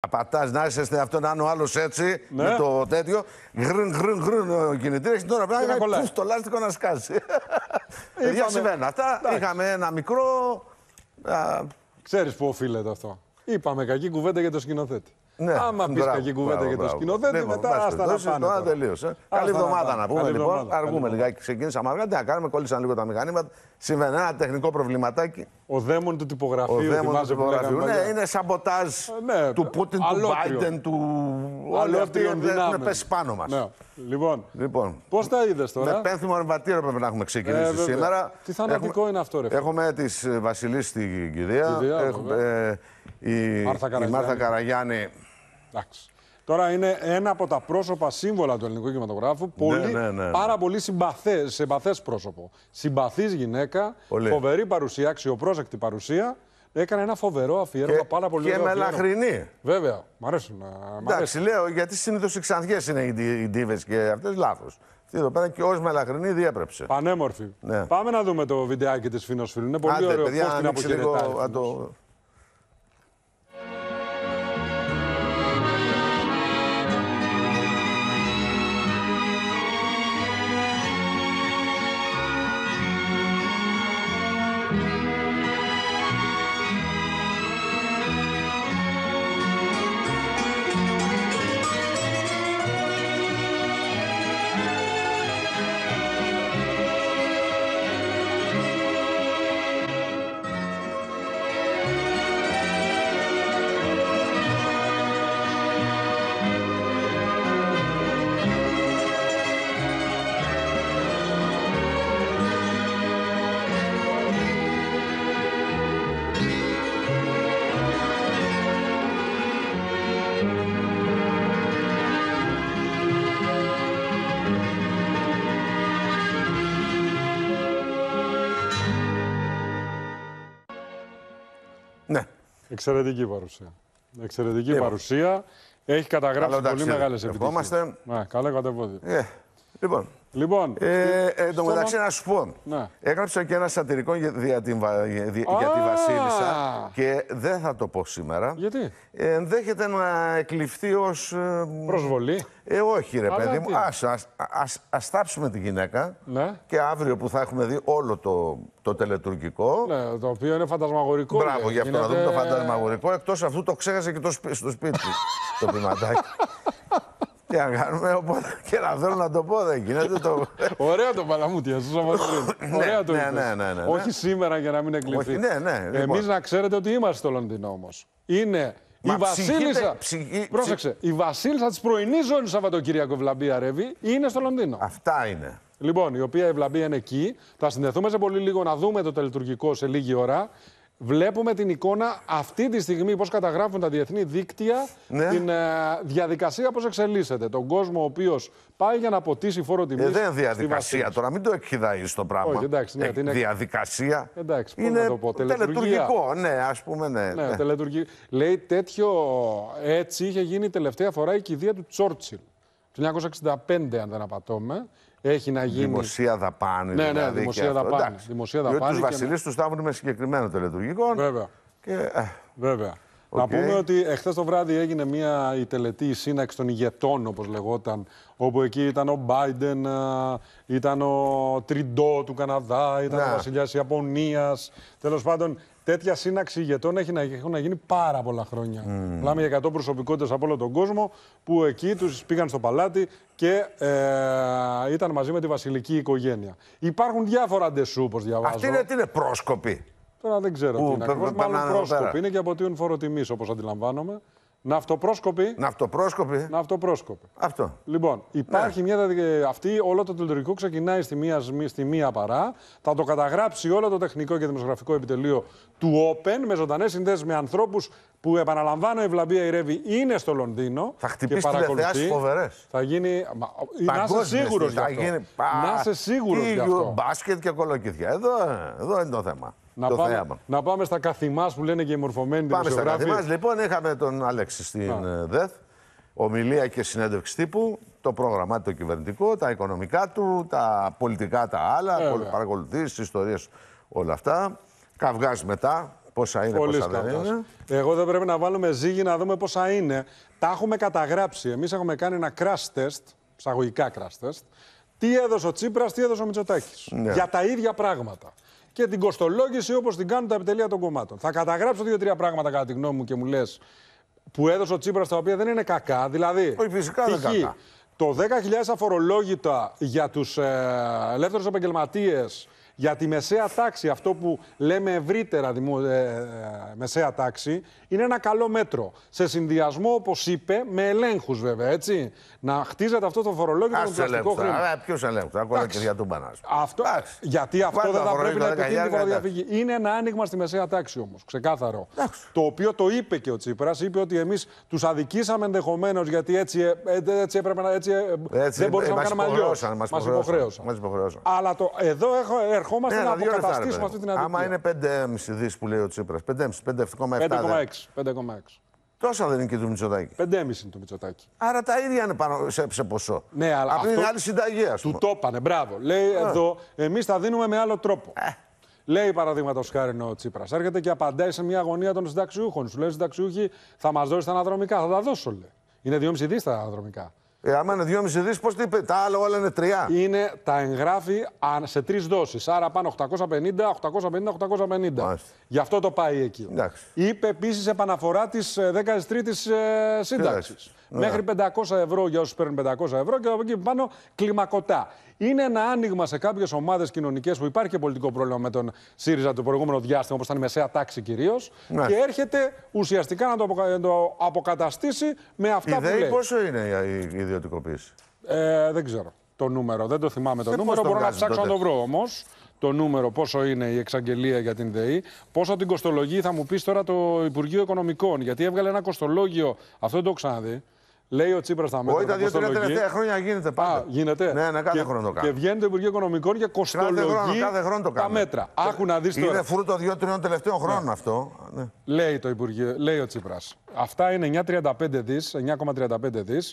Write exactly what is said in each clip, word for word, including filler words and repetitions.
πατάς να είσαι αυτό να είναι ο άλλος έτσι, ναι. με το τέτοιο. Γρουν, γρουν, γρουν ο κινητήρας. Τώρα πρέπει να κάνει το λάστιχο να σκάσει. Δεν συμβαίνουν αυτά. Εντάξει. Είχαμε ένα μικρό. Α... Ξέρεις πού οφείλεται αυτό. Είπαμε κακή κουβέντα για το σκηνοθέτη. Ναι, άμα πει κακή κουβέντα για το σκηνοθέτη, ναι, μετά άστα να πάνε. Τώρα τελείωσε. Καλή εβδομάδα να πούμε λοιπόν. Αργούμε λιγάκι. Ξεκίνησαμε αργά. Τι να κάνουμε, κόλλησαν λίγο τα μηχανήματα. Συμβαίνει ένα τεχνικό προβληματάκι. Ο δαίμον του τυπογραφείου. Ο δαίμον του τυπογραφείου. Ναι, είναι σαμποτάζ ναι, του Πούτιν, του Μπάιντεν, του. Όλοι αυτοί έχουν πέσει πάνω μας. Ναι. Λοιπόν, λοιπόν, πώς τα είδες τώρα. Με πένθυμο εμβατήριο πρέπει να έχουμε ξεκινήσει ε, σήμερα. Τι θανατικό έχουμε, είναι αυτό, ρε. Έχουμε τη Βασιλή στην κηδεία. Έχουμε η Μάρθα Καραγιάννη. Εντάξει. Τώρα είναι ένα από τα πρόσωπα σύμβολα του ελληνικού κινηματογράφου. Πολύ, ναι, ναι, ναι. Πάρα πολύ συμπαθές, συμπαθές πρόσωπο. Συμπαθής γυναίκα, πολύ. Φοβερή παρουσία, αξιοπρόσεκτη παρουσία. Έκανε ένα φοβερό αφιέρωμα, και, πάρα πολύ και ωραίο. Και μελαχρινή. Βέβαια, μ' αρέσουν. Εντάξει, λέω, γιατί συνήθως οι ξανθιές είναι οι ντίβες και αυτές λάθος. Αυτή εδώ πέρα και ως μελαχρινή διέπρεψε. Πανέμορφη. Ναι. Πάμε να δούμε το βιντεάκι της Φίνος Φίλου. Είναι πολύ Άντε, ωραίο. Παιδιά, πώς την αποχαιρετάει. Το... Ναι. Εξαιρετική παρουσία. Εξαιρετική λοιπόν. παρουσία. Έχει καταγράψει καλό πολύ μεγάλες επιτυχίες. Ναι, καλό κατεβόδιο. Yeah. Λοιπόν, λοιπόν ε, ε, το μεταξύ να σου πω, ναι. έγραψα και ένα σατυρικό για, για, την, για, για τη Βασίλισσα και δεν θα το πω σήμερα. Γιατί? Ε, ενδέχεται να εκλειφθεί ως... Ε, προσβολή. Ε, όχι ρε Αλλά παιδί τι? μου, ας, ας, ας, ας τάψουμε τη γυναίκα ναι. και αύριο που θα έχουμε δει όλο το, το τελετουργικό. Ναι, το οποίο είναι φαντασμαγορικό. Μπράβο, γι' αυτό γίνεται... να δούμε το φαντασμαγορικό. Εκτός αυτού το ξέχασε και το σπί, στο σπίτι το ποιηματάκι. Τι να κάνουμε, οπότε και να θέλω να το πω, δεν γίνεται το... Ωραία το παλαμούτι, ας πούμε πριν. Ωραία το ναι, ναι, ναι, ναι. Όχι σήμερα για να μην εκλειφθεί. Ναι, ναι, εμείς λοιπόν. Να ξέρετε ότι είμαστε στο Λονδίνο όμως. Είναι Μα η Βασίλισσα, ψυχή, πρόσεξε, ψυχή. η Βασίλισσα της πρωινής ζώνης Σαββατοκύριακο Ευλαμπία Ρεύη είναι στο Λονδίνο. Αυτά είναι. Λοιπόν, η οποία Ευλαμπία είναι εκεί. Θα συνδεθούμε σε πολύ λίγο να δούμε το τελετουργικό σε λίγη ώρα. Βλέπουμε την εικόνα αυτή τη στιγμή, πώς καταγράφουν τα διεθνή δίκτυα, ναι. την ε, διαδικασία πώς εξελίσσεται. Τον κόσμο ο οποίος πάει για να ποτίσει φόρο τιμής. Ε, δεν είναι διαδικασία τώρα, μην το εκχυδαείς το πράγμα. Όχι, εντάξει, ναι, ε, είναι... Διαδικασία. Εντάξει, πώς είναι να το πω, τελετουργικό, ναι, ας πούμε, ναι. ναι, ναι. Τελετουργικό. Λέει τέτοιο, έτσι είχε γίνει τελευταία φορά η κηδεία του Τσόρτσιλ. Το χίλια εννιακόσια εξήντα πέντε, αν δεν απατώμε. Έχει να γίνει. Δημοσία δαπάνη. Ναι, ναι, δηλαδή, δημοσία δαπάνη. Δημοσία δαπάνη. Διότι τους βασιλείς τους στάβουν με συγκεκριμένο τελετουργικό. Βέβαια. Και... Ε, Βέβαια. Okay. Να πούμε ότι εχθές το βράδυ έγινε μια η τελετή η σύναξη των ηγετών, όπως λεγόταν, όπου εκεί ήταν ο Μπάιντεν, ήταν ο Τριντό του Καναδά, ήταν ναι. ο βασιλιάς της Ιαπωνίας. Τέλος πάντων, τέτοια σύναξη ηγετών έχει να, έχουν να γίνει πάρα πολλά χρόνια. Mm. Μιλάμε για εκατό προσωπικότητες από όλο τον κόσμο που εκεί τους πήγαν στο παλάτι και ε, ήταν μαζί με τη βασιλική οικογένεια. Υπάρχουν διάφορα ντεσού, όπως διαβάζω. Αυτή είναι, τι είναι πρόσκοπη. Τώρα δεν ξέρω τι είναι ακριβώς. Μάλλον πρόσκοπη είναι και από τι είναι φοροτιμής, όπως αντιλαμβάνομαι. Ναυτοπρόσκοπη. Ναυτοπρόσκοπη. Ναυτοπρόσκοπη. Αυτό. Λοιπόν, υπάρχει ναι. μια. Αυτή όλο το τελετουργικό ξεκινάει στη μία, στη μία παρά. Θα το καταγράψει όλο το τεχνικό και δημοσιογραφικό επιτελείο του Open με ζωντανές συνδέσεις με ανθρώπους που, επαναλαμβάνω, η Ευλαμπία η Ρεύη είναι στο Λονδίνο. Θα χτυπήσει τηλεθεάσεις φοβερές. Θα γίνει. Να είσαι σίγουρος γι' αυτό. Γίνει... Να είσαι σίγουρος γι' αυτό. Μπάσκετ και κολοκυθιά. Εδώ, εδώ είναι το θέμα. Να πάμε, να πάμε στα καθημάς που λένε και οι μορφωμένοι δημοσιογράφοι. Πάμε στα καθημάς. Λοιπόν, είχαμε τον Αλέξη στην Α. ΔΕΘ. Ομιλία και συνέντευξη τύπου. Το πρόγραμμά το κυβερνητικό, τα οικονομικά του, τα πολιτικά τα άλλα. Ε, παρακολουθήσεις, ιστορίες, όλα αυτά. Καυγάς μετά. πόσα είναι, Πολύ πόσα δεν είναι. Εγώ δεν πρέπει να βάλουμε ζύγι να δούμε πόσα είναι. Τα έχουμε καταγράψει. Εμείς έχουμε κάνει ένα crash test, ψαγωγικά crash test. Τι έδωσε ο Τσίπρας, τι έδωσε ο Μητσοτάκης. Ναι. Για τα ίδια πράγματα. Και την κοστολόγηση όπως την κάνουν τα επιτελεία των κομμάτων. Θα καταγράψω δύο-τρία πράγματα κατά τη γνώμη μου και μου λες που έδωσε ο Τσίπρας τα οποία δεν είναι κακά. Δηλαδή, όχι, φυσικά δεν είναι κακά. Το δέκα χιλιάδες αφορολόγητα για τους ε, ελεύθερους επαγγελματίες, για τη μεσαία τάξη, αυτό που λέμε ευρύτερα δημο, ε, ε, μεσαία τάξη, είναι ένα καλό μέτρο. Σε συνδυασμό, όπως είπε, με ελέγχους βέβαια, έτσι. Να χτίζεται αυτό το φορολόγιο με πλαστικό χρήμα. Ποιος ελέγχους, ακόμα και για τον Πανάσο. Αυτό, γιατί αυτό δεν θα πρέπει να επιτείνει την φοροδιαφυγή. Είναι ένα άνοιγμα στη μεσαία τάξη όμως, ξεκάθαρο. Άξι. Το οποίο το είπε και ο Τσίπρας, είπε ότι εμείς τους αδικήσαμε ενδεχομένως γιατί έτσι, έτσι έπρεπε να. Έτσι, έτσι, δεν μπορούσαμε να κάνουμε αλλιώς. Μας υποχρέωσαν. Αλλά το, εδώ ερχόμαστε να αποκαταστήσουμε αυτή την αδικία. Άμα είναι πέντε κόμμα πέντε δις που λέει ο Τσίπρας, πέντε κόμμα έξι. Τόσα δεν είναι και του Μητσοτάκη. πέντε κόμμα πέντε είναι του Μητσοτάκη. Άρα τα ίδια είναι πάνω σε, σε ποσό. Ναι, αλλά αυτή είναι άλλη συνταγή, ας πούμε. Του το είπανε, μπράβο. Λέει Α. εδώ, εμείς τα δίνουμε με άλλο τρόπο. Ε. Λέει παραδείγματος χάρη ο Τσίπρας. Έρχεται και απαντάει σε μια αγωνία των συνταξιούχων. Σου λέει συνταξιούχοι, θα μας δώσει τα αναδρομικά. Θα τα δώσω, λέει. Είναι δυόμισι δις τα αναδρομικά. Ε, άμα είναι δυόμισι δις, πώς τι είπε, τα άλλα όλα είναι τρία. Είναι, τα εγγράφει σε τρεις δόσεις. Άρα πάνω οκτακόσια πενήντα, οκτακόσια πενήντα, οκτακόσια πενήντα. Μάλιστα. Γι' αυτό το πάει εκεί. Εντάξει. Είπε επίσης επαναφορά της δέκατης τρίτης ε, σύνταξης. Μέχρι πεντακόσια ευρώ για όσους παίρνουν πεντακόσια ευρώ και από εκεί πάνω κλιμακωτά. Είναι ένα άνοιγμα σε κάποιες ομάδες κοινωνικές που υπάρχει και πολιτικό πρόβλημα με τον ΣΥΡΙΖΑ το προηγούμενο διάστημα, όπως ήταν η μεσαία τάξη κυρίως. Ναι. Και έρχεται ουσιαστικά να το, απο, το αποκαταστήσει με αυτά η που λέει. Πόσο είναι η ιδιωτικοποίηση? Ε, δεν ξέρω το νούμερο, δεν το θυμάμαι το ε, νούμερο. Μπορώ να ψάξω τότε να το βρω όμως. Το νούμερο, πόσο είναι η εξαγγελία για την ΔΕΗ, πόσο την κοστολογεί, θα μου πεις τώρα το Υπουργείο Οικονομικών. Γιατί έβγαλε ένα κοστολόγιο, αυτό δεν το έχω ξαναδεί. Λέει ο Τσίπρας τα μέτρα. Όχι, τα δύο-τρία τελευταία χρόνια γίνεται πάντα. Α, γίνεται. Ναι, ναι, κάθε και, χρόνο το κάνει. Και βγαίνει το Υπουργείο Οικονομικών και κοστολογεί κάθε χρόνο, κάθε χρόνο το τα μέτρα. Άκου να δεις τώρα. Είναι φρούτο δύο-τριών τελευταίων χρόνων ναι. αυτό. Ναι. Λέει, το Υπουργείο, λέει ο Τσίπρας. Αυτά είναι εννιά κόμμα τριάντα πέντε δις, εννιά κόμμα τριάντα πέντε δις.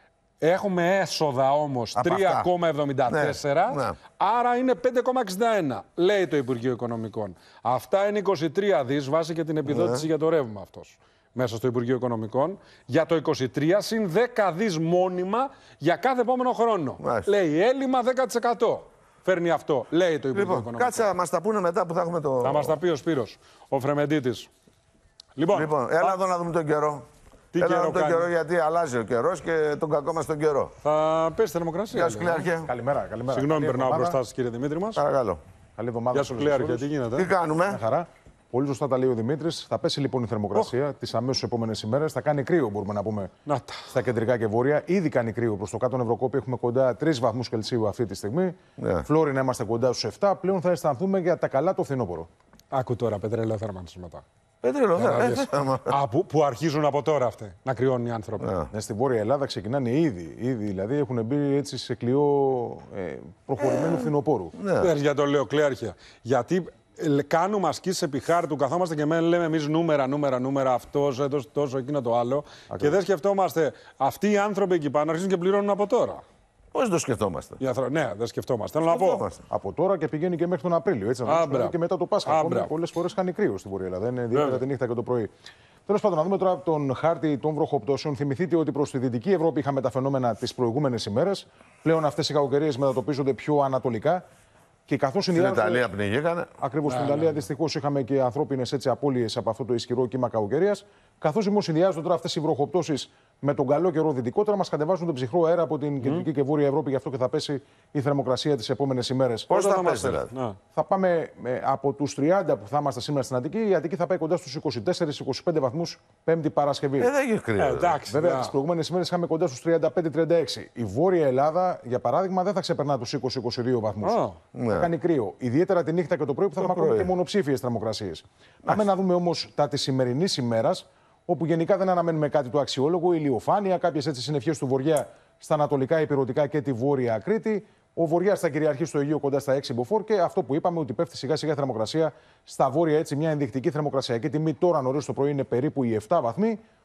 Έχουμε έσοδα όμως τρία κόμμα εβδομήντα τέσσερα, ναι, ναι. Άρα είναι πέντε κόμμα εξήντα ένα, λέει το Υπουργείο Οικονομικών. Αυτά είναι είκοσι τρία δις βάσει και την επιδότηση ναι. για το ρεύμα αυτός. Μέσα στο Υπουργείο Οικονομικών, για το είκοσι τρία συν δέκα δις μόνιμα για κάθε επόμενο χρόνο. Μάλιστα. Λέει έλλειμμα δέκα τοις εκατό. Φέρνει αυτό, λέει το Υπουργείο λοιπόν, Οικονομικών. Κάτσε να μας τα πούνε μετά που θα έχουμε το. Θα μας τα πει ο Σπύρος, ο Φρεμεντίτης. Λοιπόν, λοιπόν έλα εδώ να δούμε τον καιρό. Τι έλα καιρό να δούμε τον καιρό, γιατί αλλάζει ο καιρός και τον κακό μας τον καιρό. Θα πέσει θερμοκρασία. Γεια σου, Κλέαρχε. Καλημέρα, καλημέρα. Συγγνώμη, περνάω μπροστά σας, κύριε Δημήτρη μας. Παρακαλώ. Καλή εβδομάδα. Γεια σου, Κλέαρχε, τι γίνεται. Τι κάνουμε. Χαρά. Πολύ σωστά τα λέει ο Δημήτρης. Θα πέσει λοιπόν η θερμοκρασία oh. τις αμέσως επόμενες ημέρες. Θα κάνει κρύο, μπορούμε να πούμε, να στα κεντρικά και βόρεια. Ήδη κάνει κρύο προς το κάτω Ευρωκόπη. Έχουμε κοντά τρεις βαθμούς Κελσίου αυτή τη στιγμή. Yeah. Φλόρινα είμαστε κοντά στους επτά. Πλέον θα αισθανθούμε για τα καλά το φθινόπωρο. Άκου τώρα, πετρέλαιο θέρμανση μετά. Πετρέλαιο θέρμανση. που, που αρχίζουν από τώρα αυτοί να κρυώνουν οι άνθρωποι. Yeah. Ναι, στη Βόρεια Ελλάδα ξεκινάνε ήδη. Ήδη δηλαδή έχουν μπει έτσι σε κλειό ε, προχωρημένου yeah. φθινοπόρου. Yeah. Για το λέω, Κλέαρχε. Γιατί. Κάνουμε ασκήσεις επί χάρτου, καθόμαστε και λέμε εμείς νούμερα, νούμερα, νούμερα, αυτός, έτος, τόσο, εκείνο το άλλο. Ακριβώς. Και δεν σκεφτόμαστε αυτοί οι άνθρωποι εκεί πάνω αρχίζουν και πληρώνουν από τώρα. Πώς δεν το σκεφτόμαστε. Ανθρω... Ναι, δεν σκεφτόμαστε. Θέλω να πω. Από τώρα και πηγαίνει και μέχρι τον Απρίλιο. Έτσι, να και μετά το Πάσχα. Πολλές φορές κάνει κρύο στην Βόρεια Ελλάδα. Είναι ιδιαίτερα τη νύχτα και το πρωί. Τέλος πάντων, να δούμε τώρα τον χάρτη των βροχοπτώσεων. Θυμηθείτε ότι προς τη Δυτική Ευρώπη είχαμε τα φαινόμενα τις προηγούμενες ημέρες. Πλέον αυτές οι κακοκαιρίες μετατοπίζονται πιο ανατολικά. Και καθώς στην Ιταλία πνιγήκανε. Ακριβώς στην Ιταλία δυστυχώς είχαμε και ανθρώπινες απώλειες από αυτό το ισχυρό κύμα κακοκαιρίας. Καθώς όμως συνδυάζονται τώρα αυτές οι βροχοπτώσεις με τον καλό καιρό δυτικότερα, μας κατεβάζουν τον ψυχρό αέρα από την mm. κεντρική και βόρεια Ευρώπη. Γι' αυτό και θα πέσει η θερμοκρασία τις επόμενες ημέρες. Πώς θα πέσει, δηλαδή. Θα πάμε ε, από τους τριάντα που θα είμαστε σήμερα στην Αττική. Η Αττική θα πάει κοντά στους είκοσι τέσσερα είκοσι πέντε βαθμούς Πέμπτη Παρασκευή. Ε, δεν έχει κρύο. Ε, εντάξει, βέβαια, τις προηγούμενες ημέρες είχαμε κοντά στους τριάντα πέντε τριάντα έξι. Η Βόρεια Ελλάδα, για παράδειγμα, δεν θα ξεπερνά τους είκοσι είκοσι δύο βαθμούς. Oh. Ναι. Θα κάνει κρύο. Ιδιαίτερα τη νύχτα και το πρωί που θα έχουμε ακόμα και μονοψήφιες θερμοκρασίες. Πάμε να δούμε όμως τα της σημερινής ημέρας, όπου γενικά δεν αναμένουμε κάτι το αξιόλογο. Ηλιοφάνεια, κάποιες έτσι συννεφιές του βοριά στα ανατολικά Ηπειρωτικά και τη Βόρεια Κρήτη. Ο βοριάς θα κυριαρχεί στο Αιγαίο κοντά στα έξι μποφόρ και αυτό που είπαμε ότι πέφτει σιγά σιγά θερμοκρασία στα βόρεια, έτσι μια ενδεικτική θερμοκρασιακή τιμή. Τώρα νωρίς το πρωί είναι περίπου οι επτά βαθμοί.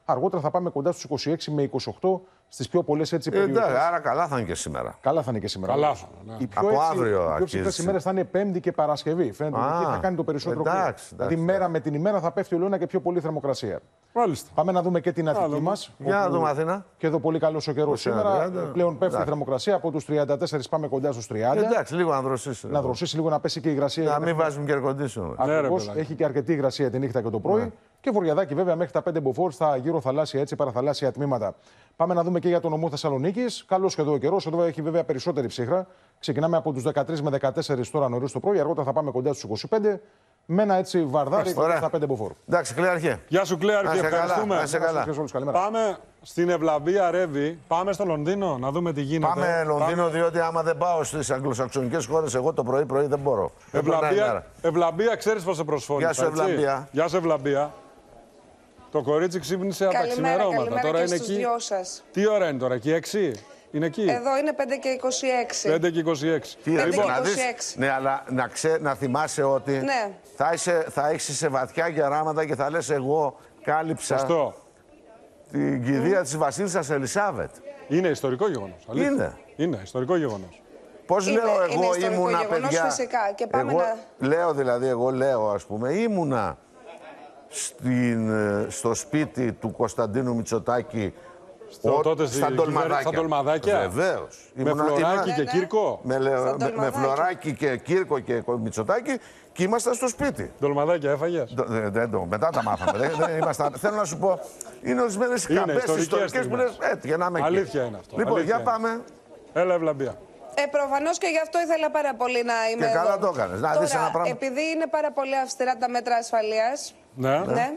Αργότερα θα πάμε κοντά στους είκοσι έξι με είκοσι οκτώ στις πιο πολλές έτσι περιοχές. Εντάξει, άρα καλά θα είναι και σήμερα. Καλά θα είναι και σήμερα. Καλά θα είναι. Οι πιο Από έτσι, αύριο οι πιο ψυχρές ημέρες θα είναι Πέμπτη και Παρασκευή. Φαίνεται ότι εκεί θα κάνει το περισσότερο κρύο. Δηλαδή, μέρα με την ημέρα θα πέφτει ολόνα και πιο πολύ θερμοκρασία. Μάλιστα. Πάμε να δούμε και την Αττική μας. Για να δούμε Αθήνα. Και εδώ πολύ καλός ο καιρός σήμερα. Πλέον πέφτει η θερμοκρασία. Από τους τριάντα τέσσερα πάμε κοντά στους τριάντα. Εντάξει, λίγο να δροσίσει. Να δροσίσει λίγο, να πέσει και η υγρασία. Να μην βάζουμε και air-conditioner. Ακριβώς, έχει και αρκετή υγρασία τη νύχτα και το πρωί. Ναι. Και βορειαδάκι βέβαια μέχρι τα πέντε μποφόρ στα γύρω θαλάσσια έτσι παραθαλάσσια τμήματα. Πάμε να δούμε και για τον νομό Θεσσαλονίκης. Καλός και εδώ ο καιρός. Εδώ έχει βέβαια περισσότερη ψύχρα. Ξεκινάμε από τους δεκατρείς με δεκατέσσερα τώρα νωρίς το πρωί. Αργότερα θα πάμε κοντά στους είκοσι πέντε. Με ένα έτσι βαρδάρι στα πέντε μποφόρ. Εντάξει, Κλέαρχε. Γεια σου, Κλέαρχε. Ευχαριστούμε. Να σε καλά. Πάμε στην Ευλαμπία Ρεύη. Πάμε στο Λονδίνο να δούμε τι γίνεται. Πάμε Λονδίνο, Πάμε... διότι άμα δεν πάω στις αγγλοσαξονικές χώρες, εγώ το πρωί-πρωί δεν μπορώ. Ευλαμπία, Ευλαμπία ξέρεις πώς σε προσφώνει. Γεια σου, Ευλαμπία. Γεια σου, Ευλαμπία. Το κορίτσι ξύπνησε από τα ξημερώματα. Καλημέρα τώρα και είναι στους εκεί. δυο σας. Τι ώρα είναι τώρα, εκεί έξι. Είναι εκεί. Εδώ είναι πέντε και είκοσι έξι. πέντε και είκοσι έξι. Τι λοιπόν, να δεις, ναι, αλλά να, ξέ, να θυμάσαι ότι ναι. θα, είσαι, θα έχεις σε βαθιά γεράματα και θα λες εγώ κάλυψα Σωστό. την κηδεία mm. της βασίλισσας Ελισάβετ. Είναι ιστορικό γεγονός. Είναι. Είναι ιστορικό γεγονός. Πώς είναι, λέω εγώ είναι ήμουνα γεγονός, παιδιά. Φυσικά. Και πάμε εγώ, να... Λέω δηλαδή, εγώ λέω ας πούμε, ήμουνα στην, στο σπίτι του Κωνσταντίνου Μητσοτάκη. Στο, ο, τότε στα Ντολμαδάκια. Ντολμαδάκια. Βεβαίως. Με ήμουνα, φλωράκι ήμουνα, και κύρκο. Με, με, με φλωράκι και κύρκο και Μητσοτάκη και ήμασταν στο σπίτι. Ντολμαδάκια έφαγες. Δεν το, μετά τα μάθαμε. δεν, δεν ήμασταν, θέλω να σου πω, είναι ορισμένες καμπές ιστορικές που λες, έτσι για να είμαι εκεί. Αλήθεια είναι αυτό. Λοιπόν, αλήθεια για πάμε. Έλα, Ευλαμπία. Ε, προφανώς και γι' αυτό ήθελα πάρα πολύ να είμαι και εδώ. καλά το έκανες. Να δεις ένα πράγμα. Επειδή είναι πάρα πολύ αυστηρά τα μέτρα ασφαλείας. Ναι. ναι. ναι.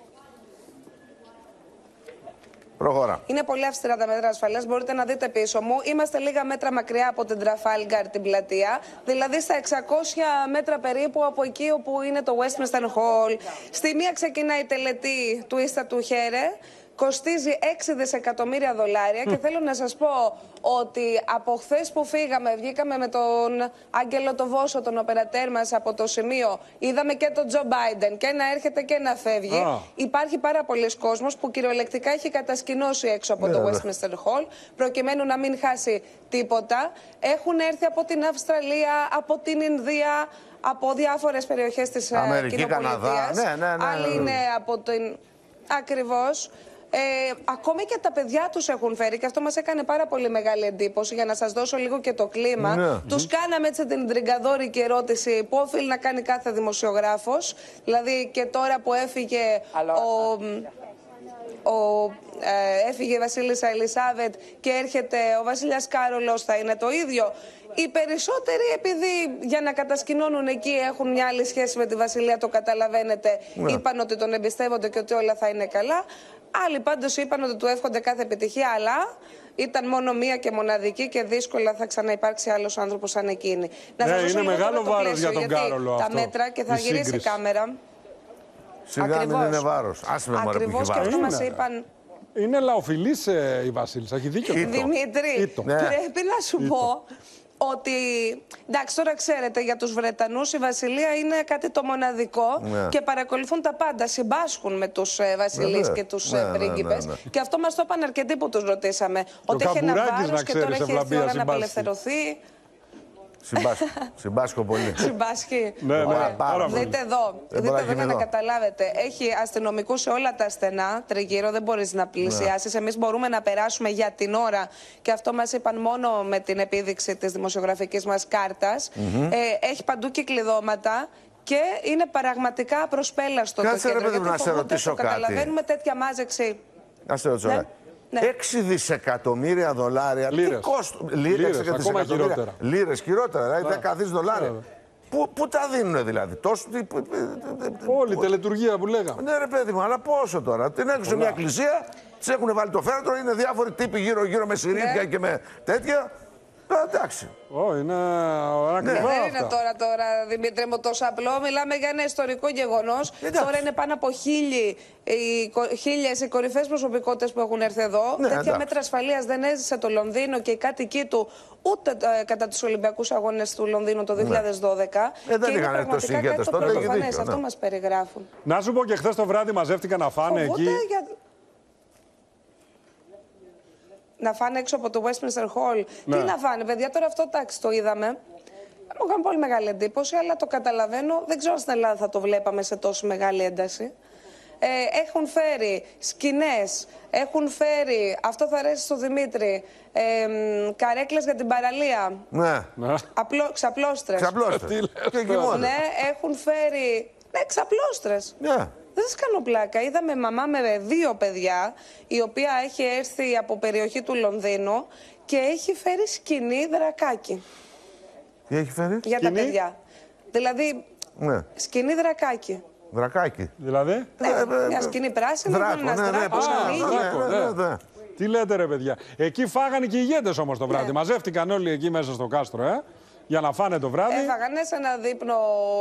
Προχώρα. Είναι πολύ αυστηρά τα μέτρα ασφαλείας. Μπορείτε να δείτε πίσω μου. Είμαστε λίγα μέτρα μακριά από την Τραφάλγκαρ, την πλατεία. Δηλαδή στα εξακόσια μέτρα περίπου από εκεί όπου είναι το Westminster Hall. Στη μία ξεκινάει η τελετή του Ίστα του Χέρε. Κοστίζει έξι δισεκατομμύρια δολάρια και θέλω να σας πω ότι από χθες που φύγαμε, βγήκαμε με τον Άγγελο το Βόσο, τον οπερατέρ μας από το σημείο, είδαμε και τον Τζο Μπάιντεν και να έρχεται και να φεύγει. Ah. Υπάρχει πάρα πολλοί κόσμος που κυριολεκτικά έχει κατασκηνώσει έξω από yeah, το Westminster Hall προκειμένου να μην χάσει τίποτα. Έχουν έρθει από την Αυστραλία, από την Ινδία, από διάφορες περιοχές της κοινοπολιτείας. Ναι, ναι, ναι, ναι. Άλλοι είναι από την... Ακριβώς. Ε, ακόμη και τα παιδιά τους έχουν φέρει και αυτό μας έκανε πάρα πολύ μεγάλη εντύπωση. Για να σας δώσω λίγο και το κλίμα, ναι. τους κάναμε έτσι την τριγκαδόρικη ερώτηση που οφείλει να κάνει κάθε δημοσιογράφος. Δηλαδή και τώρα που έφυγε ο, ο, ε, έφυγε η βασίλισσα Ελισάβετ και έρχεται ο βασιλιάς Κάρολος, θα είναι το ίδιο. Οι περισσότεροι, επειδή για να κατασκηνώνουν εκεί έχουν μια άλλη σχέση με τη βασιλεία, το καταλαβαίνετε, ναι. είπαν ότι τον εμπιστεύονται και ότι όλα θα είναι καλά. Άλλοι πάντως είπαν ότι του εύχονται κάθε επιτυχία, αλλά ήταν μόνο μία και μοναδική και δύσκολα θα ξαναυπάρξει άλλος άνθρωπος σαν εκείνη. Να ναι, είναι μεγάλο βάρος για τον Κάρολο αυτό. Τα μέτρα και θα γυρίσει η κάμερα. Σιγά μην είναι βάρος. Άσε με μωρέ που έχει βάρος. Και αυτό μας είπαν... Είναι λαοφιλής ε, η βασίλισσα, έχει δίκιο. Δημήτρη, ναι. πρέπει να σου Ήτο. πω... ότι, εντάξει, τώρα ξέρετε, για τους Βρετανούς η βασιλεία είναι κάτι το μοναδικό ναι. και παρακολουθούν τα πάντα, συμπάσχουν με τους ε, βασιλείς ναι, και τους ναι, ε, πρίγκιπες. Ναι, ναι, ναι. Και αυτό μας το είπαν αρκετοί που τους ρωτήσαμε. Και ότι έχει ένα βάρος και τώρα έχει έρθει η ώρα να απελευθερωθεί. Συμπάσχω. Συμπάσχω πολύ. Συμπάσχει. Ναι, ναι. Πάρα δείτε εδώ, δείτε εδώ για να καταλάβετε. Έχει αστυνομικούς σε όλα τα στενά τριγύρω, δεν μπορείς να πλησιάσεις. Ναι. Εμείς μπορούμε να περάσουμε για την ώρα και αυτό μας είπαν μόνο με την επίδειξη της δημοσιογραφικής μας κάρτας. Mm-hmm. ε, έχει παντού κυκλειδώματα. Και είναι πραγματικά απροσπέλαστο το κέντρο. Κάτσε ρε παιδί να σε ρωτήσω κάτι. Καταλαβαίνουμε τέτοια μάζεξη. Να σε ρωτήσω. Ναι. Ναι. έξι δισεκατομμύρια δολάρια. Λίρες. Τι κόστο. Λίρες, Λίρες ακόμα χειρότερα. Λίρες χειρότερα, δηλαδή δέκα δισεκατομμύρια δολάρια. Πού, πού τα δίνουν δηλαδή, τόσο. Όλη η τελετουργία που λέγαμε. Ναι, ρε παιδί μου, αλλά πόσο τώρα. Την έχουν σε μια εκκλησία, τις έχουν βάλει το φέρετρο, είναι διάφοροι τύποι γύρω-γύρω με συρίδια ναι. και με τέτοια. Εντάξει. Oh, είναι ναι, δεν είναι τώρα, τώρα, Δημήτρη μου, τόσο απλό. Μιλάμε για ένα ιστορικό γεγονός. Τώρα είναι πάνω από χίλιοι, οι, χίλιες οι κορυφαίες προσωπικότητες που έχουν έρθει εδώ. Ναι, τέτοια εντάξει. μέτρα ασφαλείας δεν έζησε το Λονδίνο και οι κάτοικοι του ούτε ε, κατά τους Ολυμπιακούς Αγώνες του Λονδίνου το δύο χιλιάδες δώδεκα. Ναι. Ε, δεν είχαν εκτός ηγέτες τότε. Αυτό μας περιγράφουν. Να σου πω και χθες το βράδυ μαζεύτηκαν να φάνε Οπότε, εκεί. Για... να φάνε έξω από το Westminster Hall. Ναι. Τι να φάνε, παιδιά, τώρα αυτό τάξη το είδαμε. Μου έκανε πολύ μεγάλη εντύπωση, αλλά το καταλαβαίνω. Δεν ξέρω αν στην Ελλάδα θα το βλέπαμε σε τόσο μεγάλη ένταση. Ε, έχουν φέρει σκηνές, έχουν φέρει, αυτό θα αρέσει στο Δημήτρη, ε, καρέκλες για την παραλία. Ναι. Απλό, ξαπλώστρες. Ξαπλώστρες. Και κοιμώνται. Ναι, έχουν φέρει. Ναι, ξαπλώστρες. Ναι. Δεν σας κάνω πλάκα. Είδαμε μαμά με δύο παιδιά, η οποία έχει έρθει από περιοχή του Λονδίνου και έχει φέρει σκηνή δρακάκι. Τι έχει φέρει? Για σκηνή? τα παιδιά. Δηλαδή, Ναι. σκηνή δρακάκι. Δρακάκι. Δηλαδή. Ναι, ε, μια σκηνή πράσινη, Δράκο, ένας ναι, ναι, δράκος, ναι, ανοίγει. δράκο, ναι, ναι. ναι, ναι. Τι λέτε ρε παιδιά. Εκεί φάγανε και οι ηγέτες όμως το βράδυ. Ναι. Μαζεύτηκαν όλοι εκεί μέσα στο κάστρο, ε, για να φάνε το βράδυ. Έφαγανε σε ένα δείπνο,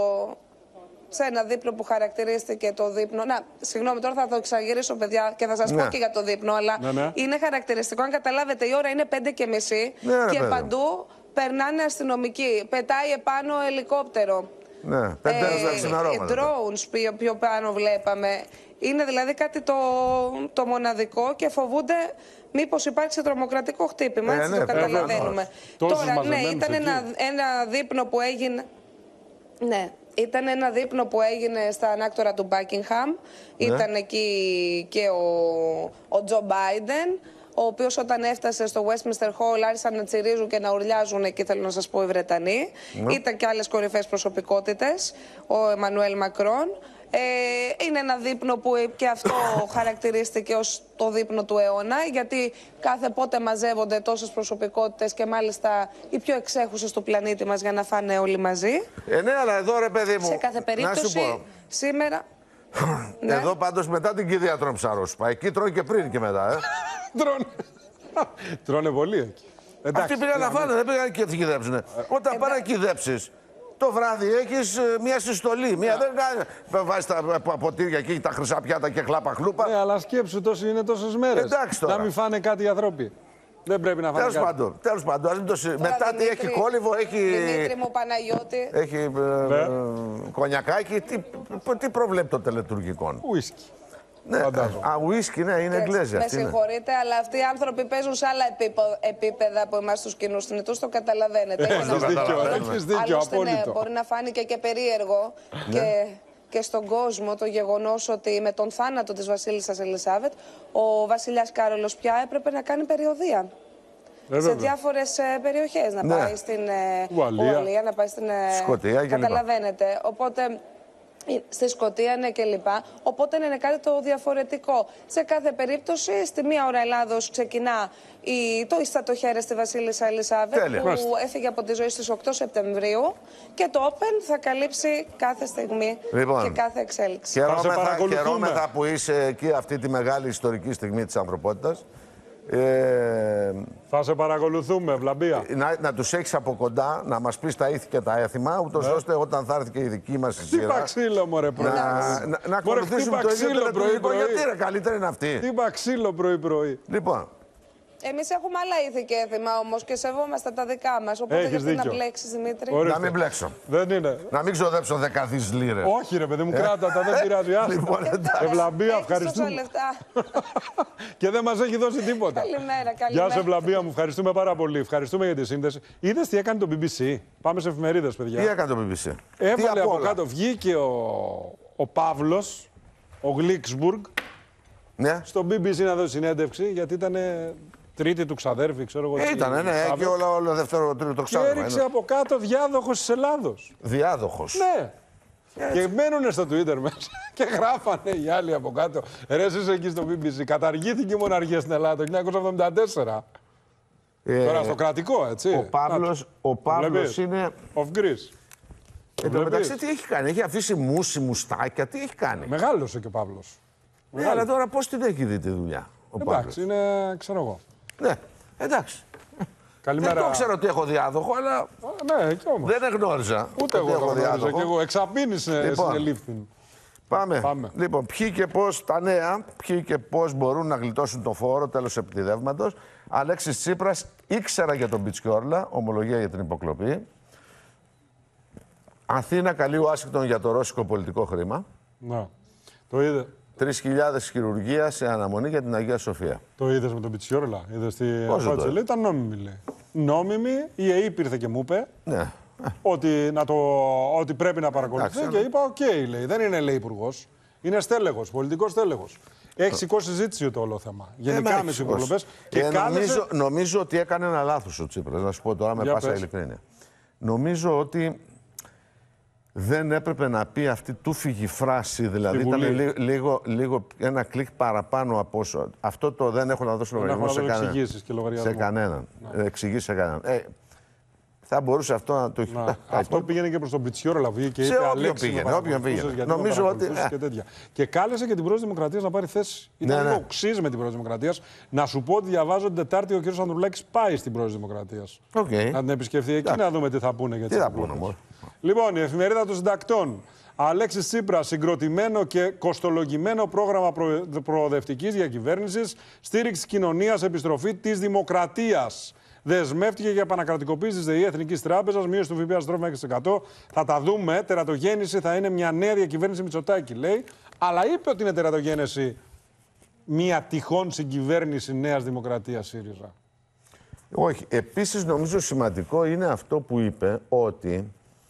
σε ένα δείπνο που χαρακτηρίστηκε το δείπνο. Να, συγγνώμη, τώρα θα το εξαγγυρίσω, παιδιά, και θα σας Ναι. πω και για το δείπνο, αλλά Ναι, ναι. είναι χαρακτηριστικό. Αν καταλάβετε, η ώρα είναι πέντε και μισή Ναι, ρε, και παιδί. παντού περνάνε αστυνομικοί. Πετάει επάνω ελικόπτερο. Ναι, πέντε Ε, ξημερώματα. drones πιο, πιο πάνω βλέπαμε. Είναι δηλαδή κάτι το, το μοναδικό και φοβούνται μήπως υπάρξει τρομοκρατικό χτύπημα. Ε, Έτσι ναι, το βέβαια. καταλαβαίνουμε. Τόσους Τώρα, ναι, μαζεμένους ήταν εκεί. ένα, ένα δείπνο που έγινε. Ναι, ήταν ένα δείπνο που έγινε στα ανάκτορα του Buckingham. Ήταν εκεί και ο, ο Τζο Μπάιντεν, ο οποίος όταν έφτασε στο Westminster Hall άρχισαν να τσιρίζουν και να ουρλιάζουν, εκεί θέλω να σας πω, οι Βρετανοί. Ήταν και άλλες κορυφαίες προσωπικότητες, ο Εμμανουέλ Μακρόν. Ε, είναι ένα δείπνο που και αυτό χαρακτηρίστηκε ως το δείπνο του αιώνα, γιατί κάθε πότε μαζεύονται τόσες προσωπικότητες και μάλιστα οι πιο εξέχουσες του πλανήτη μας για να φάνε όλοι μαζί. Ε, ναι, αλλά εδώ ρε παιδί μου. Σε κάθε να σου περίπτωση, πω. σήμερα... ναι. Εδώ πάντως μετά την κηδεία τρώνε ψαρόσουπα. Εκεί τρώνε και πριν και μετά. Ε. Τρώνε. Τρώνε πολύ εκεί. Αυτοί πήγαν να φάνε, δεν πήγαν και να κυδέψουν. Όταν πάνε να κυδέψεις, το βράδυ έχεις ε, μια συστολή. Μια, δεν κάνει. Βάζεις τα ε, ποτήρια εκεί, τα χρυσά πιάτα και χλάπα χλούπα. Ναι, αλλά σκέψου τόσο είναι τόσες μέρες. Εντάξει τώρα. Να μην φάνε κάτι οι ανθρώποι. Δεν πρέπει να φάνε Τέλος κάτι. πάντων, τέλος πάντων. Ας μην το συ- Τώρα, μετά τι Δημήτρη, έχει κόλυβο, έχει. Δημήτρη μου, Παναγιώτη. Έχει ε, Ναι. ε, κονιακάκι. Τι, τι προβλέπει το τελετουργικό. Ουίσκι. Ναι, Φαντάζομαι. α, ουίσκι, ναι, είναι εγγλέζια. Με αυτή είναι. συγχωρείτε, αλλά αυτοί οι άνθρωποι παίζουν σε άλλα επίπο- επίπεδα από εμάς τους κοινούς θνητούς, το καταλαβαίνετε. το Έχεις δίκιο, καταλαβαίνουμε. έχεις δίκιο, Άλλωστε, ναι, απόλυτο. μπορεί να φάνηκε και περίεργο και, και στον κόσμο το γεγονός ότι με τον θάνατο της βασίλισσας Ελισάβετ, ο βασιλιάς Κάρολος πια έπρεπε να κάνει περιοδεία. Ε, σε βέβαια. διάφορες ε, περιοχές, να Ναι. πάει στην ε, Ουαλία. Ουαλία, να πάει στην ε, Σκωτία και λοιπά. καταλαβαίνετε. Οπότε ε, στη Σκωτία, ναι, και λοιπά. Οπότε είναι κάτι το διαφορετικό. Σε κάθε περίπτωση, στη μία ώρα Ελλάδος ξεκινά η, το Ιστατοχέρε στη Βασίλισσα Ελισάβετ, Τέλεια. που Μάλιστα. έφυγε από τη ζωή στις οκτώ Σεπτεμβρίου, και το Open θα καλύψει κάθε στιγμή Λοιπόν, και κάθε εξέλιξη. Χαιρόμεθα, παρακολουθούμε. χαιρόμεθα που είσαι εκεί αυτή τη μεγάλη ιστορική στιγμή της ανθρωπότητας. Ε, Θα σε παρακολουθούμε, Βλαμπία. να, να τους έχεις από κοντά, να μας πεις τα ήθη και τα έθιμα, ούτως ώστε όταν θα έρθει και η δική μας η Χτύπα σειρά, ξύλο, μωρέ, πρωί. να, να, να Μωρέ, ακολουθήσουμε χτύπα το ίδιο ξύλο τελετουργικό. πρωί-πρωί. Γιατί ρε, καλύτερη είναι αυτή. Χτύπα ξύλο πρωί-πρωί. Λοιπόν, Εμείς έχουμε άλλα ήθη και έθιμα όμως και σεβόμαστε τα δικά μας. Οπότε Έχεις γιατί να δίκιο. μπλέξεις, Δημήτρη. Ορίστε. να μην μπλέξω. Δεν είναι. Να μην ξοδέψω δεκαδείς λίρες. Όχι, ρε παιδί μου, κράτα τα, δεν πειράζει. άστα. Λοιπόν, εντάξει. Ευλαμπία, Έχεις ευχαριστούμε. τόσα λεφτά. Και δεν μας έχει δώσει τίποτα. Καλημέρα, καλημέρα. Γεια σε, Ευλαμπία μου, ευχαριστούμε πάρα πολύ. Ευχαριστούμε για τη σύνδεση. Είδες τι έκανε το μπι μπι σι. Πάμε σε εφημερίδες, παιδιά. Τι έκανε το μπι μπι σι. Τι Έβαλε απ' από όλα. κάτω, βγήκε ο, ο Παύλος, ο Γλίξμπουργκ, Ναι. στο μπι μπι σι να δώσει συνέντευξη, γιατί ήταν τρίτη του ξαδέρφη, ξέρω εγώ. Ε, τι, Ήτανε, ναι, Σάββατο. και όλο, όλο δεύτερο, τρίτο Και ξάδερμα. έριξε από κάτω διάδοχος της Ελλάδος. Διάδοχος. Ναι. Και μένουν στο Twitter μέσα και γράφανε οι άλλοι από κάτω. Ρε, εσείς εκεί στο μπι μπι σι. Καταργήθηκε η μοναρχία στην Ελλάδα το χίλια εννιακόσια εβδομήντα τέσσερα. Ε, Τώρα στο κρατικό, έτσι. ο Παύλος, ο Παύλος βλέπεις. είναι. Of Greece. Εν τω βλέπεις. μεταξύ, τι έχει κάνει. Έχει αφήσει μουσι, μουστάκια, τι έχει κάνει. Μεγάλωσε και ο Παύλος. Ναι, αλλά τώρα πώς την έχει δει τη δουλειά ο Παύλος. Εντάξει, είναι, ξέρω εγώ. Ναι, εντάξει. Καλημέρα. Δεν το ξέρω ότι έχω διάδοχο, αλλά Α, ναι, κι όμως. δεν εγνώριζα. Ούτε ότι εγώ το έχω γνώριζα. διάδοχο. Και εγώ εξαπίνης Λοιπόν. συνελήφθην. Πάμε. Πάμε. Λοιπόν, ποιοι και πώς τα νέα, ποιοι και πώς μπορούν να γλιτώσουν το φόρο τέλος επιτιδεύματος. Αλέξης Τσίπρας, ήξερα για τον Πιτσιόρλα, ομολογία για την υποκλοπή. Αθήνα καλεί Ουάσιγκτον για το ρώσικο πολιτικό χρήμα. Ναι. Το είδε. τρεις χιλιάδες χειρουργία σε αναμονή για την Αγία Σοφία. Το είδες με τον Πιτσιόρλα, είδες τι Πώς απάντησε. το Λέει, ήταν νόμιμη, λέει. Νόμιμη, η ΕΕΠ ήρθε και μου είπε Ναι. ότι, να το, ότι πρέπει να παρακολουθεί Εντάξει, και είπα, οκ, okay, λέει. Δεν είναι, λέει, υπουργός. Είναι στέλεχος, πολιτικός στέλεχος. Έχει σηκώσει συζήτηση το όλο θέμα. Γενικά με τις υποκλοπές. Και, και κάλεσε... νομίζω, νομίζω ότι έκανε ένα λάθος ο Τσίπρας, να σου πω τώρα με Για πάσα πες. ειλικρίνεια. Νομίζω ότι δεν έπρεπε να πει αυτή του φύγη φράση, δηλαδή Στη ήταν Βουλή. λίγο, λίγο, λίγο ένα κλικ παραπάνω από όσο. Αυτό το δεν έχω να δώσω λογαριασμό σε, κανένα, εξηγήσεις και λογαριασμό. σε κανέναν. Ναι. Εξηγήσει σε κανέναν. Ε, θα μπορούσε αυτό να το έχει. Να, αυτό πήγαινε και προς τον Πιτσιόρλα και Σε είπε όποιον Αλέξη, πήγαινε, με όποιον πήγαινε. παρακολουθούσες, γιατί Νομίζω με ότι, παρακολουθούσες ε. Και, τέτοια. Και κάλεσε και την Πρόεδρο Δημοκρατίας να πάρει θέση. Ήταν Ναι, λίγο ναι. οξύς με την Πρόεδρο Δημοκρατίας. Να σου πω ότι διαβάζω την Τετάρτη ο κ. Ανδρουλάκης πάει στην Πρόεδρο Δημοκρατίας. Okay. Να την επισκεφθεί εκεί να δούμε τι θα πούνε για Τι τις θα πούνε, υποκλοπές. μόνο. Λοιπόν, η εφημερίδα των συντακτών. Αλέξης Τσίπρας, συγκροτημένο και κοστολογημένο πρόγραμμα προ... προοδευτικής διακυβέρνησης, στήριξη κοινωνίας, επιστροφή της δημοκρατίας. Δεσμεύτηκε για επανακρατικοποίηση της ΔΕΗ Εθνικής Τράπεζας, μείωση του ΦΠΑ στρόφιμα έξι τοις εκατό. Θα τα δούμε. Τερατογέννηση θα είναι μια νέα διακυβέρνηση Μητσοτάκη, λέει. Αλλά είπε ότι είναι τερατογέννηση μια τυχόν συγκυβέρνηση Νέας Δημοκρατίας ΣΥΡΙΖΑ. Όχι. Επίσης νομίζω σημαντικό είναι αυτό που είπε ότι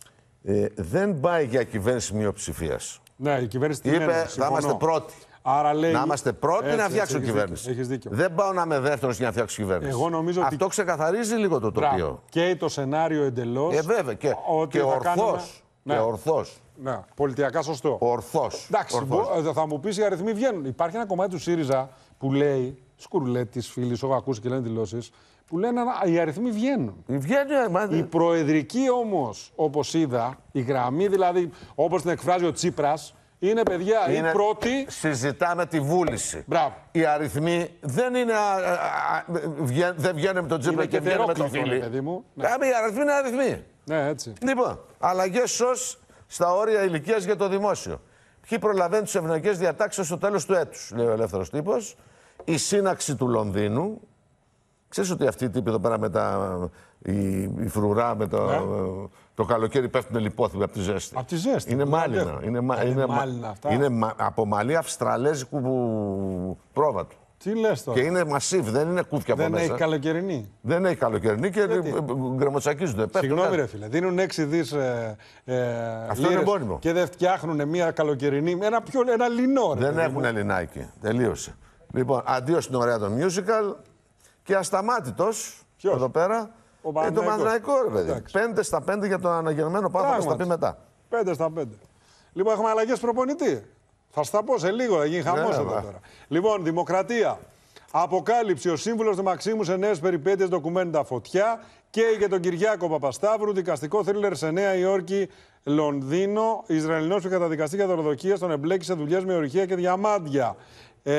ε, δεν πάει για κυβέρνηση μειοψηφίας. Ναι, η κυβέρνηση τι Είπε μένει, θα συμφωνώ. είμαστε πρώτοι. Άρα λέει, Να είμαστε πρώτοι έτσι, να έτσι, φτιάξουν έχεις κυβέρνηση. δίκιο, έχεις δίκιο. Δεν πάω να είμαι δεύτερος για να φτιάξω κυβέρνηση. Εγώ νομίζω Αυτό ότι... ξεκαθαρίζει λίγο το τοπίο. Μπράβο. Και το σενάριο εντελώς. Ε, βέβαια. Και, ότι και θα ορθώς. κάνουμε- Και Ναι. ορθώς. Ναι, πολιτιακά σωστό. Ορθώς. Εντάξει, Ορθώς. μπο- θα μου πεις οι αριθμοί βγαίνουν. Υπάρχει ένα κομμάτι του ΣΥΡΙΖΑ που λέει, σκουρλέτης φίλης, έχω ακούσει και λένε δηλώσεις, που λένε «Α, οι αριθμοί βγαίνουν. Βγαίνει, μα, Η προεδρική όμως, όπως είδα, η γραμμή δηλαδή, όπως την εκφράζει ο Τσίπρας, είναι παιδιά είναι- η πρώτη. Συζητάμε τη βούληση. Μπράβο. Οι αριθμοί δεν είναι. Α, α, α, βγαί- δεν βγαίνουν με τον Τσίπρα Είναι και και βγαίνουν με τον τερόκλητο, Φίλη. ρε παιδί μου. Ναι. Ναι. Οι αριθμοί είναι αριθμοί. Ναι, έτσι. Λοιπόν, αλλαγές σως στα όρια ηλικίας για το δημόσιο. Ποιοι προλαβαίνουν τις ευνοϊκές διατάξεις στο τέλος του έτους, λέει ο ελεύθερος τύπος. Η σύναξη του Λονδίνου. Ξέρεις ότι αυτοί οι τύποι εδώ πέρα με τα. Η, η φρουρά με το, Ναι. το καλοκαίρι πέφτουν λιπόθυμοι από τη ζέστη. Από τη ζέστη. Είναι που μάλινα. δεν Είναι, μα- είναι είναι, μα- μάλινα αυτά. είναι μα- από μαλλί αυστραλέζικου που- πρόβατου. Τι λες τώρα. Και είναι massive, δεν είναι κούφια από Δεν μέσα. έχει καλοκαιρινή. Δεν έχει καλοκαιρινή και γκρεμοτσακίζονται. Πέφτουν Συγγνώμη, κάτω. ρε φίλε. Δίνουν έξι δις ε, ε, Αυτό είναι λίρες μόνιμο. και δεν φτιάχνουν μια καλοκαιρινή. Ένα πιο ένα λινό, ρε Δεν παιδί έχουν μου. Ελληνάκι. Τελείωσε. Λοιπόν, αντίο στην ωραία το musical και ασταμάτητος Ποιος? εδώ πέρα. Ο ε, το Παναθηναϊκός. Παναθηναϊκό, ρε παιδί. Εντάξει. Πέντε στα πέντε για τον αναγεννημένο Πάπα, θα στα πει Πράγματι. μετά. Πέντε στα πέντε. Λοιπόν, έχουμε αλλαγές προπονητή. Θα στα πω σε λίγο, θα γίνει χαμός Ναι, εδώ ναι. τώρα. Λοιπόν, Δημοκρατία. Αποκάλυψη ο σύμβουλος του Μαξίμου σε νέες περιπέτειες ντοκουμέντα φωτιά και για τον Κυριάκο Παπασταύρου. Δικαστικό θρίλερ σε Νέα Υόρκη, Λονδίνο. Ισραηλινός που καταδικαστεί για δωροδοκία στον εμπλέκει σε δουλειές με ορυχεία και διαμάντια. Ε,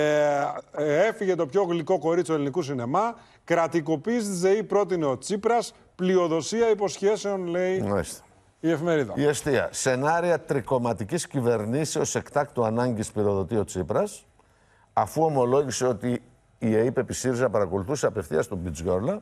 ε, έφυγε το πιο γλυκό κορίτσι του ελληνικού σινεμά. Κρατικοποίηση της ΔΕΗ πρότεινε ο Τσίπρας. Πλειοδοσία υποσχέσεων, λέει Μάλιστα. η εφημερίδα. Η αιστεία. Σενάρια τρικομματικής κυβερνήσεως εκτάκτου ανάγκης πυροδοτεί ο Τσίπρας, αφού ομολόγησε ότι η ΕΕΠ επί ΣΥΡΙΖΑ παρακολουθούσε απευθείας τον Πιτσιόρλα.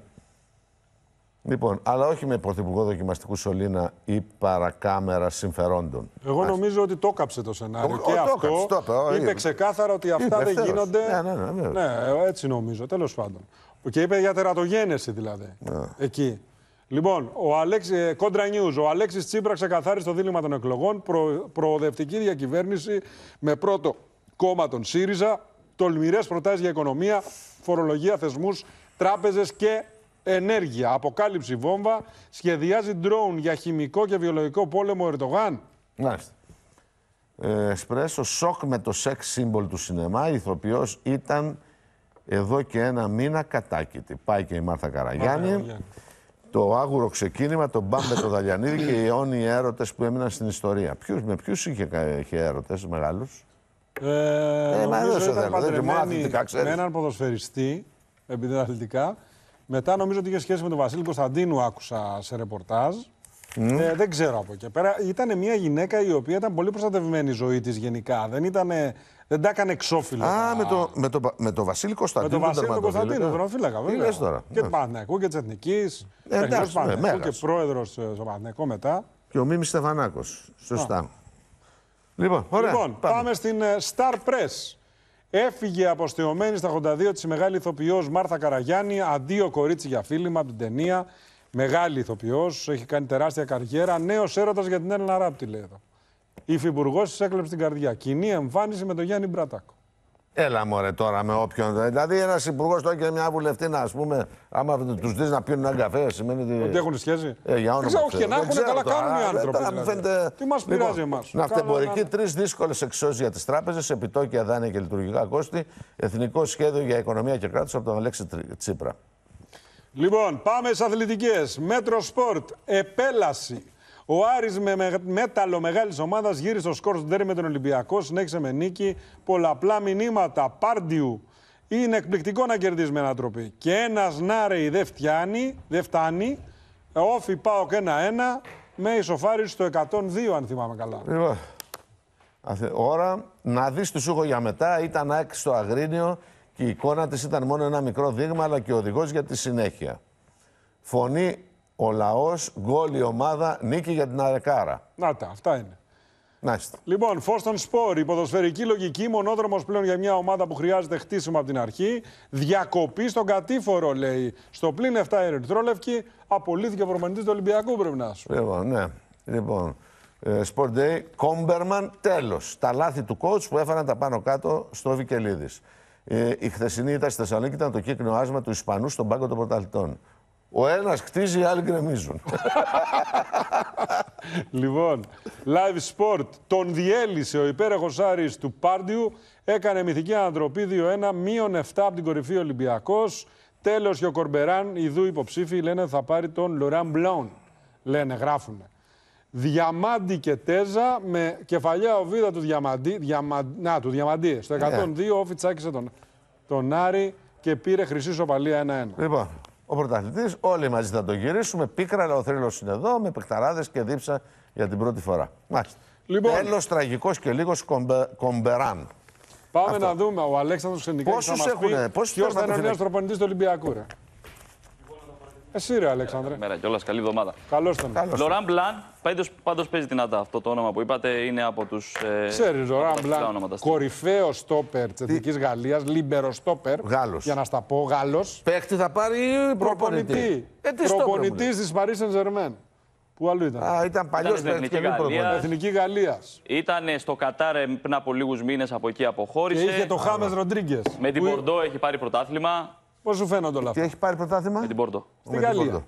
Λοιπόν, αλλά όχι με πρωθυπουργό δοκιμαστικού σωλήνα ή παρακάμερα συμφερόντων. Εγώ νομίζω ότι το έκαψε το σενάριο. Ο- και ο- το αυτό έκαψε, το είπε, ο- είπε είπε. ξεκάθαρα ότι αυτά Είπε δεν ευθέως. γίνονται. Ναι, ναι, ναι, βέβαια. Ναι, έτσι νομίζω, τέλος πάντων. Και είπε για τερατογένεση δηλαδή. Ναι. Εκεί. Λοιπόν, ο Αλέξη, κόντρα News, ο Αλέξης Τσίπρα ξεκαθάρισε το δίλημμα των εκλογών. Προ, προοδευτική διακυβέρνηση με πρώτο κόμμα τον ΣΥΡΙΖΑ. Τολμηρές προτάσεις για οικονομία, φορολογία, θεσμούς, τράπεζες και ενέργεια. Αποκάλυψη βόμβα. Σχεδιάζει ντρόουν για χημικό και βιολογικό πόλεμο ο Ερντογάν. Μάλιστα. Ε, Εσπρέσο, σοκ με το σεξ σύμβολ του σινεμά. Η ηθοποιός ήταν εδώ και ένα μήνα κατάκητη. Πάει και η Μάρθα Καραγιάννη. Καραγιάννη. Το άγουρο ξεκίνημα, το μπαμ με το Δαλιανίδη και οι αιώνιοι έρωτες που έμειναν στην ιστορία. Ποιους, με ποιους είχε, είχε έρωτες μεγάλους? Ε, μα νομίζω δεν σε ήταν θέλω, δεν και μόνο παντρεμένη αθλητικά, ξέρεις. με έναν ποδοσφαιριστή, επειδή ήταν αθλητικά. Μετά νομίζω ότι είχε σχέση με τον Βασίλη Κωνσταντίνου, άκουσα σε ρεπορτάζ. Ε, δεν ξέρω από εκεί πέρα. Ήταν μια γυναίκα η οποία ήταν πολύ προστατευμένη η ζωή της γενικά. Δεν, ήτανε, δεν τα έκανε εξώφυλλο. Α, με το, με, το, με το Βασίλη με Κωνσταντίνου. τον Βασίλη τον τερματοφύλακα. Κωνσταντίνο, τον οφύλακα. Τι βέβαια. λες τώρα? Και Ναι. του Παναθηναϊκού και της Εθνικής. Ε, εντάξει, Τεχνικός του Παναθηναϊκού ναι, και μέγας. πρόεδρος στο Παναθηναϊκό μετά. Και ο Μίμης Στεφανάκος. Σωστά. Λοιπόν, ωραία, λοιπόν πάμε. πάμε στην uh, Star Press. Έφυγε αποστεωμένη στα ογδόντα δύο της η μεγάλη ηθοποιός Μάρθα Καραγιάννη. Αντίο κορίτσι για φίλημα από την ταινία. Μεγάλη ηθοποιός, έχει κάνει τεράστια καριέρα. Νέος έρωτας για την Έλληνα Ράπτη, λέει εδώ. Η υφυπουργός της έκλεψε την καρδιά. Κοινή εμφάνιση με τον Γιάννη Μπράτακο. Έλα μωρέ τώρα με όποιον. Δηλαδή ένας υπουργός τώρα και μια βουλευτήνα, ας πούμε, άμα τους δεις να πιούν έναν καφέ, σημαίνει ότι. Ότι έχουν σχέση. Ε, για όνομα. Όχι και να έχουν, καλά κάνουν οι άνθρωποι. Δηλαδή. Φαίνεται... Τι μας λοιπόν, πειράζει εμάς. Ναυτεμπορική, τρεις δύσκολες εξώσεις για τις τράπεζες, επιτόκια, δάνεια και λειτουργικά κόστη. Εθνικό σχέδιο για οικονομία και κράτος από τον Αλέξη Τσίπρα. Λοιπόν, πάμε στις αθλητικές. Μέτρο Σπορτ, επέλαση. Ο Άρης με, με μέταλλο μεγάλης ομάδας γύρισε στο σκορ στον τέρμι με τον Ολυμπιακό, συνέχισε με νίκη. Πολλαπλά μηνύματα. Πάρντιου. Είναι εκπληκτικό να κερδίζει με ανατροπή. Και ένας Νάρεϊ δεν φτάνει. Δεν φτάνει. Όφι ΠΑΟΚ ένα ένα με ισοφάριση στο εκατόν δύο, αν θυμάμαι καλά. Λοιπόν, ώρα να δεις τη Σούχο για μετά. Ήταν άκρη στο Αγρίνιο και η εικόνα της ήταν μόνο ένα μικρό δείγμα, αλλά και οδηγός για τη συνέχεια. Φωνή ο λαός, γκολ η ομάδα, νίκη για την Αρεκάρα. Να τα, αυτά είναι. Νάστε. Λοιπόν, φως στον σπορ, η ποδοσφαιρική λογική, μονόδρομος πλέον για μια ομάδα που χρειάζεται χτίσιμο από την αρχή. Διακοπή στον κατήφορο, λέει. Στο πλήν επτά η Ερυθρόλευκη, απολύθηκε ο προπονητής του Ολυμπιακού, πρέπει να σου. Λοιπόν, ναι. Λοιπόν, ε, Sport Day, Κόμπερμαν, τέλος. Τα λάθη του coach που έφεραν τα πάνω κάτω στο Βικελίδης. Ε, η χθεσινή ήττα στη Θεσσαλονίκη ήταν το κύκνο άσμα του Ισπανού στον πάγκο των πρωταθλητών. Ο ένας χτίζει, οι άλλοι γκρεμίζουν. Λοιπόν, live sport. Τον διέλυσε ο υπέροχος Άρης του Πάρντιου. Έκανε μυθική ανατροπή δύο ένα, μείον επτά από την κορυφή Ολυμπιακός. Τέλος και ο Κορμπεράν, ειδού υποψήφοι, λένε θα πάρει τον Λοράν Μπλόν. Λένε, γράφουνε. Διαμάντι και Τέζα με κεφαλιά οβίδα του Διαμαντή. Διαμα... Να, του Διαμαντή. Στο εκατόν δύο, yeah. Όφι τσάκισε τον, τον Άρη και πήρε χρυσή σοπαλία ένα ένα. Λοιπόν. Ο πρωταθλητής, όλοι μαζί θα το γυρίσουμε. Πίκρα, αλλά ο θρύλος είναι εδώ, με παικταράδες και δίψα για την πρώτη φορά. Μάλιστα. Λοιπόν, τέλος, τραγικός και λίγος κομπε, Κομπεράν. Πάμε αυτό. Να δούμε. Ο Αλέξανδρος Ξενικάκης θα μας έχουνε, πει ποιος θα είναι ο νέος προπονητής του Ολυμπιακού, ρε. Εσύ ρε Αλέξανδρε. Μέρα κιόλας, καλή εβδομάδα. Καλώς τον. Λοράν Μπλάν, πάντως παίζει δυνατά αυτό το όνομα που είπατε, είναι από τους... Ε, Ξέρεις, Λοράν Μπλάν, κορυφαίο στόπερ της Εθνικής Γαλλίας, λίμπερο στόπερ. Γάλλος. Για να στα πω, Γάλλος. Παίχτη θα πάρει προπονητή. Ε, προπονητής της Paris Saint-Germain. Πού αλλού ήταν. Α, ήταν παλιός παίχτης και μη προπονητής. Εθνική Γαλλίας. Ήταν στο Κατάρ πριν από λίγους μήνες, από εκεί αποχώρησε. Και είχε το Χάμες Ροντρίγκες. Με την Μπορντό έχει πάρει πρωτάθλημα. Πώς σου φαίνονται όλα αυτά. Τι έχει πάρει πρωτάθλημα? Με την Μπορντό. Στη Γαλλία.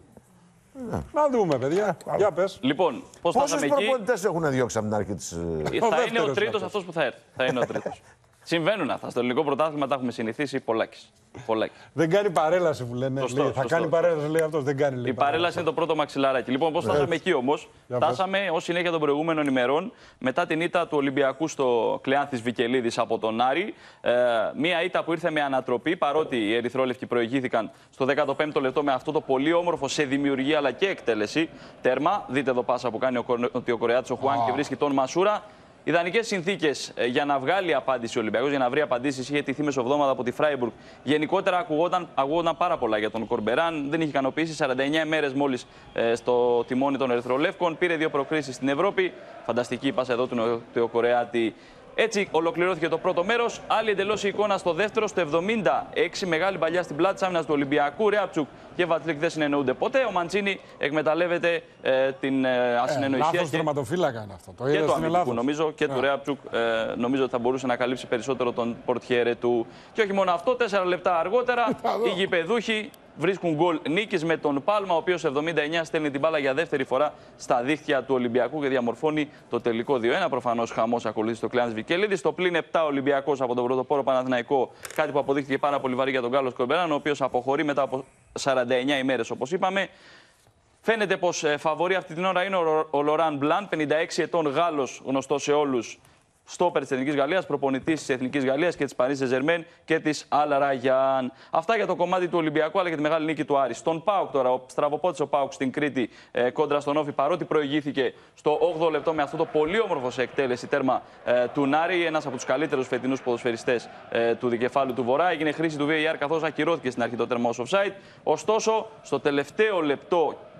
Να δούμε, παιδιά. Για πες. Λοιπόν, πώς θα πόσους προπονητές έχουν διώξει από την αρχή της... Θα είναι ο τρίτος αυτός που θα έρθει. Θα είναι ο τρίτος. Συμβαίνουν αυτά. Στο ελληνικό πρωτάθλημα τα έχουμε συνηθίσει πολλάκις. Δεν κάνει παρέλαση που λένε. Σωστό, λέει, σωστό, θα κάνει σωστό. παρέλαση, λέει αυτός. Δεν κάνει. Λέει, η παρέλαση είναι το πρώτο μαξιλάράκι. Λοιπόν, πώς φτάσαμε εκεί όμως? Φτάσαμε ως συνέχεια των προηγούμενων ημερών μετά την ήττα του Ολυμπιακού στο Κλεάνθης Βικελίδης από τον Άρη. Ε, μία ήττα που ήρθε με ανατροπή, παρότι οι Ερυθρόλευκοι προηγήθηκαν στο δέκατο πέμπτο λεπτό με αυτό το πολύ όμορφο σε δημιουργία αλλά και εκτέλεση τέρμα. Δείτε εδώ πάσα που κάνει ο Νοτιοκορεάτης ο Χουάν και βρίσκει τον Μασούρα. Ιδανικές συνθήκες για να βγάλει απάντηση ο Ολυμπιακός, για να βρει απαντήσεις. Είχε τηθεί μεσοβδόμαδα από τη Φράιμπουργκ. Γενικότερα ακουγόταν, ακουγόταν πάρα πολλά για τον Κορμπεράν. Δεν είχε ικανοποιήσει. σαράντα εννέα ημέρες μόλις ε, στο τιμόνι των Ερυθρολεύκων. Πήρε δύο προκρίσεις στην Ευρώπη. Φανταστική η πάσα εδώ του Νοτιοκορεάτη. Έτσι ολοκληρώθηκε το πρώτο μέρος. Άλλη εντελώς η εικόνα στο δεύτερο, στο εβδομήντα έξι. Μεγάλη παλιά στην πλάτη της άμυνας του Ολυμπιακού. Ρέαπτσουκ και Βατλίκ δεν συνεννοούνται ποτέ. Ο Μαντσίνη εκμεταλλεύεται ε, την ε, ασυνεννοησία. Ε, λάθος τερματοφύλακα είναι αυτό. Το και του αμυντικού νομίζω και yeah. του Ρέαπτσουκ ε, νομίζω ότι θα μπορούσε να καλύψει περισσότερο τον πορτιέρε του. Και όχι μόνο αυτό, τέσσερα λεπτά αργότερα οι γηπεδούχοι βρίσκουν γκολ νίκης με τον Πάλμα, ο οποίος εβδομήντα εννέα στέλνει την μπάλα για δεύτερη φορά στα δίχτυα του Ολυμπιακού και διαμορφώνει το τελικό δύο ένα. Προφανώς χαμός ακολουθεί στο Κλεάνθης Βικελίδης. Στο πλήν επτά Ολυμπιακός από τον πρωτοπόρο Παναθηναϊκό, κάτι που αποδείχθηκε πάρα πολύ βαρύ για τον Γκάλος Κορμπεράν, ο οποίος αποχωρεί μετά από σαράντα εννέα ημέρες, όπως είπαμε. Φαίνεται πως ε, φαβορεί αυτή την ώρα είναι ο, ο Λοράν Μπλάν, πενήντα έξι ετών Γάλλος, γνωστός σε όλους. Στόπερ της Εθνικής Γαλλίας, προπονητής της Εθνικής Γαλλίας και της Paris Saint-Germain και της Al Rayyan. Αυτά για το κομμάτι του Ολυμπιακού, αλλά και τη μεγάλη νίκη του Άρη. Στον ΠΑΟΚ τώρα, ο στραβοπότης ο ΠΑΟΚ στην Κρήτη ε, κόντρα στον Όφη, παρότι προηγήθηκε στο όγδοο λεπτό με αυτό το πολύ όμορφο σε εκτέλεση τέρμα ε, του Νάρη, ένας από τους καλύτερους φετινούς ποδοσφαιριστές ε, του δικεφάλου του Βορρά. Έγινε χρήση του βι έι αρ καθώς ακυρώθηκε στην αρχή το τέρμα ως offside. Ωστόσο, στο τελευταίο λεπτό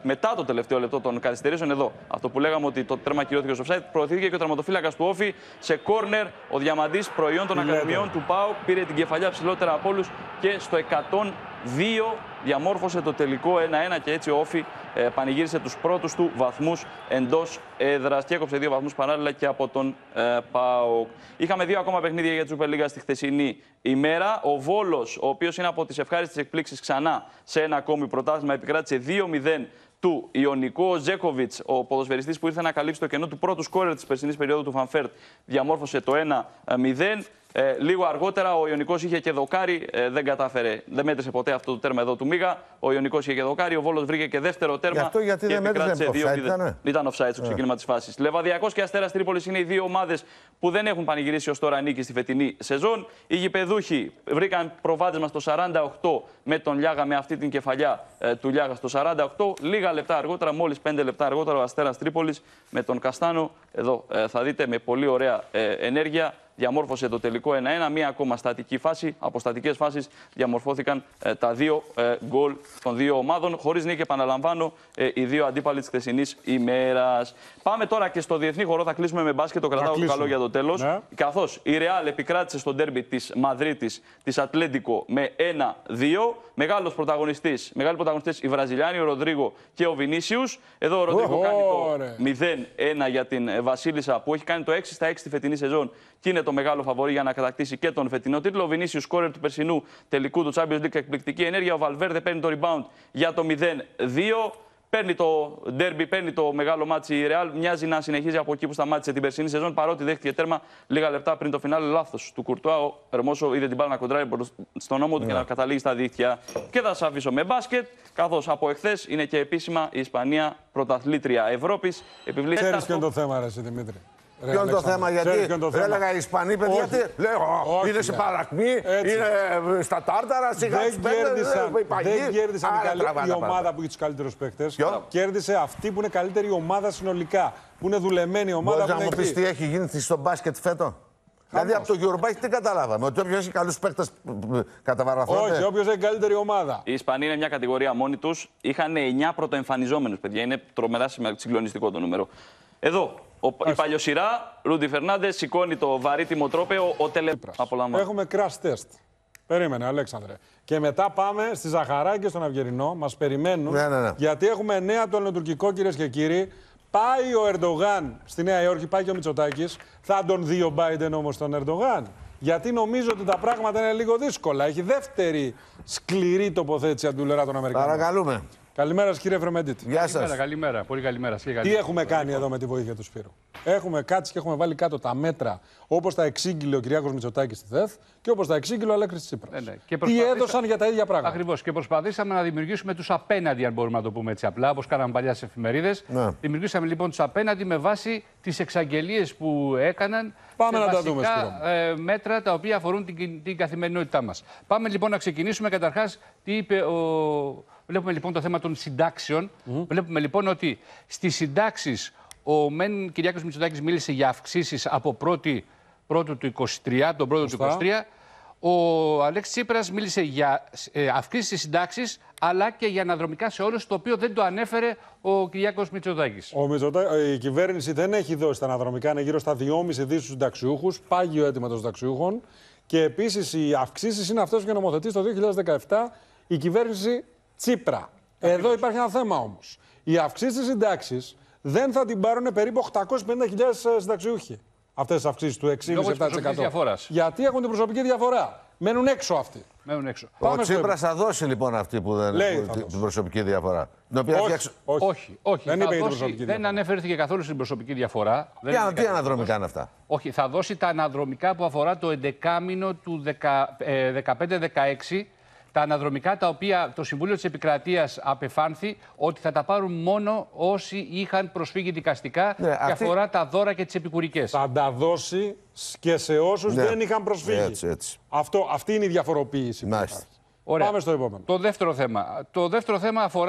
μετά το τελευταίο λεπτό των καθυστερήσεων. Εδώ, αυτό που λέγαμε ότι το τέρμα κυρώθηκε ως offside, προωθήθηκε και ο τερματοφύλακας του Όφη σε κόρνερ. Ο Διαμαντής, προϊόν των ακαδημιών του ΠΑΟΚ, πήρε την κεφαλιά ψηλότερα από όλους και στο εκατόν δύο διαμόρφωσε το τελικό ένα ένα και έτσι ο Όφη ε, πανηγύρισε τους πρώτους του βαθμούς εντός έδρας και έκοψε δύο βαθμούς παράλληλα και από τον ε, ΠΑΟΚ. Είχαμε δύο ακόμα παιχνίδια για τη Super League στη χθεσινή ημέρα. Ο Βόλος, ο οποίος είναι από τις ευχάριστες εκπλήξεις ξανά σε ένα ακόμη πρωτάθλημα, επικράτησε δύο μηδέν του Ιωνικού. Ο Ζέκοβιτς, ο ποδοσφαιριστής που ήρθε να καλύψει το κενό του πρώτου σκόρερ της περσινής περίοδου του Φανφέρτ, διαμόρφωσε το ένα μηδέν. Ε, λίγο αργότερα ο Ιωνικός είχε και δοκάρι, ε, δεν κατάφερε, δεν μέτρησε ποτέ αυτό το τέρμα εδώ του Μίγα. Ο Ιωνικός είχε και δοκάρι, ο Βόλος βρήκε και δεύτερο τέρμα. Γι' αυτό γιατί δεν μέτρησε δύο μηδέν. Ήταν, ήταν offside στο ξεκίνημα της φάσης. Λεβαδιακός και Αστέρας Τρίπολης είναι οι δύο ομάδες που δεν έχουν πανηγυρίσει ως τώρα νίκη στη φετινή σεζόν. Οι γηπεδούχοι βρήκαν προβάδισμα στο σαράντα οκτώ με τον Λιάγα, με αυτή την κεφαλιά ε, του Λιάγα στο σαράντα οκτώ. Λίγα λεπτά αργότερα, μόλις πέντε λεπτά αργότερα, ο Αστέρας Τρίπολης με τον Καστάνο, εδώ ε, θα δείτε με πολύ ωραία ε, ενέργεια, διαμόρφωσε το τελικό ένα ένα. Μία ακόμα στατική φάση. Από στατικές φάσεις διαμορφώθηκαν ε, τα δύο ε, γκολ των δύο ομάδων. Χωρίς νίκη, επαναλαμβάνω, ε, οι δύο αντίπαλοι της χθεσινής ημέρας. Πάμε τώρα και στο διεθνή χώρο. Θα κλείσουμε με μπάσκετ. Το κρατάω το καλό για το τέλος. Ναι. Καθώς η Ρεάλ επικράτησε στο ντέρμπι της Μαδρίτης της Ατλέντικο με ένα δύο. Μεγάλος πρωταγωνιστής, μεγάλοι πρωταγωνιστές οι Βραζιλιάνοι, ο Ροντρίγο και ο Βινίσιους. Εδώ ο Ροντρίγο oh, κάνει το μηδέν ένα για την Βασίλισσα που έχει κάνει το έξι στα έξι τη φετινή σεζόν και είναι το μεγάλο φαβορί για να κατακτήσει και τον φετινό τίτλο. Ο Βινίσιους, σκόρερ του περσινού τελικού του Champions League, εκπληκτική ενέργεια. Ο Βαλβέρδε παίρνει το rebound για το μηδέν δύο. Παίρνει το ντέρμπι, παίρνει το μεγάλο μάτσι η Ρεάλ. Μοιάζει να συνεχίζει από εκεί που σταμάτησε την περσινή σεζόν, παρότι δέχτηκε τέρμα λίγα λεπτά πριν το φινάλε. Λάθος του Κουρτουά. Ο Ερμόσο είδε την μπάλα να κοντράρει στον ώμο του yeah. και να καταλήγει στα δίχτυα. Και θα σας αφήσω με μπάσκετ, καθώς από εχθές είναι και επίσημα η Ισπανία πρωταθλήτρια Ευρώπης. Ξέρεις ποιο είναι το θέμα, ρε Δημήτρη? Ποιο είναι το θέμα, γιατί έλεγα οι Ισπανοί παιδιά, γιατί λέω, είναι σε παρακμή, είναι στα τάρταρα, σιγά τους παίρνουν. Δεν κέρδισαν η ομάδα που έχει τους καλύτερους παίκτες. Κέρδισε αυτή που είναι καλύτερη ομάδα συνολικά, που είναι δουλεμένη ομάδα. Μπορείς να μου πεις τι έχει γίνει στο μπάσκετ φέτο? Δηλαδή από το Eurobasket τι καταλάβαμε, ότι όποιος έχει καλούς παίκτες καταβαραθώνται? Όχι, όποιος έχει καλύτερη ομάδα. Οι Ισπανοί είναι μια κατηγορία μόνοι τους. Είχαν εννιά πρωτοεμφανιζόμενους, παιδιά. Είναι τρομερά συγκλονιστικό το νούμερο. Εδώ. Ο, η παλιοσυρά, Ρούντι Φερνάντες, σηκώνει το βαρύτιμο τρόπαιο, ο τελε... Έχουμε crash test. Περίμενε, Αλέξανδρε. Και μετά πάμε στη Ζαχαρά και στον Αυγερινό. Μας περιμένουν. Ναι, ναι, ναι. Γιατί έχουμε νέα το ελληνοτουρκικό, κυρίες και κύριοι. Πάει ο Ερντογάν στη Νέα Υόρκη, πάει και ο Μητσοτάκης. Θα τον δει ο Μπάιντεν όμως τον Ερντογάν? Γιατί νομίζω ότι τα πράγματα είναι λίγο δύσκολα. Έχει δεύτερη σκληρή τοποθέτηση αντουλερά των Αμερικανών. Παρακαλούμε. Καλημέρα σας, κύριε Φρεμεντίτη. Γεια σας. Καλημέρα, καλημέρα. Πολύ καλημέρα. Τι έχουμε κάνει εδώ με τη βοήθεια του Σπύρου? Έχουμε κάτσει και έχουμε βάλει κάτω τα μέτρα όπως τα εξήγηλε ο Κυριάκος Μητσοτάκης στη ΘΕΘ και όπως τα εξήγηλε ο Αλέξης Τσίπρας. Ναι, ναι. Και προσπαθήσα... Τι έδωσαν για τα ίδια πράγματα. Ακριβώς. Και προσπαθήσαμε να δημιουργήσουμε τους απέναντι, αν μπορούμε να το πούμε έτσι απλά, όπως κάναμε παλιά στις εφημερίδες. Ναι. Δημιουργήσαμε λοιπόν τους απέναντι με βάση τις εξαγγελίες που έκαναν. Πάμε να τα δούμε, Σπύρο. Ε, μέτρα τα οποία αφορούν την, την καθημερινότητά μας. Πάμε λοιπόν να ξεκινήσουμε καταρχάς τι είπε ο. Βλέπουμε λοιπόν το θέμα των συντάξεων. Mm. Βλέπουμε λοιπόν ότι στις συντάξεις ο μεν Κυριάκος Μητσοτάκης μίλησε για αυξήσεις από πρώτη πρώτου του είκοσι τρία, τον πρώτο του είκοσι τρία. Ο Αλέξης Τσίπρας μίλησε για ε, αυξήσεις στις συντάξεις, αλλά και για αναδρομικά σε όλους, το οποίο δεν το ανέφερε ο Κυριάκος Μητσοτάκης. Ο Μητσοτά... Η κυβέρνηση δεν έχει δώσει τα αναδρομικά, είναι γύρω στα δυόμισι δισεκατομμύρια στους συνταξιούχους, πάγιο αίτημα των συνταξιούχων. Και επίσης οι αυξήσεις είναι αυτές που είχε νομοθετήσει το δύο χιλιάδες δεκαεπτά η κυβέρνηση Τσίπρα. Εδώ υπάρχει ένα θέμα όμως. Οι αυξήσεις στις συντάξεις δεν θα την πάρουν περίπου οκτακόσιες πενήντα χιλιάδες συνταξιούχοι. Αυτές τις αυξήσεις του έξι με επτά τοις εκατό. Γιατί έχουν την προσωπική διαφορά. Μένουν έξω αυτοί. Μένουν έξω. Ο Τσίπρας θα δώσει λοιπόν αυτή που δεν λέει την, την προσωπική διαφορά. Την οποία όχι, φτιάξω... όχι, όχι, όχι. Δεν, είπε δώσει, δεν δεν ανέφερθηκε καθόλου στην προσωπική διαφορά. Τι, δεν τι αναδρομικά είναι αυτά? Όχι, θα δώσει τα αναδρομικά που αφορά το εντεκάμηνο του δεκαπέντε δεκαέξι. Τα αναδρομικά τα οποία το Συμβούλιο της Επικρατείας απεφάνθη ότι θα τα πάρουν μόνο όσοι είχαν προσφύγει δικαστικά, ναι, και αυτή... αφορά τα δώρα και τις επικουρικές. Θα τα δώσει και σε όσους, ναι, δεν είχαν προσφύγει. Έτσι, έτσι. Αυτό, αυτή είναι η διαφοροποίηση. Μάλιστα. Ωραία. Πάμε στο επόμενο. Το δεύτερο θέμα. Το δεύτερο θέμα αφορά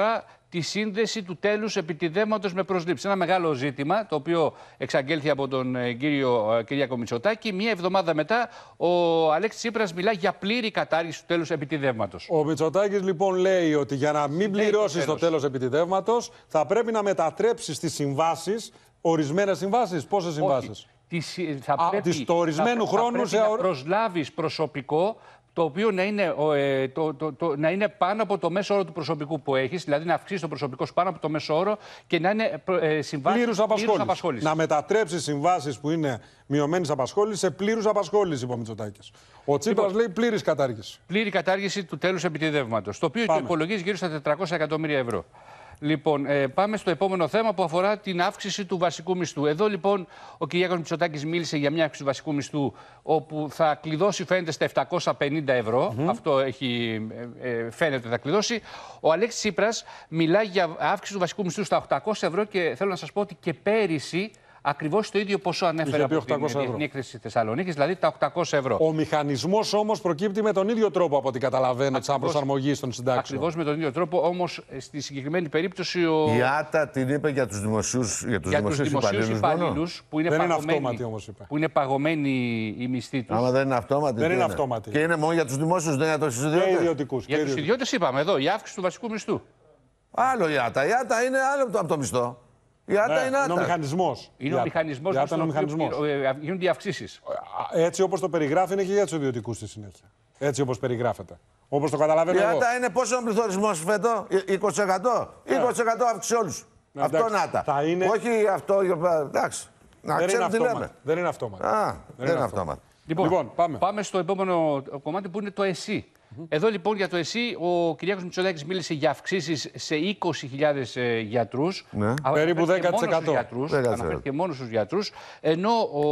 τη σύνδεση του τέλους επιτιδεύματος με προσλήψεις. Ένα μεγάλο ζήτημα, το οποίο εξαγγέλθηκε από τον ε, κύριο ε, Κυριάκο Μητσοτάκη. Μία εβδομάδα μετά, ο Αλέξης Τσίπρας μιλά για πλήρη κατάργηση του τέλους επιτιδεύματος. Ο Μητσοτάκης λοιπόν λέει ότι για να μην πληρώσεις το τέλος επιτιδεύματος, θα πρέπει να μετατρέψεις τις συμβάσεις, ορισμένες συμβάσεις. Πόσες συμβάσεις? Τις, θα Α, πρέπει, της, το ορισμένου θα, χρόνου θα σε... πρέπει να προσλάβεις προσωπικό το οποίο να είναι, ε, το, το, το, να είναι πάνω από το μέσο όρο του προσωπικού που έχεις, δηλαδή να αυξήσει το προσωπικό σου πάνω από το μέσο όρο και να είναι ε, συμβάσεις πλήρους απασχόλησης. απασχόλησης. Να μετατρέψει συμβάσεις που είναι μειωμένης απασχόλησης σε πλήρους απασχόληση, είπε ο Μητσοτάκης. Ο Τσίπρας λοιπόν, λέει πλήρης κατάργηση. Πλήρη κατάργηση του τέλους επιτιδεύματος, το οποίο το υπολογίζει γύρω στα τετρακόσια εκατομμύρια ευρώ. Λοιπόν, ε, πάμε στο επόμενο θέμα που αφορά την αύξηση του βασικού μισθού. Εδώ λοιπόν ο Κυριάκος Μητσοτάκης μίλησε για μια αύξηση του βασικού μισθού όπου θα κλειδώσει φαίνεται στα επτακόσια πενήντα ευρώ. Mm-hmm. Αυτό έχει, ε, ε, φαίνεται θα κλειδώσει. Ο Αλέξης Τσίπρας μιλάει για αύξηση του βασικού μισθού στα οκτακόσια ευρώ και θέλω να σας πω ότι και πέρυσι ακριβώς το ίδιο ποσό ανέφερε από την Διεθνή Έκθεση της Θεσσαλονίκης, δηλαδή τα οκτακόσια ευρώ. Ο μηχανισμός όμως προκύπτει με τον ίδιο τρόπο από ό,τι καταλαβαίνω, σαν προσαρμογή των συντάξεων. Ακριβώς με τον ίδιο τρόπο, όμως στη συγκεκριμένη περίπτωση. Ο... Η ΆΤΑ την είπε για τους δημοσίους, για τους για δημοσίους, τους δημοσίους υπαλλήλους που είναι, δεν παγωμένοι, είναι αυτόματη, όμως είπε. Που είναι παγωμένοι οι μισθοί τους. Άμα δεν είναι αυτόματη. Δεν είναι, είναι αυτόματη. Και είναι μόνο για τους δημόσιους, δεν είναι για τους ιδιώτες. Και ιδιωτικούς. Για τους ιδιώτες είπαμε εδώ, η αύξηση του βασικού μισθού. Άλλο η ΆΤΑ. Η ΆΤΑ είναι άλλο από το μισθό. Η ΆΤΑ ναι, είναι ΆΤΑ. Είναι ο μηχανισμός. Είναι ο μηχανισμός που στον οποίο γίνονται οι αυξήσεις. Έτσι όπως το περιγράφει είναι και για τους ιδιωτικούς στη συνέχεια. Έτσι όπως περιγράφεται. Όπως το καταλαβαίνω η εγώ. Η ΆΤΑ είναι πόσο ο πληθωρισμός φέτο, είκοσι τοις εκατό. είκοσι τοις εκατό αύξηση όλους. Ναι, αυτό είναι ΆΤΑ. είναι... Όχι αυτό. Εντάξει. Να ξέρουμε τι λέμε. Δεν είναι αυτόματο. Α, δεν είναι αυτόματο. Λοιπόν, λοιπόν πάμε. πάμε στο επόμενο κομμάτι που είναι το ΕΣΥ. Mm-hmm. Εδώ λοιπόν για το ΕΣΥ ο Κυριάκος Μητσοτάκης μίλησε για αυξήσεις σε είκοσι χιλιάδες ε, γιατρούς. Ναι. Περίπου δέκα τοις εκατό. Αναφέρθηκε μόνο στους γιατρούς. Ενώ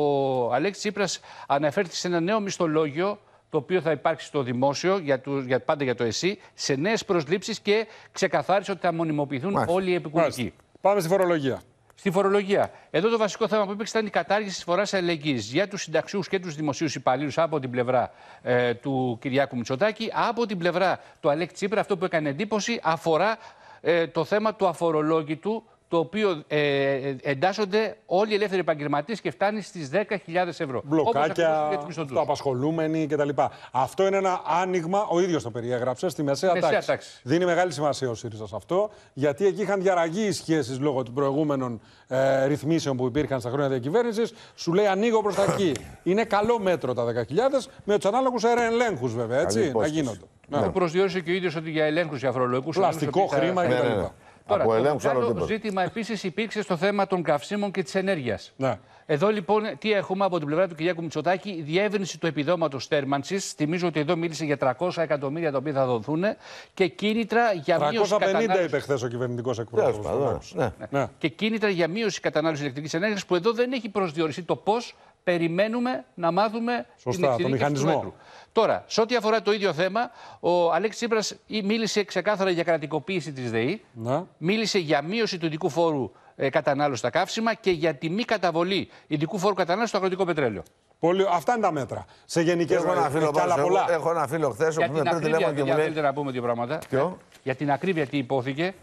ο Αλέξης Τσίπρας αναφέρθηκε σε ένα νέο μισθολόγιο το οποίο θα υπάρξει στο δημόσιο, για του, για, πάντα για το ΕΣΥ, σε νέες προσλήψεις και ξεκαθάρισε ότι θα μονιμοποιηθούν Μάλιστα. όλοι οι επικουρικοί. Μάλιστα. Πάμε στη φορολογία. Στη φορολογία. Εδώ το βασικό θέμα που υπήρξε ήταν η κατάργηση της φοράς αλληλεγγύης για τους συνταξιούχους και τους δημοσίους υπαλλήλους από την πλευρά ε, του Κυριάκου Μητσοτάκη. Από την πλευρά του Αλέξη Τσίπρα, αυτό που έκανε εντύπωση αφορά ε, το θέμα του αφορολόγητου, το οποίο ε, εντάσσονται όλοι οι ελεύθεροι επαγγελματίες και φτάνει στις δέκα χιλιάδες ευρώ. Μπλοκάκια, αυτοαπασχολούμενοι κτλ. Αυτό είναι ένα άνοιγμα, ο ίδιος το περιέγραψε, στη μεσαία, μεσαία τάξη. τάξη. Δίνει μεγάλη σημασία ο ΣΥΡΙΖΑ σε αυτό, γιατί εκεί είχαν διαραγεί οι σχέσεις λόγω των προηγούμενων ε, ρυθμίσεων που υπήρχαν στα χρόνια διακυβέρνησης. Σου λέει ανοίγω προς τα εκεί. Είναι καλό μέτρο τα δέκα χιλιάδες, με τους ανάλογους ελέγχους βέβαια, έτσι, να γίνονται. Το ναι. προσδιορίσε και ο ίδιος ότι για ελέγχους, για φορολογικούς. Πλαστικό χρήμα κτλ. Τώρα, το άλλο ζήτημα επίσης υπήρξε στο θέμα των καυσίμων και της ενέργειας. Ναι. Εδώ λοιπόν τι έχουμε από την πλευρά του Κυριάκου Μητσοτάκη, διεύρυνση του επιδόματος θέρμανσης. Θυμίζω ότι εδώ μίλησε για τριακόσια εκατομμύρια τα οποία θα δοθούν και κίνητρα για μείωση τριακόσια πενήντα είπε χθες ο κυβερνητικός εκπρόσωπος. Ναι. Ναι. Και κίνητρα για μείωση κατανάλωσης ηλεκτρικής ενέργειας που εδώ δεν έχει προσδιοριστεί το πώς περιμένουμε να μάθουμε Σωστά, την εξειδίκευση του μέτρου. Τώρα, σε ό,τι αφορά το ίδιο θέμα, ο Αλέξης Τσίπρας μίλησε ξεκάθαρα για κρατικοποίηση της ΔΕΗ, να. μίλησε για μείωση του ειδικού φόρου ε, κατανάλωση στα καύσιμα και για τη μη καταβολή ειδικού φόρου κατανάλωση στο αγροτικό πετρέλαιο. Πολύ... Αυτά είναι τα μέτρα. Σε γενικές γραμμές. Έχω ένα φίλο χθες που με πήρε τηλέφωνο και μου λέει. Θέλετε να πούμε δύο πράγματα. Ποιο? Για την ακρίβεια τι υπόθηκε.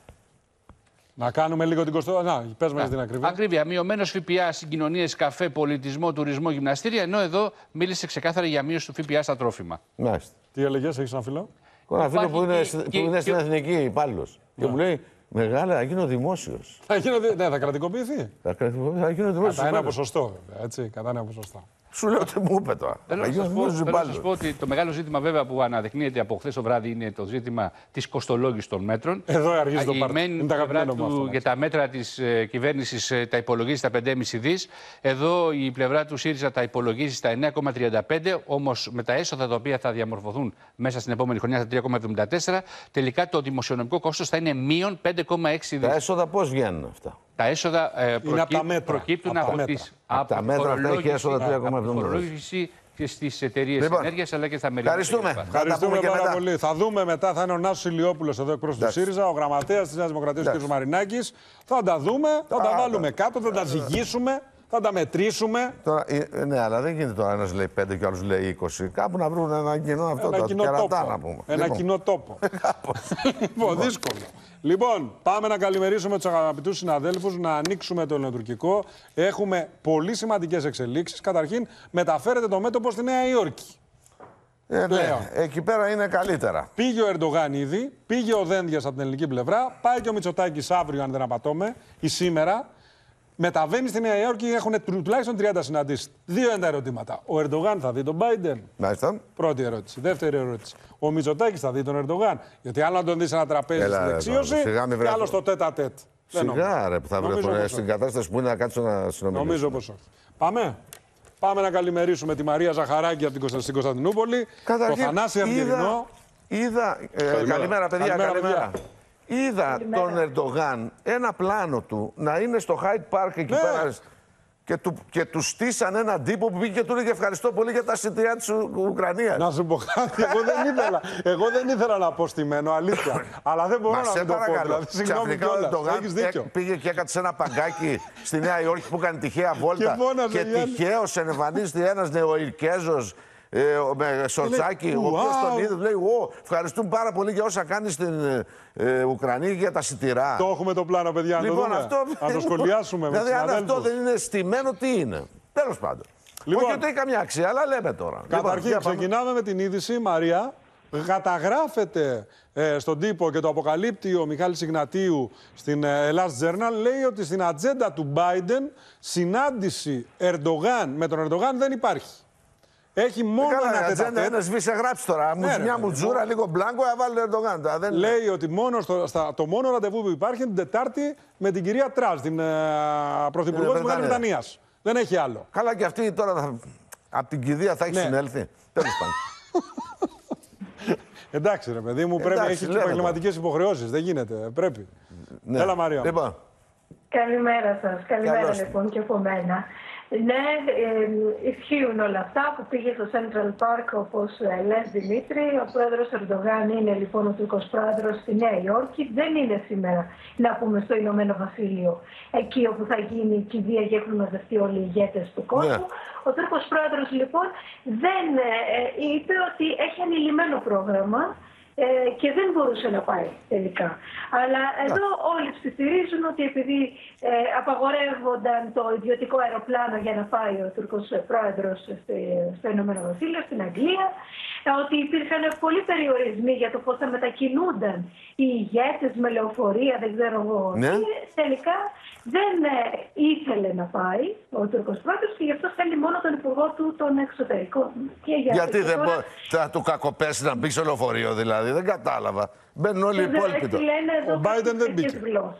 Να κάνουμε λίγο την κοστό. Να, πες μας την ακρίβεια. Ακρίβεια. Μειωμένος ΦΠΑ, συγκοινωνίες, καφέ, πολιτισμό, τουρισμό, γυμναστήρια. Ενώ εδώ μίλησε ξεκάθαρα για μείωση του ΦΠΑ στα τρόφιμα. Μάλιστα. Τι έλεγες, έχεις ένα φίλο? Έχω ένα φίλο που είναι, και, που είναι και, στην και... Εθνική υπάλληλος. Ναι. Και μου λέει, μεγάλα, θα γίνω δημόσιος. Θα γίνω, ναι, θα κρατικοποιηθεί. Θα, θα γίνω δημόσιος. Κατά ένα ποσοστό, βέβαια, έτσι, κατά ένα ποσοστό. Σου λέω τι μου είπε τώρα. Θέλω να σας πω, θέλω να σας πω ότι το μεγάλο ζήτημα βέβαια που αναδεικνύεται από χθες το βράδυ είναι το ζήτημα της κοστολόγησης των μέτρων. Εδώ αρχίζει το πάρτι. Είναι τα αγαπημένα μου αυτό. Για τα μέτρα της ε, κυβέρνησης ε, τα υπολογίζει στα πέντε κόμμα πέντε δις. Εδώ η πλευρά του ΣΥΡΙΖΑ τα υπολογίζει στα εννέα κόμμα τριάντα πέντε. Όμως με τα έσοδα τα οποία θα διαμορφωθούν μέσα στην επόμενη χρονιά στα τρία κόμμα εβδομήντα τέσσερα, τελικά το δημοσιονομικό κόστος θα είναι μείον πέντε κόμμα έξι δις. Τα έσοδα πώς βγαίνουν αυτά? Τα έσοδα ε, προκύ... από προκύπτουν από, από τις από τα μέτρα αυτά έχει έσοδα τρία κόμμα εβδομήντα τέσσερα. Και στις εταιρείες λοιπόν, ενέργειας αλλά και στα μερικά. Ευχαριστούμε. Ευχαριστούμε πάρα μετά. πολύ. Θα δούμε μετά. Θα είναι ο Νάσος Ηλιόπουλος εδώ εκπρόσωπος του ΣΥΡΙΖΑ, ο γραμματέας της Νέας Δημοκρατίας κ. Μαρινάκης. Θα τα δούμε, θα τα βάλουμε κάτω, θα τα ζυγίσουμε. θα τα μετρήσουμε. Τώρα, ε, ναι, αλλά δεν γίνεται τώρα ένας λέει πέντε και ο άλλος λέει είκοσι. Κάπου να βρουν ένα κοινό αυτό. Ένα το κοινό κερατά, τόπο. να πούμε. Ένα Λοιπόν. κοινό τόπο. Λοιπόν, δύσκολο. Λοιπόν, πάμε να καλημερίσουμε τους αγαπητούς συναδέλφους, να ανοίξουμε το ελληνοτουρκικό. Έχουμε πολύ σημαντικές εξελίξεις. Καταρχήν, μεταφέρεται το μέτωπο στη Νέα Υόρκη. Ε, ναι, εκεί πέρα είναι καλύτερα. Πήγε ο Ερντογάν ήδη, πήγε ο Δένδιας από την ελληνική πλευρά, πάει και ο Μητσοτάκης αύριο, αν δεν απατώμε, ή σήμερα. Μεταβαίνει στη Νέα Υόρκη, έχουν τουλάχιστον τριάντα συναντήσεις. Δύο είναι τα ερωτήματα. Ο Ερντογάν θα δει τον Biden. Μάλιστα. Πρώτη ερώτηση. Δεύτερη ερώτηση. Ο Μητσοτάκης θα δει τον Ερντογάν. Γιατί άλλο να τον δει σε ένα τραπέζι Έλα, στη δεξίωση, και άλλο στο τέτα τέτ. Σιγά ρε που θα βρεθούν στην κατάσταση που είναι να κάτσουν να συνομιλήσουν. Νομίζω πως όχι. Πάμε. Πάμε να καλημερίσουμε τη Μαρία Ζαχαράκη από την στην Κωνσταντινούπολη. Καταρχήν, το Θανάση Αυγερινό. Είδα. Ε, καλημέρα. καλημέρα, παιδιά. Καλημέρα. καλημέρα. Είδα καλημέρα. τον Ερντογάν ένα πλάνο του να είναι στο Hyde Park εκεί ναι. πέρα. Και του, και του στήσαν έναν τύπο που πήγε και του έλεγε ευχαριστώ πολύ για τα σιτηριά της Ουκρανίας. Να σου πω κάτι, εγώ δεν ήθελα, εγώ δεν ήθελα να πω στημένο, αλήθεια. Αλλά δεν μπορώ Μα να μην το πω. Δηλαδή, συγγνώμη κιόλας, έχεις δίκιο. Πήγε και έκατσε ένα παγκάκι στη Νέα Υόρκη που έκανε τυχαία βόλτα. Και, και τυχαίως εμφανίστηκε ένας νεοϊρκέζος ε, με σορτσάκι, ο οποίος τον είδε, λέει: Ω, ευχαριστούμε πάρα πολύ για όσα κάνει στην ε, Ουκρανία και για τα σιτηρά. Το έχουμε το πλάνο, παιδιά. Λοιπόν, να, αυτό, να το σχολιάσουμε. Δηλαδή, αν συναδέλφους. αυτό δεν είναι στημένο, τι είναι. Τέλος πάντων. Λοιπόν, όχι ότι έχει καμιά αξία, αλλά λέμε τώρα. Καταρχήν, λοιπόν, ξεκινάμε με την είδηση, Μαρία. Καταγράφεται ε, στον τύπο και το αποκαλύπτει ο Μιχάλης Ιγνατίου στην ε, Last Journal. Λέει ότι στην ατζέντα του Biden συνάντηση Ερντογάν με τον Ερντογάν δεν υπάρχει. Έχει μόνο Καλά, ένα ατζέντα. Ένα σβήσε γράψει τώρα. Ναι, μια μουτζούρα, λίγο μπλάνκο, έβαλε Ερντογάν. Δεν... Λέει ότι μόνο στο, στα, το μόνο ραντεβού που υπάρχει είναι την Τετάρτη με την κυρία Τρας, την ε, Πρωθυπουργό της Μεγάλης Βρετανίας. Δεν έχει άλλο. Καλά, και αυτή τώρα θα... από την κηδεία θα έχει ναι. συνέλθει. Τέλος πάντων. Εντάξει, ρε παιδί μου, πρέπει να έχει και επαγγελματικές υποχρεώσεις. Δεν γίνεται. Πρέπει. Ναι. Έλα, Μαρία. Λοιπόν. Καλημέρα σας. Καλημέρα Καλώς. λοιπόν και από μένα. Ναι, ε, ισχύουν όλα αυτά που πήγε στο Central Park, όπως ε, λες Δημήτρη. Ο πρόεδρος Ερντογάν είναι λοιπόν ο Τούρκος πρόεδρος στη Νέα Υόρκη. Δεν είναι σήμερα, να πούμε, στο Ηνωμένο Βασίλειο, εκεί όπου θα γίνει η κηδεία και έχουν μαζευτεί όλοι οι ηγέτες του κόσμου. Yeah. Ο Τούρκος πρόεδρος λοιπόν δεν ε, είπε ότι έχει ανηλυμένο πρόγραμμα. Ε, και δεν μπορούσε να πάει τελικά. Αλλά εδώ όλοι ψιθυρίζουν ότι επειδή ε, απαγορεύονταν το ιδιωτικό αεροπλάνο για να πάει ο Τούρκος πρόεδρος στη, στο Ηνωμένο Βασίλειο, στην Αγγλία, ε, ότι υπήρχαν πολλοί περιορισμοί για το πώς θα μετακινούνταν οι ηγέτες με λεωφορεία, δεν ξέρω εγώ. Ναι. Τελικά δεν ε, ήθελε να πάει ο Τούρκος πρόεδρος και γι' αυτό θέλει μόνο τον υπουργό του των εξωτερικών. Και για Γιατί δεν τώρα... μπορεί θα του κακοπέσει να μπει στο λεωφορείο δηλαδή. Δεν κατάλαβα. Μπαίνουν όλοι οι υπόλοιποι τώρα. Ο Biden δεν μπήκε.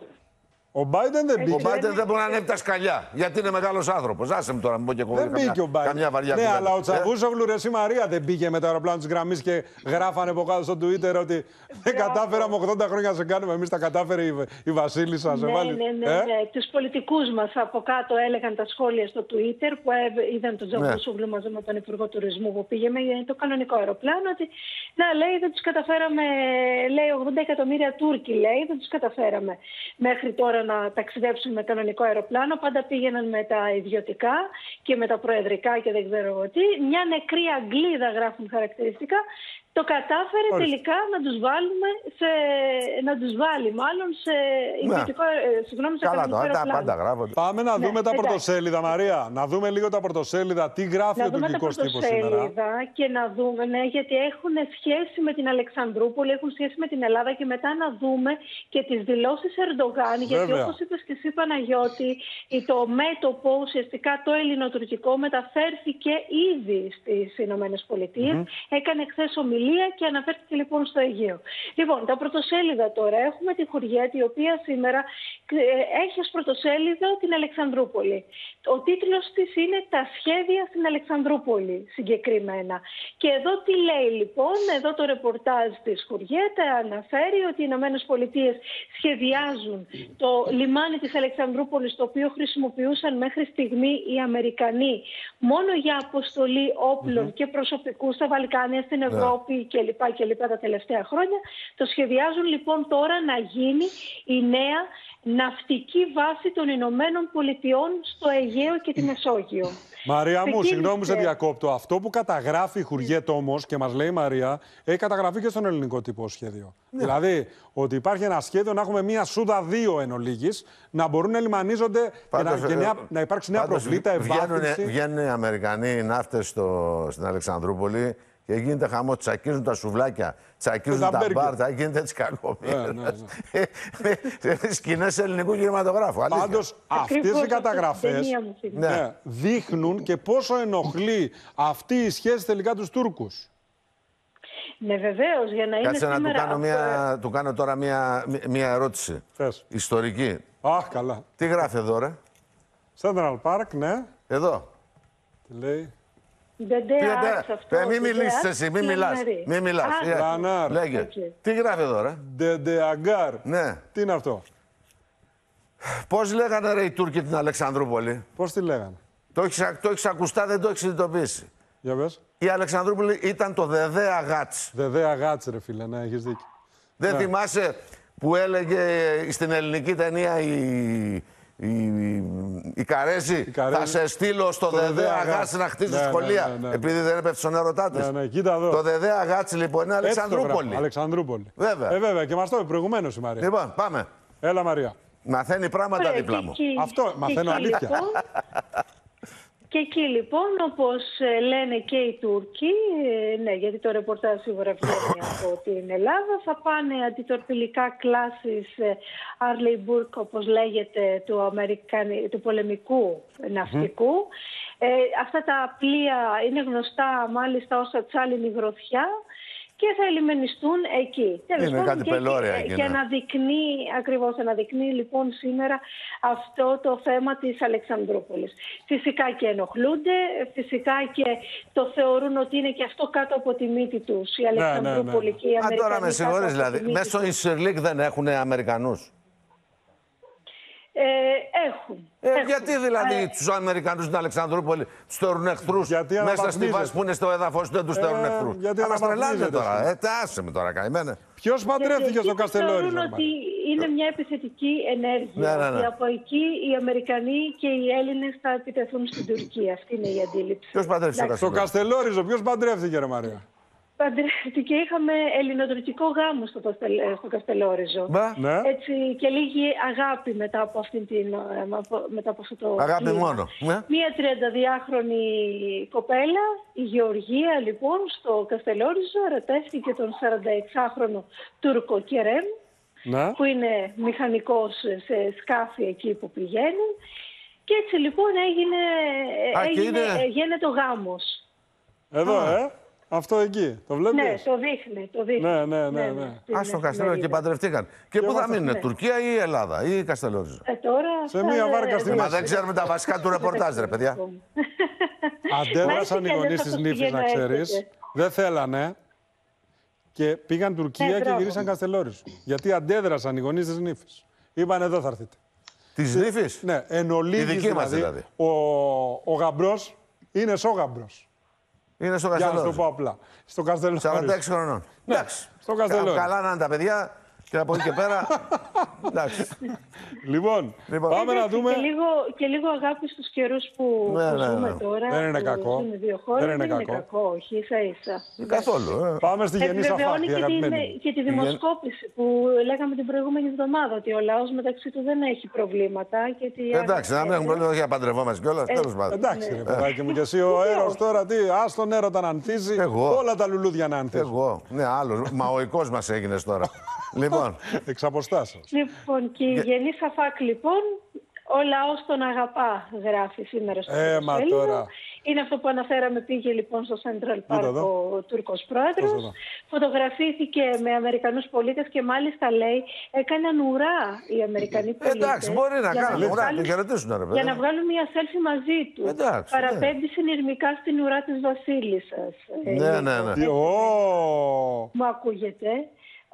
Ο Biden δεν μπήκε. Ο Biden δεν μπορεί να ανέβει τα σκαλιά. Γιατί είναι μεγάλος άνθρωπος. Άσε μου τώρα, μην πω και εγώ. Δεν μπήκε ο Biden. Καμιά βαριά ναι, κουβέντα. αλλά ο Τσαβούσογλου, ρε εσύ Μαρία, δεν μπήκε με το αεροπλάνο της γραμμής και γράφανε από κάτω στο Twitter ότι δεν κατάφεραμε ογδόντα χρόνια να σε κάνουμε. Εμείς τα κατάφερε η, η Βασίλισσα. Ναι, ναι, ναι, ναι, ε? ναι. Τους πολιτικούς μας από κάτω έλεγαν τα σχόλια στο Twitter που είδαν τον Τσαβούσογλου ναι. μαζί με τον Υπουργό Τουρισμού που πήγε με το κανονικό αεροπλάνο. Ότι να λέει δεν τους καταφέραμε, λέει ογδόντα εκατομμύρια Τούρκοι, λέει δεν τους καταφέραμε μέχρι τώρα να ταξιδέψουν με κανονικό αεροπλάνο. Πάντα πήγαιναν με τα ιδιωτικά και με τα προεδρικά και δεν ξέρω εγώ τι. Μια νεκρή Αγγλίδα γράφουν χαρακτηριστικά. Το κατάφερε Ορίστε. τελικά να τους βάλουμε σε, να τους βάλει μάλλον σε ιδιωτικό, ε, συγγνώμη, σε Καλά, κανονικό τώρα, αεροπλάνο. πάντα γράφονται. Πάμε να δούμε ναι, τα πρωτοσέλιδα, Μαρία. Να δούμε λίγο τα πρωτοσέλιδα. Τι γράφει να ο τουρκικός τύπος σήμερα. Και να δούμε, ναι, γιατί έχουν σχέση με την Αλεξανδρούπολη, έχουν σχέση με την Ελλάδα και μετά να δούμε και τις δηλώσεις Ερντογάν. Βέβαια. Γιατί όπως είπες και εσύ Παναγιώτη, το μέτωπο ουσιαστικά το ελληνοτουρκικό μεταφέρθηκε ήδη στις Ηνωμένες Πολιτείες. Mm-hmm. Έκανε χθες ομιλία και αναφέρθηκε λοιπόν στο Αιγαίο. Λοιπόν, τα πρωτοσέλιδα τώρα. Έχουμε τη Χουριέτη, η οποία σήμερα έχει ως πρωτοσέλιδο την Αλεξανδρούπολη. Ο τίτλος της είναι «Τα σχέδια στην Αλεξανδρούπολη» συγκεκριμένα. Και εδώ τι λέει λοιπόν, εδώ το ρεπορτάζ της Χουριέτη αναφέρει ότι οι Ηνωμένες Πολιτείες σχεδιάζουν το λιμάνι της Αλεξανδρούπολης, το οποίο χρησιμοποιούσαν μέχρι στιγμή οι Αμερικανοί μόνο για αποστολή όπλων mm-hmm. και προσωπικού στα Βαλκάνια, στην Ευρώπη, συμβεί κλπ. κλπ. Τα τελευταία χρόνια. Το σχεδιάζουν λοιπόν τώρα να γίνει η νέα ναυτική βάση των Ηνωμένων Πολιτειών στο Αιγαίο και τη Μεσόγειο. Μαρία μου, συγγνώμη που σε διακόπτω. Αυτό που καταγράφει η Χουριέτ όμως και μας λέει η Μαρία, έχει καταγραφεί και στον ελληνικό τύπο σχέδιο. Ναι. Δηλαδή, ότι υπάρχει ένα σχέδιο να έχουμε μία σούδα δύο εν ολίγης, να μπορούν να λιμανίζονται πάντως, και να, και νέα, να υπάρξει νέα προβλήτα, ευάθυνση. Βγαίνουν οι Αμερικανοί ναύτες στην Αλεξανδρούπολη και γίνεται χαμό, τσακίζουν τα σουβλάκια, τσακίζουν τα, τα μπάρτα, γίνεται έτσι κακομοίρας. Ναι, ναι, ναι. Σκηνές ελληνικού κινηματογράφου. Πάντως, αυτές οι καταγραφές ναι, δείχνουν και πόσο ενοχλεί αυτή η σχέση τελικά τους Τούρκους. Ναι, βεβαίως, για να είναι Κάτσε σήμερα... να του κάνω, αυτό... μια, του κάνω τώρα μια, μια ερώτηση. Θες. Ιστορική. Αχ, καλά. Τι γράφει εδώ, ρε? Central Park, ναι. Εδώ. Τι λέει? Μην μιλήσεις εσύ, μην μιλάς. Μην μιλάς. Λέγε. Τι γράφει εδώ, ρε? Ντεντεαγκάρ. Ναι. Τι είναι αυτό? Πώς λέγανε, ρε, οι Τούρκοι την Αλεξανδρούπολη? Πώς τη λέγανε? Το έχεις, το έχεις ακουστά, δεν το έχεις συνειδητοποιήσει. Για πες. Η Αλεξανδρούπολη ήταν το Δεδέα Γάτς. Δεδέα Γάτς, ρε φίλε, ναι, έχεις δίκιο. Δεν ναι. θυμάσαι που έλεγε στην ελληνική ταινία η, η, η, η Καρέζη, η Καρέζη, θα σε στείλω στο το Δεδέα Γάτς να χτίσεις ναι, σχολεία, ναι, ναι, ναι. επειδή δεν έπεφτε στον έρωτά της. Ναι, ναι, κοίτα εδώ. Το Δεδέα Γάτς λοιπόν είναι Αλεξανδρούπολη. Αλεξανδρούπολη. Βέβαια. Ε, βέβαια, και μας το είπε προηγουμένως η Μαρία. Λοιπόν, πάμε. Έλα, Μαρία. Μαθαίνει πράγματα Ωραία, δίπλα μου. και, Αυτό, και, μαθαίνω και, αλήθεια. Λοιπόν, και εκεί λοιπόν, όπως λένε και οι Τούρκοι, ναι, γιατί το ρεπορτάζ σίγουρα βγαίνει από την Ελλάδα, θα πάνε αντιτορπιλικά κλάσεις Arleigh Burke, όπως λέγεται, του, Αμερικανι... του πολεμικού ναυτικού. Mm-hmm. Ε, αυτά τα πλοία είναι γνωστά μάλιστα ως ατσάλινη γροθιά και θα ελιμενιστούν εκεί. Είναι κάτι και, πελώρια και, και αναδεικνύει, ακριβώς αναδεικνύει λοιπόν σήμερα αυτό το θέμα της Αλεξανδρούπολης. Φυσικά και ενοχλούνται, φυσικά και το θεωρούν ότι είναι και αυτό κάτω από τη μύτη τους. Η Αλεξανδρούπολη ναι, ναι, ναι. και οι Αμερικανοί. Α, τώρα με συγχωρείς δηλαδή, μέσω Ισερλίκ δεν έχουν Αμερικανούς? Ε, έχουν, ε, έχουν. Γιατί δηλαδή ε, τους Αμερικανούς στην Αλεξανδρούπολη τους θεωρούν εχθρούς, μέσα στη βάση που είναι στο έδαφος δεν τους θεωρούν ε, εχθρούς? Γιατί θα μας τρελάνε τώρα, ε, τάσε με τώρα καημένε. Ποιος παντρεύτηκε στο Καστελόριζο? Θεωρούν ότι είναι μια επιθετική ενέργεια. Ναι, ναι, ναι. Ότι από εκεί οι Αμερικανοί και οι Έλληνες θα επιτεθούν στην Τουρκία. Αυτή είναι η αντίληψη. Ποιος παντρεύτηκε στο Καστελόριζο? Ποιος παντρεύτηκε, ρε Μαρία? Παντρεύτηκε, είχαμε ελληνοτουρκικό γάμο στο, στο Καστελόριζο. Ναι. Έτσι, και λίγη αγάπη μετά από, αυτήν την, μετά από αυτό το αγάπη κλίμα. Μόνο. Ναι. Μία τριανταδυάχρονη κοπέλα, η Γεωργία λοιπόν, στο Καστελόριζο, ερωτεύτηκε τον σαρανταεξάχρονο Τούρκο Κερέμ, ναι. που είναι μηχανικός σε σκάφη εκεί που πηγαίνουν. Και έτσι λοιπόν έγινε, Α, έγινε, είναι... γίνεται ο γάμος. Εδώ, Α. ε! Αυτό εκεί, το βλέπεις? Ναι, το δείχνει, το δείχνει. Ναι, ναι, ναι. ναι. Α, στο Καστελόριζο και παντρευτήκαν. Και, και πού θα μείνουν, ναι. Τουρκία ή Ελλάδα ή Καστελόριζο? Ε, τώρα σε μία βάρκα στη μέση. Μα δεν ξέρουμε τα βασικά του ρεπορτάζ, ρε παιδιά. Αντέδρασαν οι γονείς της νύφης, να ξέρεις. Δεν θέλανε και πήγαν Τουρκία και γυρίσαν Καστελόριζο. Γιατί αντέδρασαν οι γονείς της νύφης. Είπαν εδώ θα έρθετε. Της νύφης? Ναι, εν ολίγης, η δική μας δηλαδή. Ο, ο γαμπρός είναι σόγαμπρος. Είναι στο Καστελόριζο. Για να το πω απλά. Στο Καστελόριζο. σαράντα έξι χρονών. Ναι, εντάξει. Στο Καστελόριζο. Καλά να είναι τα παιδιά και από εκεί και πέρα. Εντάξει. Λοιπόν, λοιπόν, πάμε να δούμε. Και λίγο, και λίγο αγάπη στους καιρούς που, ναι, που ναι, ναι. ζούμε τώρα. Δεν είναι κακό. Δύο χώρες, δεν είναι δεν κακό. είναι κακό, όχι, ίσα ίσα. Καθόλου. Ε. Πάμε στη Γενή Σαφάκη. Και, και τη δημοσκόπηση που λέγαμε την προηγούμενη εβδομάδα, ότι ο λαός μεταξύ του δεν έχει προβλήματα. Και ότι εντάξει, να μην έχουν πρόβλημα για παντρευόμαστε κιόλας. Ε, εντάξει, ρε παιδάκι μου, και εσύ ο Έρος τώρα τι, ας τον έρωτα να ανθίζει, όλα τα λουλούδια να ανθίζουν. Εγώ, ναι, άλλο. Μαοϊκός μας έγινες τώρα. Λοιπόν. Εξ αποστάσεως. Λοιπόν, και η Γενή Σαφάκ, λοιπόν, ο λαός τον αγαπά, γράφει σήμερα στο Έμα τώρα. Είναι αυτό που αναφέραμε, πήγε λοιπόν στο Central Park ο Τούρκος πρόεδρος. Φωτογραφήθηκε με Αμερικανούς πολίτες και μάλιστα λέει έκαναν ουρά οι Αμερικανοί πολίτες. Εντάξει, μπορεί να κάνουν ουρά, να χαιρετήσουν, ρε παιδί. Για να βγάλουν μια selfie μαζί του. Εντάξει, παραπέμπει ναι. συνειρμικά στην ουρά της βασίλισσας. Ναι, ναι, ναι. Μου ακούγεται.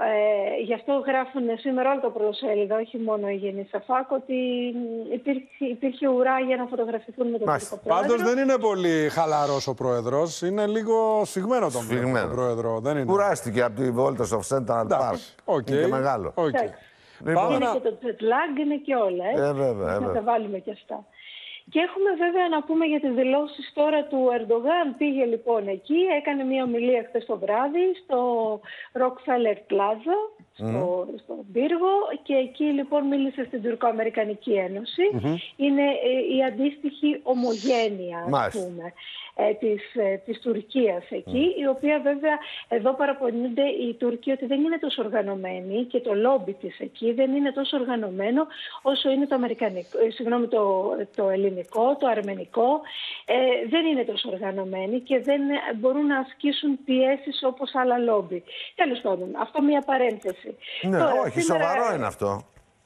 Ε, γι' αυτό γράφουν σήμερα όλο το πρωτοσέλιδο, όχι μόνο η Γενή Σαφάκ, ότι υπήρχε, υπήρχε ουρά για να φωτογραφηθούν με τον Τούρκο πρόεδρο. Πάντως δεν είναι πολύ χαλαρός ο πρόεδρος. Είναι λίγο σφιγμένο τον πρόεδρο. Δεν είναι. Κουράστηκε από τη βόλτα στο Central Park. Okay. Είναι και μεγάλο. Okay. Λοιπόν, είναι και το jet lag, είναι και όλα. Ε, ε, βέβαια, να τα βάλουμε και αυτά. Και έχουμε βέβαια να πούμε για τις δηλώσεις τώρα του Ερντογάν. Πήγε λοιπόν εκεί, έκανε μια ομιλία χθες το βράδυ στο Rockefeller Plaza, στο, mm. στον πύργο, και εκεί λοιπόν μίλησε στην Τουρκοαμερικανική Ένωση. Mm-hmm. Είναι ε, η αντίστοιχη ομογένεια, ας πούμε, ε, της, ε, της Τουρκίας εκεί, mm. η οποία βέβαια εδώ παραπονιούνται οι Τούρκοι ότι δεν είναι τόσο οργανωμένοι και το λόμπι της εκεί δεν είναι τόσο οργανωμένο όσο είναι το αμερικανικό, ε, συγγνώμη, το, το ελληνικό, το αρμενικό. Ε, δεν είναι τόσο οργανωμένοι και δεν μπορούν να ασκήσουν πιέσεις όπως άλλα λόμπι. Τέλος πάντων, αυτό μια παρένθεση. Ναι, τώρα, όχι, σήμερα... σοβαρό είναι αυτό.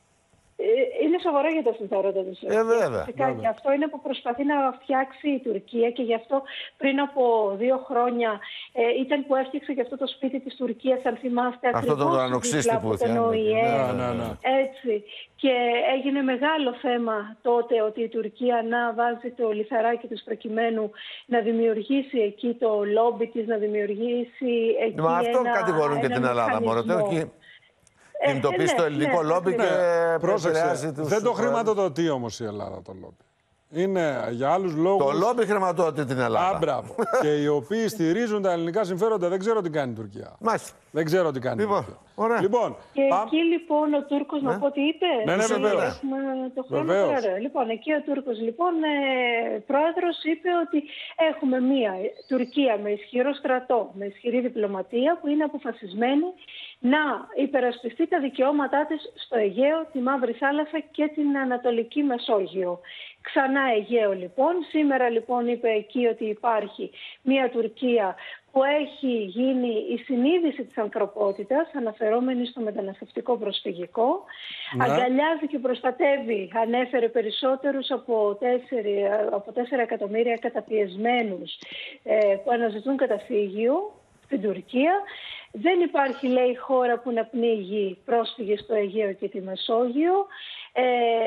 Είναι σοβαρό για το συμφέροντα της Τουρκίας. Ε, βέβαια, Φυσικά, βέβαια. Και αυτό είναι που προσπαθεί να φτιάξει η Τουρκία, και γι' αυτό πριν από δύο χρόνια ε, ήταν που έφτιαξε και αυτό το σπίτι της Τουρκίας, αν θυμάστε, αυτό ακριβώς το ουρανοξύστη που τον Ο Η Ε. Ναι, ναι, ναι. Έτσι. Και έγινε μεγάλο θέμα τότε ότι η Τουρκία να βάζει το λιθαράκι της προκειμένου να δημιουργήσει εκεί το λόμπι της, να δημιουργήσει εκεί. Μα αυτό ένα, κατηγορούν και ένα την Ελλάδα, μωρέ. Κινητοποιήσει ε, το ναι, ελληνικό ναι, λόμπι ναι. και πρόσεξε. τους... Δεν το χρηματοδοτεί όμως η Ελλάδα το λόμπι. Είναι για άλλους λόγους. Το λόμπι χρηματοδοτεί την Ελλάδα. Α, μπράβο. Και οι οποίοι στηρίζουν τα ελληνικά συμφέροντα. Δεν ξέρω τι κάνει η Τουρκία. Μάλιστα. Δεν ξέρω τι κάνει λοιπόν, η Τουρκία. Ωραία. Λοιπόν, και πά... εκεί λοιπόν ο Τούρκος, ναι. να πω τι είπε. Ναι, ναι, βεβαίως. Έχουμε το χρόνο Βεβαίως. τώρα. Λοιπόν, εκεί ο Τούρκος λοιπόν ε, πρόεδρος είπε ότι έχουμε μια Τουρκία με ισχυρό στρατό, με ισχυρή διπλωματία, που είναι αποφασισμένη να υπερασπιστεί τα δικαιώματά της στο Αιγαίο, τη Μαύρη Θάλασσα και την Ανατολική Μεσόγειο. Ξανά Αιγαίο λοιπόν. Σήμερα λοιπόν είπε εκεί ότι υπάρχει μια Τουρκία που έχει γίνει η συνείδηση της ανθρωπότητας, αναφερόμενη στο μεταναστευτικό προσφυγικό. Ναι. Αγκαλιάζει και προστατεύει, ανέφερε, περισσότερους από τέσσερα, από τέσσερα εκατομμύρια καταπιεσμένους ε, που αναζητούν καταφύγιο στην Τουρκία. Δεν υπάρχει, λέει, χώρα που να πνίγει πρόσφυγες στο Αιγαίο και τη Μεσόγειο. Ε,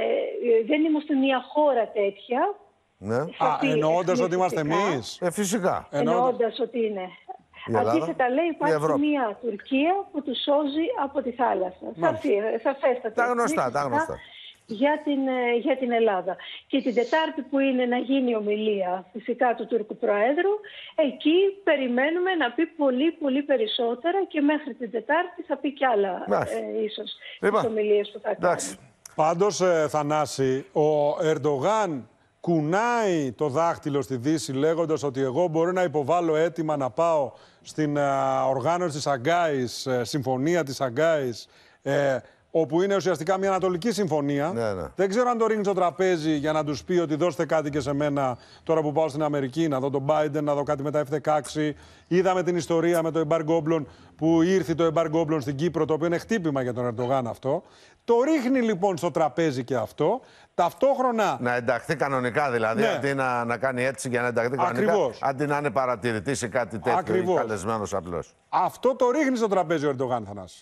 δεν είμαστε μια χώρα τέτοια. Ναι. Α, εννοώντας ότι είμαστε εμείς. Ε, φυσικά. Εννοώντας ότι είναι. Αντίθετα, λέει, υπάρχει μια Τουρκία που τους σώζει από τη θάλασσα. Σαφέστατα. Τα γνωστά, τα γνωστά. Για την, για την Ελλάδα. Και την Τετάρτη που είναι να γίνει ομιλία φυσικά του Τούρκου Προέδρου, εκεί περιμένουμε να πει πολύ πολύ περισσότερα, και μέχρι την Τετάρτη θα πει κι άλλα ε, ίσως λοιπόν, τις ομιλίες που θα εντάξει. κάνει. Πάντως, ε, Θανάση, ο Ερντογάν κουνάει το δάχτυλο στη Δύση λέγοντας ότι εγώ μπορώ να υποβάλω αίτημα να πάω στην ε, οργάνωση της Αγκάης, ε, συμφωνία της Αγκάης, ε, όπου είναι ουσιαστικά μια ανατολική συμφωνία. Ναι, ναι. Δεν ξέρω αν το ρίχνει στο τραπέζι για να τους πει ότι δώστε κάτι και σε μένα τώρα που πάω στην Αμερική, να δω τον Biden, να δω κάτι με τα εφ δεκαέξι. Είδαμε την ιστορία με το εμπάργκο όπλων, που ήρθε το εμπάργκο όπλων στην Κύπρο, το οποίο είναι χτύπημα για τον Ερντογάν αυτό. Το ρίχνει λοιπόν στο τραπέζι και αυτό. Ταυτόχρονα. Να ενταχθεί κανονικά δηλαδή, ναι. αντί να, να κάνει έτσι για να ενταχθεί κανονικά. Ακριβώς. Αντί να είναι παρατηρητής ή κάτι τέτοιο, ή καλεσμένος απλώς. Αυτό το ρίχνει στο τραπέζι ο Ερντογάν, Θανάση.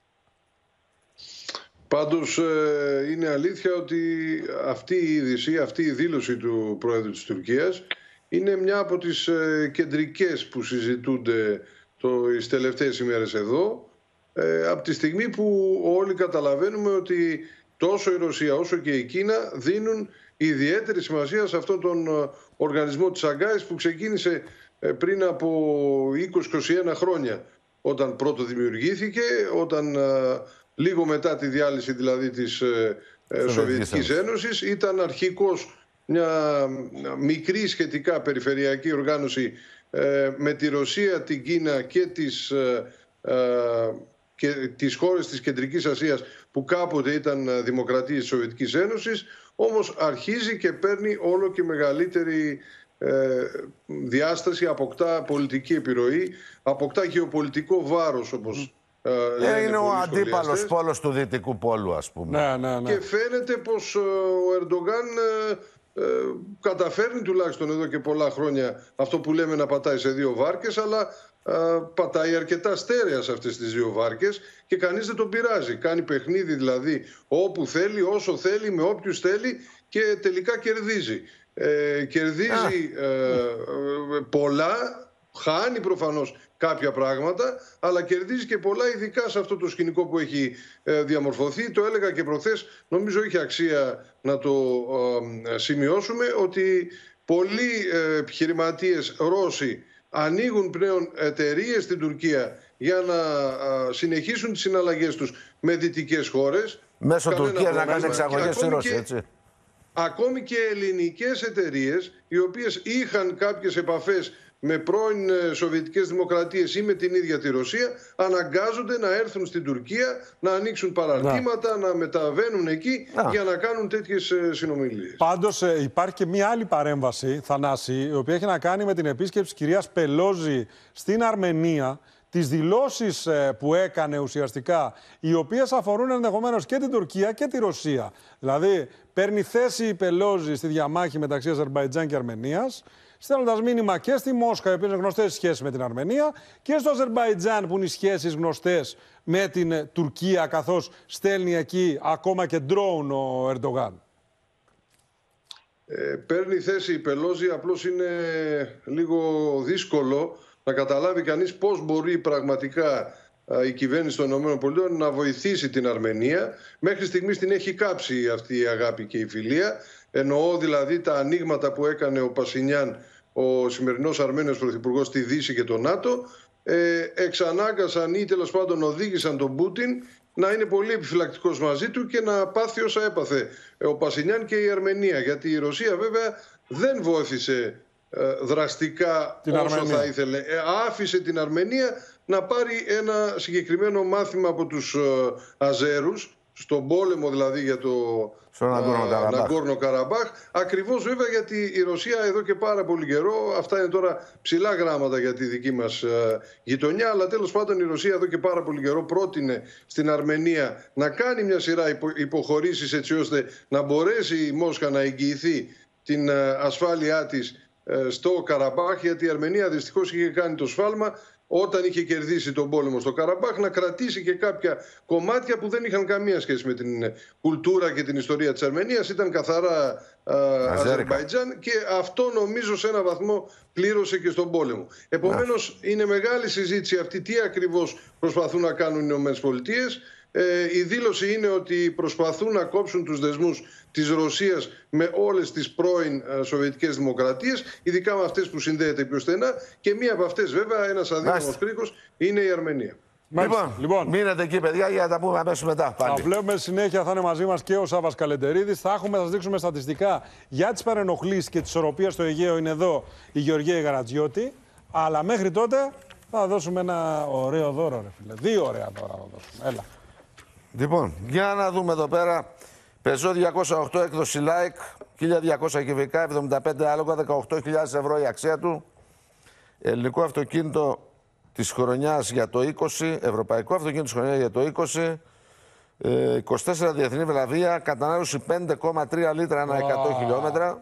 Πάντως ε, είναι αλήθεια ότι αυτή η είδηση, αυτή η δήλωση του Πρόεδρου της Τουρκίας είναι μια από τις ε, κεντρικές που συζητούνται τις τελευταίες ημέρες εδώ, ε, από τη στιγμή που όλοι καταλαβαίνουμε ότι τόσο η Ρωσία όσο και η Κίνα δίνουν ιδιαίτερη σημασία σε αυτόν τον οργανισμό της Αγκάης, που ξεκίνησε ε, πριν από είκοσι με είκοσι ένα χρόνια, όταν πρώτο δημιουργήθηκε, όταν... Ε, λίγο μετά τη διάλυση δηλαδή της ε, ε, Σοβιετικής Ένωσης. Ήταν αρχικώς μια μικρή σχετικά περιφερειακή οργάνωση ε, με τη Ρωσία, την Κίνα και τις, ε, ε, και τις χώρες της Κεντρικής Ασίας, που κάποτε ήταν δημοκρατίες της Σοβιετικής Ένωσης. Όμως αρχίζει και παίρνει όλο και μεγαλύτερη ε, διάσταση, αποκτά πολιτική επιρροή, αποκτά γεωπολιτικό βάρος, όπως Ε, είναι ο αντίπαλος πόλος του Δυτικού Πόλου, ας πούμε. Ναι, ναι, ναι. Και φαίνεται πως ο Ερντογάν ε, καταφέρνει τουλάχιστον εδώ και πολλά χρόνια αυτό που λέμε να πατάει σε δύο βάρκες, αλλά ε, πατάει αρκετά στέρεα σε αυτές τις δύο βάρκες και κανείς δεν τον πειράζει. Κάνει παιχνίδι δηλαδή όπου θέλει, όσο θέλει, με όποιους θέλει και τελικά κερδίζει. Ε, κερδίζει ε, ε, πολλά, χάνει προφανώς κάποια πράγματα, αλλά κερδίζει και πολλά, ειδικά σε αυτό το σκηνικό που έχει ε, διαμορφωθεί. Το έλεγα και προχθές, νομίζω είχε αξία να το ε, σημειώσουμε, ότι πολλοί ε, επιχειρηματίες Ρώσοι ανοίγουν πλέον εταιρείες στην Τουρκία για να ε, συνεχίσουν τις συναλλαγές τους με δυτικές χώρες. Μέσω Τουρκίας να κάνει εξαγωγές στη Ρώσια, έτσι. Ακόμη και ελληνικές εταιρείες, οι οποίες είχαν κάποιες επαφές με πρώην Σοβιετικές Δημοκρατίες ή με την ίδια τη Ρωσία, αναγκάζονται να έρθουν στην Τουρκία, να ανοίξουν παραρτήματα, να, να μεταβαίνουν εκεί να. για να κάνουν τέτοιες συνομιλίες. Πάντως υπάρχει και μία άλλη παρέμβαση, Θανάση, η οποία έχει να κάνει με την επίσκεψη της κυρίας Πελόζη στην Αρμενία, τις δηλώσεις που έκανε ουσιαστικά, οι οποίες αφορούν ενδεχομένως και την Τουρκία και τη Ρωσία. Δηλαδή, παίρνει θέση η Πελόζη στη διαμάχη μεταξύ Αζερμπαϊτζάν και Αρμενίας, στέλνοντας μήνυμα και στη Μόσχα, οι οποίες είναι γνωστές σχέσεις με την Αρμενία, και στο Αζερμπαϊτζάν, που είναι οι σχέσεις γνωστές με την Τουρκία, καθώς στέλνει εκεί ακόμα και ντρόουν ο Ερντογάν. Ε, παίρνει θέση η Πελόζη, απλώς είναι λίγο δύσκολο να καταλάβει κανείς πώς μπορεί πραγματικά η κυβέρνηση των ΗΠΑ να βοηθήσει την Αρμενία. Μέχρι στιγμής την έχει κάψει αυτή η αγάπη και η φιλία. Εννοώ δηλαδή τα ανοίγματα που έκανε ο Πασινιάν, ο σημερινός Αρμένιος Πρωθυπουργός, στη Δύση και το ΝΑΤΟ. Ε, εξανάγκασαν ή τέλος πάντων οδήγησαν τον Πούτιν να είναι πολύ επιφυλακτικός μαζί του και να πάθει όσα έπαθε ο Πασινιάν και η Αρμενία. Γιατί η Ρωσία βέβαια δεν βοήθησε δραστικά την όσο Αρμενία. θα ήθελε. Ε, άφησε την Αρμενία να πάρει ένα συγκεκριμένο μάθημα από τους ε, Αζέρους, στον πόλεμο δηλαδή για το Ναγκόρνο Καραμπάχ. Ακριβώς βέβαια γιατί η Ρωσία εδώ και πάρα πολύ καιρό, αυτά είναι τώρα ψηλά γράμματα για τη δική μας ε, γειτονιά, αλλά τέλος πάντων η Ρωσία εδώ και πάρα πολύ καιρό πρότεινε στην Αρμενία να κάνει μια σειρά υπο, υποχωρήσεις, έτσι ώστε να μπορέσει η Μόσχα να εγγυηθεί την ε, ασφάλειά της στο Καραμπάχ, γιατί η Αρμενία δυστυχώς είχε κάνει το σφάλμα όταν είχε κερδίσει τον πόλεμο στο Καραμπάχ να κρατήσει και κάποια κομμάτια που δεν είχαν καμία σχέση με την κουλτούρα και την ιστορία της Αρμενίας. Ήταν καθαρά Αζερμπαϊτζάν και αυτό νομίζω σε ένα βαθμό πλήρωσε και στον πόλεμο. Επομένως είναι μεγάλη συζήτηση αυτή τι ακριβώς προσπαθούν να κάνουν οι ΗΠΑ. Ε, η δήλωση είναι ότι προσπαθούν να κόψουν τους δεσμούς της Ρωσίας με όλες τις πρώην ε, Σοβιετικές Δημοκρατίες, ειδικά με αυτές που συνδέεται πιο στενά, και μία από αυτές βέβαια, ένας αδύναμος κρίκος, είναι η Αρμενία. Λοιπόν, λοιπόν, μείνετε εκεί παιδιά για να τα πούμε αμέσως μετά. Πάλι. Θα βλέπουμε συνέχεια, θα είναι μαζί μας και ο Σάββας Καλεντερίδης. Θα έχουμε, θα σας δείξουμε στατιστικά για τις παρενοχλήσεις και τις ισορροπίες στο Αιγαίο. Είναι εδώ η Γεωργία Γαρατζιώτη. Αλλά μέχρι τότε θα δώσουμε ένα ωραίο δώρο, ρε φίλε. Δύο ωραία δώρα θα δώσουμε. Έλα. Λοιπόν, για να δούμε εδώ πέρα. Peugeot διακόσια οκτώ έκδοση like, χίλια διακόσια κυβικά, εβδομήντα πέντε άλογα, δεκαοκτώ χιλιάδες ευρώ η αξία του. Ελληνικό αυτοκίνητο της χρονιάς για το είκοσι, ευρωπαϊκό αυτοκίνητο της χρονιάς για το είκοσι, είκοσι τέσσερα διεθνή βραβεία, κατανάλωση πέντε κόμμα τρία λίτρα ανά εκατό χιλιόμετρα.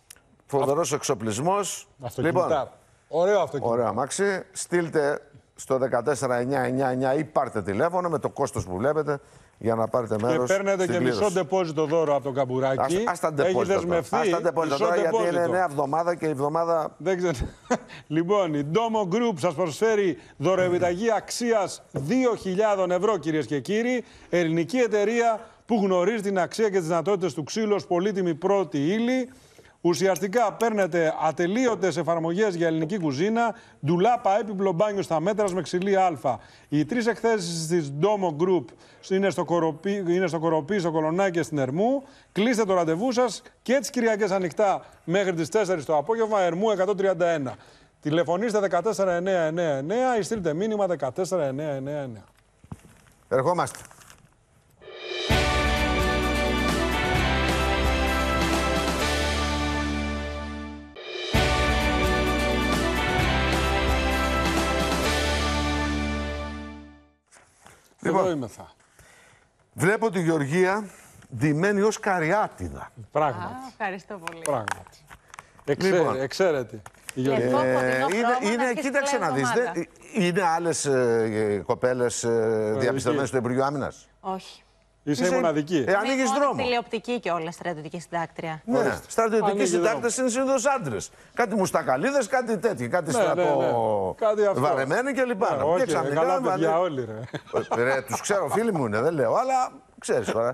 Φοβερός εξοπλισμός. Λοιπόν, ωραίο αυτοκίνητο. Ωραίο αμάξι. Στείλτε στο δεκατέσσερα εννιά εννιά εννιά ή πάρτε τηλέφωνο με το κόστος που βλέπετε για να πάρετε μέρος. Και παίρνετε και μισό ντεπόζιτο δώρο από τον Καμπουράκη. Ας τα Έχει δεσμευθεί. Ας τα ντεπόζιτο τώρα, γιατί είναι νέα εβδομάδα και η εβδομάδα... Δεν ξέρω. Λοιπόν, η Domo Group σας προσφέρει δωροεπιταγή αξίας δύο χιλιάδες ευρώ, κυρίες και κύριοι. Ελληνική εταιρεία που γνωρίζει την αξία και τις δυνατότητες του ξύλου ως πολύτιμη πρώτη ύλη. Ουσιαστικά παίρνετε ατελείωτες εφαρμογές για ελληνική κουζίνα, ντουλάπα έπιπλο μπάνιο στα μέτρα με ξυλί Α. Οι τρεις εκθέσεις της Domo Group είναι στο Κοροπή, είναι στο, Κοροπή, στο Κολονάκι και στην Ερμού. Κλείστε το ραντεβού σας και τις Κυριακές ανοιχτά μέχρι τις τέσσερις το απόγευμα, Ερμού εκατόν τριάντα ένα. Τηλεφωνήστε δεκατέσσερα εννιά εννιά εννιά ή στείλτε μήνυμα δεκατέσσερα εννιά εννιά εννιά. Ερχόμαστε. Λοιπόν, εδώ είμαι θα. Βλέπω τη Γεωργία ντυμένη ως καριάτιδα. Πράγματι. Α, ευχαριστώ πολύ. Πράγματι. Εξαίρε, Λοιπόν. εξαίρετε. Η Γιώργη. Ε, είναι, είναι, κοίταξε να δεις, δε, είναι άλλες ε, κοπέλες ε, διαπιστωμένες στο Υπουργείο Άμυνας. Όχι. Είσαι Είσαι- μοναδική. Ε, ανοίγεις δρόμο. Τηλεοπτική και όλα στρατιωτική συντάκτρια. Ναι, στρατιωτικοί Ανοίγει συντάκτες είναι συνήθως άντρες. Κάτι μουστακαλίδες, κάτι τέτοιο, κάτι Ναι, ναι, ναι. στρατό Κάτι αυτό. βαρεμένοι κλπ. Ναι, Και όχι, ρε, ξαφνικά καλά βάλε- παιδιά όλοι, ρε. Ρε, τους ξέρω, φίλοι μου είναι, δεν λέω, αλλά ξέρεις τώρα.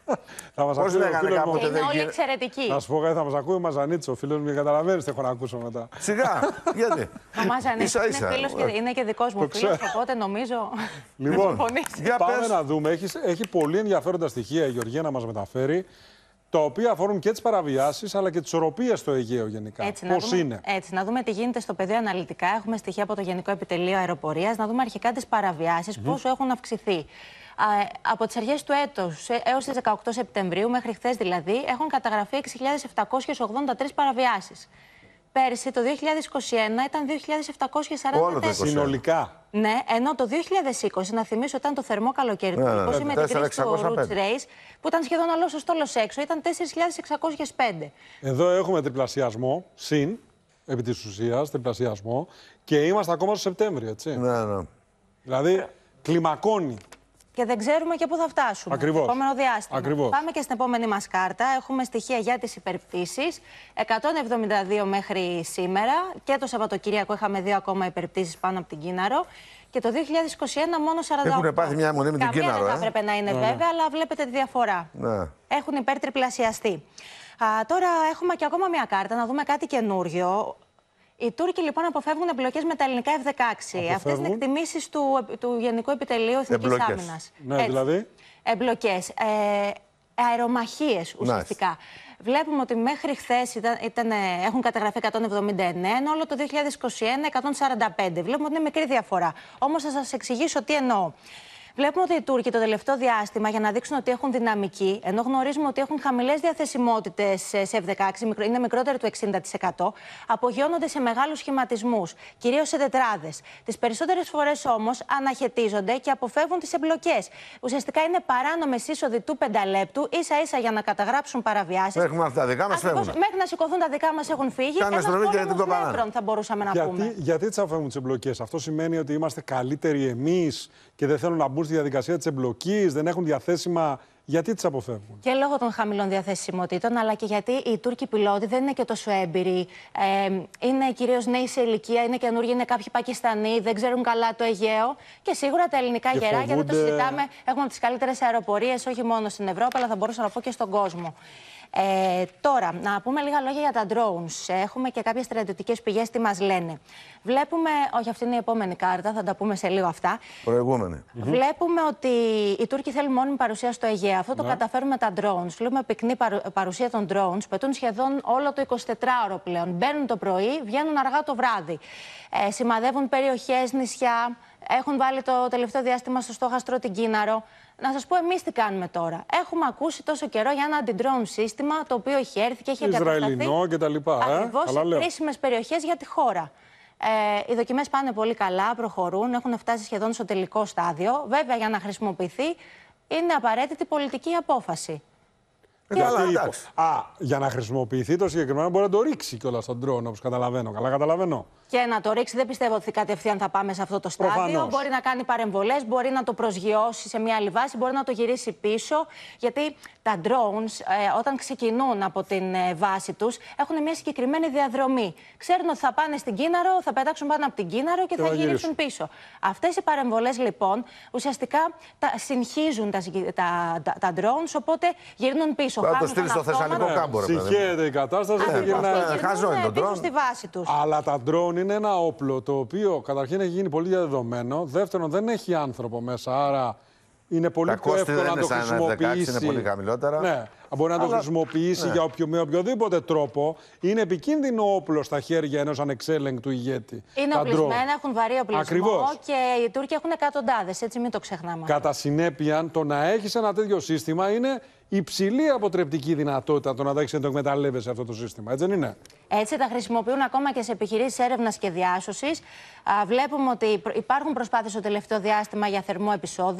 Θα μας Πώς ακούει ο λέγανε φίλος μου. κάποτε, Είναι δεν όλοι γίνει- εξαιρετικοί. Να σου πω κάτι, θα μας ακούει ο Μαζανίτης, ο φίλος μου, για καταλαβαίνεις τι έχω να ακούσω μετά. Σιγά, γιατί. Ο Μάζανης Ίσα είναι ίσα. φίλος και είναι και δικός μου φίλος, οπότε νομίζω. Λοιπόν, συμφωνείς. Για πάμε πες. να δούμε. Έχει, έχει πολύ ενδιαφέροντα στοιχεία η Γεωργία να μας μεταφέρει, τα οποία αφορούν και τις παραβιάσεις αλλά και τις ισορροπίες στο Αιγαίο γενικά. Έτσι, να Πώς δούμε, είναι. έτσι, να δούμε τι γίνεται στο πεδίο αναλυτικά. Έχουμε στοιχεία από το Γενικό Επιτελείο Αεροπορίας. Να δούμε αρχικά τις παραβιάσεις, mm-hmm. πόσο έχουν αυξηθεί. Α, από τις αρχές του έτους έως τις δεκαοκτώ Σεπτεμβρίου, μέχρι χθες δηλαδή, έχουν καταγραφεί έξι χιλιάδες επτακόσιες ογδόντα τρεις παραβιάσεις. Πέρσι, το δύο χιλιάδες είκοσι ένα, ήταν δύο χιλιάδες επτακόσιες σαράντα τέσσερα. Όλο το είκοσι. Συνολικά. Ναι, ενώ το δύο χιλιάδες είκοσι, να θυμίσω, ήταν το θερμό καλοκαίρι του Ναι, ναι, είκοσι ναι, με την τέσσερα κρίση του χιλιάδες εξακόσια Roots πέντε. Race, που ήταν σχεδόν όλος ο στόλος έξω, ήταν τέσσερις χιλιάδες εξακόσιες πέντε. Εδώ έχουμε τριπλασιασμό, συν, επί της ουσίας, τριπλασιασμό, και είμαστε ακόμα στο Σεπτέμβριο, έτσι. Ναι, ναι. Δηλαδή, κλιμακώνει. Και δεν ξέρουμε και πού θα φτάσουμε. Ακριβώς. Το επόμενο διάστημα. Ακριβώς. Πάμε και στην επόμενη μας κάρτα. Έχουμε στοιχεία για τις υπερπτήσεις. εκατόν εβδομήντα δύο μέχρι σήμερα. Και το Σαββατοκύριακο είχαμε δύο ακόμα υπερπτήσεις πάνω από την Κίναρο. Και το δύο χιλιάδες είκοσι ένα μόνο σαράντα οκτώ. Έχουν πάθει μια μονή με την Καμία Κίναρο, δεν θα ε. έπρεπε να είναι βέβαια, αλλά βλέπετε τη διαφορά. Ναι. Έχουν υπερτριπλασιαστεί. Α, τώρα έχουμε και ακόμα μια κάρτα, να δούμε κάτι καινούριο. Οι Τούρκοι λοιπόν αποφεύγουν εμπλοκές με τα ελληνικά εφ δεκαέξι. Αυτές είναι Αποφεύγουν. εκτιμήσεις του, του Γενικού Επιτελείου Εθνικής Εμπλοκές. Άμυνας. Ναι, Έτσι. δηλαδή. Εμπλοκές. Ε, αερομαχίες ουσιαστικά. Βλέπουμε ότι μέχρι χθες ήταν, ήταν, έχουν καταγραφεί εκατόν εβδομήντα εννέα, ενώ όλο το δύο χιλιάδες είκοσι ένα εκατόν σαράντα πέντε. Βλέπουμε ότι είναι μικρή διαφορά. Όμως θα σας εξηγήσω τι εννοώ. Βλέπουμε ότι οι Τούρκοι το τελευταίο διάστημα, για να δείξουν ότι έχουν δυναμική, ενώ γνωρίζουμε ότι έχουν χαμηλές διαθεσιμότητες σε εφ δεκαέξι, είναι μικρότερο του εξήντα τοις εκατό, απογειώνονται σε μεγάλους σχηματισμούς, κυρίως σε τετράδες. Τις περισσότερες φορές όμως αναχαιτίζονται και αποφεύγουν τις εμπλοκές. Ουσιαστικά είναι παράνομες είσοδοι του πενταλέπτου, ίσα-ίσα για να καταγράψουν παραβιάσεις. Έχουμε αυτά τα δικά μας, Ακριβώς, φεύγουν. μέχρι να σηκωθούν τα δικά μας έχουν φύγει. Κάνε Ένας αστρονομία και πόλεμος την κοπανάνε. νεύρων, θα μπορούσαμε να πούμε. Γιατί, γιατί τις αφήνουν τις εμπλοκές. Αυτό σημαίνει ότι είμαστε καλύτεροι εμείς και δεν θέλουν να μπουν στη διαδικασία της εμπλοκής, δεν έχουν διαθέσιμα. Γιατί τις αποφεύγουν. Και λόγω των χαμηλών διαθεσιμοτήτων, αλλά και γιατί οι Τούρκοι πιλότοι δεν είναι και τόσο έμπειροι. Ε, είναι κυρίως νέοι σε ηλικία, είναι καινούργοι, είναι κάποιοι Πακιστανοί, δεν ξέρουν καλά το Αιγαίο. Και σίγουρα τα ελληνικά Και γεράκια, δεν το φοβούνται- συζητάμε, έχουμε τις καλύτερες αεροπορίες, όχι μόνο στην Ευρώπη, αλλά θα μπορούσα να πω και στον κόσμο. Ε, τώρα, να πούμε λίγα λόγια για τα drones. Έχουμε και κάποιες στρατιωτικές πηγές τι μας λένε. Βλέπουμε, όχι αυτή είναι η επόμενη κάρτα, θα τα πούμε σε λίγο αυτά. Προηγούμενη. Βλέπουμε ότι οι Τούρκοι θέλουν μόνιμη παρουσία στο Αιγαίο. Αυτό το καταφέρουν με τα drones. Βλέπουμε πυκνή παρου- παρουσία των drones. Πετούν σχεδόν όλο το εικοσιτετράωρο πλέον. Μπαίνουν το πρωί, βγαίνουν αργά το βράδυ. Ε, σημαδεύουν περιοχές, νησιά. Έχουν βάλει το τελευταίο διάστημα στο στόχαστρο την Κίναρο. Να σας πω εμείς τι κάνουμε τώρα. Έχουμε ακούσει τόσο καιρό για ένα αντι-drone σύστημα το οποίο έχει έρθει και έχει εγκατασταθεί. Ισραηλινό και τα λοιπά. Ε? Ακριβώς Καλά σε λέω. κρίσιμες περιοχές για τη χώρα. Ε, οι δοκιμές πάνε πολύ καλά, προχωρούν, έχουν φτάσει σχεδόν στο τελικό στάδιο. Βέβαια, για να χρησιμοποιηθεί, είναι απαραίτητη πολιτική απόφαση. Ε, καλά, Γιατί υπο- εντάξει. Α, για να χρησιμοποιηθεί το συγκεκριμένο μπορεί να το ρίξει κιόλας στον drone, όπως καταλαβαίνω. Καλά καταλαβαίνω. Και να το ρίξει, δεν πιστεύω ότι κατευθείαν θα πάμε σε αυτό το στάδιο. Προφανώς. Μπορεί να κάνει παρεμβολές, μπορεί να το προσγειώσει σε μια άλλη βάση, μπορεί να το γυρίσει πίσω. Γιατί τα drones, ε, όταν ξεκινούν από την ε, βάση τους, έχουν μια συγκεκριμένη διαδρομή. Ξέρουν ότι θα πάνε στην Κίναρο, θα πετάξουν πάνω από την Κίναρο και, Και θα θα γυρίσουν γυρίσουν. πίσω. Αυτές οι παρεμβολές λοιπόν ουσιαστικά τα συγχύζουν τα, συγκε- τα, τα, τα drones, οπότε γυρνούν πίσω. Πρέπει να το Χάνουν στείλεις στο τον Θεσσαλικό αυτόματο. κάμπο, ρε παιδί μου. Συγχαίρεται η κατάσταση και Ακριβώς, γυρνάει. και Ε, χαζό είναι το γυρνούν drone. πίσω στη βάση τους. Αλλά τα drone είναι ένα όπλο το οποίο καταρχήν έχει γίνει πολύ διαδεδομένο. Δεύτερον, δεν έχει άνθρωπο μέσα. Άρα είναι πολύ Τα πιο κόστη εύκολο δεν να το είναι σαν ένα εφ δεκαέξι, χρησιμοποιήσει. είναι πολύ χαμηλότερα. Ναι, μπορεί να το Αλλά- χρησιμοποιήσει ναι. για οποιο, με οποιοδήποτε τρόπο. Είναι επικίνδυνο όπλο στα χέρια ενός ανεξέλεγκτου ηγέτη. Είναι τα οπλισμένα, drone. έχουν βαρύ οπλισμό Ακριβώς. και οι Τούρκοι έχουν εκατοντάδες, έτσι μην το ξεχνάμε. Κατά συνέπεια, το να έχει ένα τέτοιο σύστημα είναι υψηλή αποτρεπτική δυνατότητα το να τα έχει να το εκμεταλλεύεσαι αυτό το σύστημα. Έτσι δεν είναι. Έτσι τα χρησιμοποιούν ακόμα και σε επιχειρήσεις έρευνας και διάσωσης. Α, βλέπουμε ότι υπ- υπάρχουν προσπάθειες στο τελευταίο διάστημα για θερμό επεισόδιο.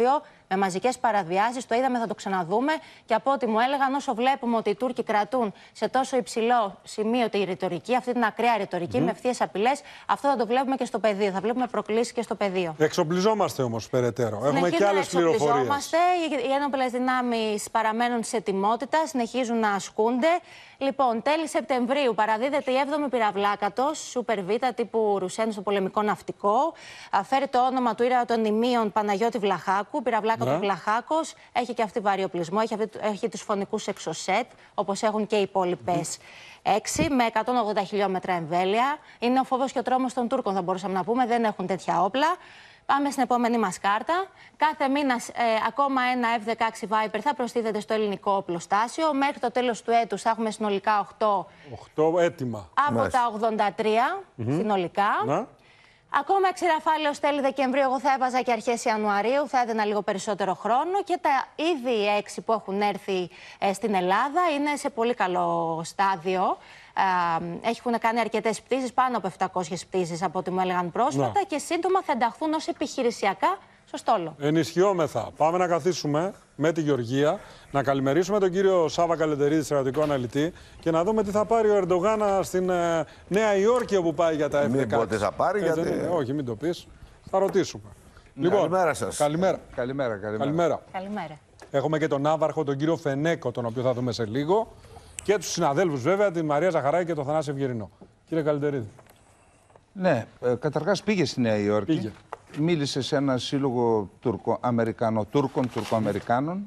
με μαζικές παραβιάσεις. Το είδαμε, θα το ξαναδούμε. Και από ό,τι μου έλεγαν, όσο βλέπουμε ότι οι Τούρκοι κρατούν σε τόσο υψηλό σημείο τη ρητορική, αυτή την ακραία ρητορική, mm. με ευθείες απειλές, αυτό θα το βλέπουμε και στο πεδίο. Θα βλέπουμε προκλήσεις και στο πεδίο. Εξοπλιζόμαστε όμως περαιτέρω. Έχουμε και άλλες πληροφορίες. Εξοπλιζόμαστε. Οι ένοπλες δυνάμεις παραμένουν σε ετοιμότητα, συνεχίζουν να ασκούνται. Λοιπόν, τέλη Σεπτεμβρίου παραδίδεται η έβδομη πυραυλάκατος, Super Β τύπου Ρουσέν στο πολεμικό ναυτικό. Φέρει το όνομα του ήρωα των Ιμίων Παναγιώτη Βλαχάκου. Πυραυλάκατος ναι. Βλαχάκος. Έχει και αυτή βαριοπλισμό, έχει, έχει τους φωνικούς εξωσέτ, όπως έχουν και οι υπόλοιπες έξι, με εκατόν ογδόντα χιλιόμετρα εμβέλεια. Είναι ο φόβος και ο τρόμος των Τούρκων, θα μπορούσαμε να πούμε. Δεν έχουν τέτοια όπλα. Πάμε στην επόμενη μας κάρτα. Κάθε μήνα ε, ακόμα ένα εφ δεκαέξι Viper θα προστίθεται στο ελληνικό οπλοστάσιο. Μέχρι το τέλος του έτους θα έχουμε συνολικά οκτώ. οκτώ έτοιμα. Από Μάλιστα. τα ογδόντα τρία mm-hmm. συνολικά. Να. Ακόμα έξι Ραφάλε ως τέλη Δεκεμβρίου. Εγώ θα έβαζα και αρχές Ιανουαρίου. Θα έδινα λίγο περισσότερο χρόνο. Και τα ήδη έξι που έχουν έρθει ε, στην Ελλάδα είναι σε πολύ καλό στάδιο. Ε, έχουν κάνει αρκετές πτήσεις, πάνω από επτακόσιες πτήσεις από ό,τι μου έλεγαν πρόσφατα, να. Και σύντομα θα ενταχθούν ως επιχειρησιακά στο στόλο. Ενισχυόμεθα. Πάμε να καθίσουμε με τη Γεωργία, να καλημερίσουμε τον κύριο Σάβα Καλεντερίδη, στρατιωτικό αναλυτή, και να δούμε τι θα πάρει ο Ερντογάν στην ε, Νέα Υόρκη, όπου πάει για τα εφ δεκαέξι. Μην πω τι θα πάρει, ε, γιατί... Ε, όχι, μην το πεις. Θα ρωτήσουμε. Ναι. Λοιπόν, καλημέρα σας. Καλημέρα. Καλημέρα, καλημέρα. Καλημέρα. Καλημέρα. Έχουμε και τον Ναύαρχο, τον κύριο Φενέκο, τον οποίο θα δούμε σε λίγο. Και τους συναδέλφους, βέβαια, την Μαρία Ζαχαράκη και τον Θανάση Ευγερινό. Κύριε Καλεντερίδη. Ναι, ε, καταρχάς πήγε στη Νέα Υόρκη. Πήγε. Μίλησε σε ένα σύλλογο Τουρκο-Αμερικανο-Τούρκων, Τουρκο-Αμερικάνων.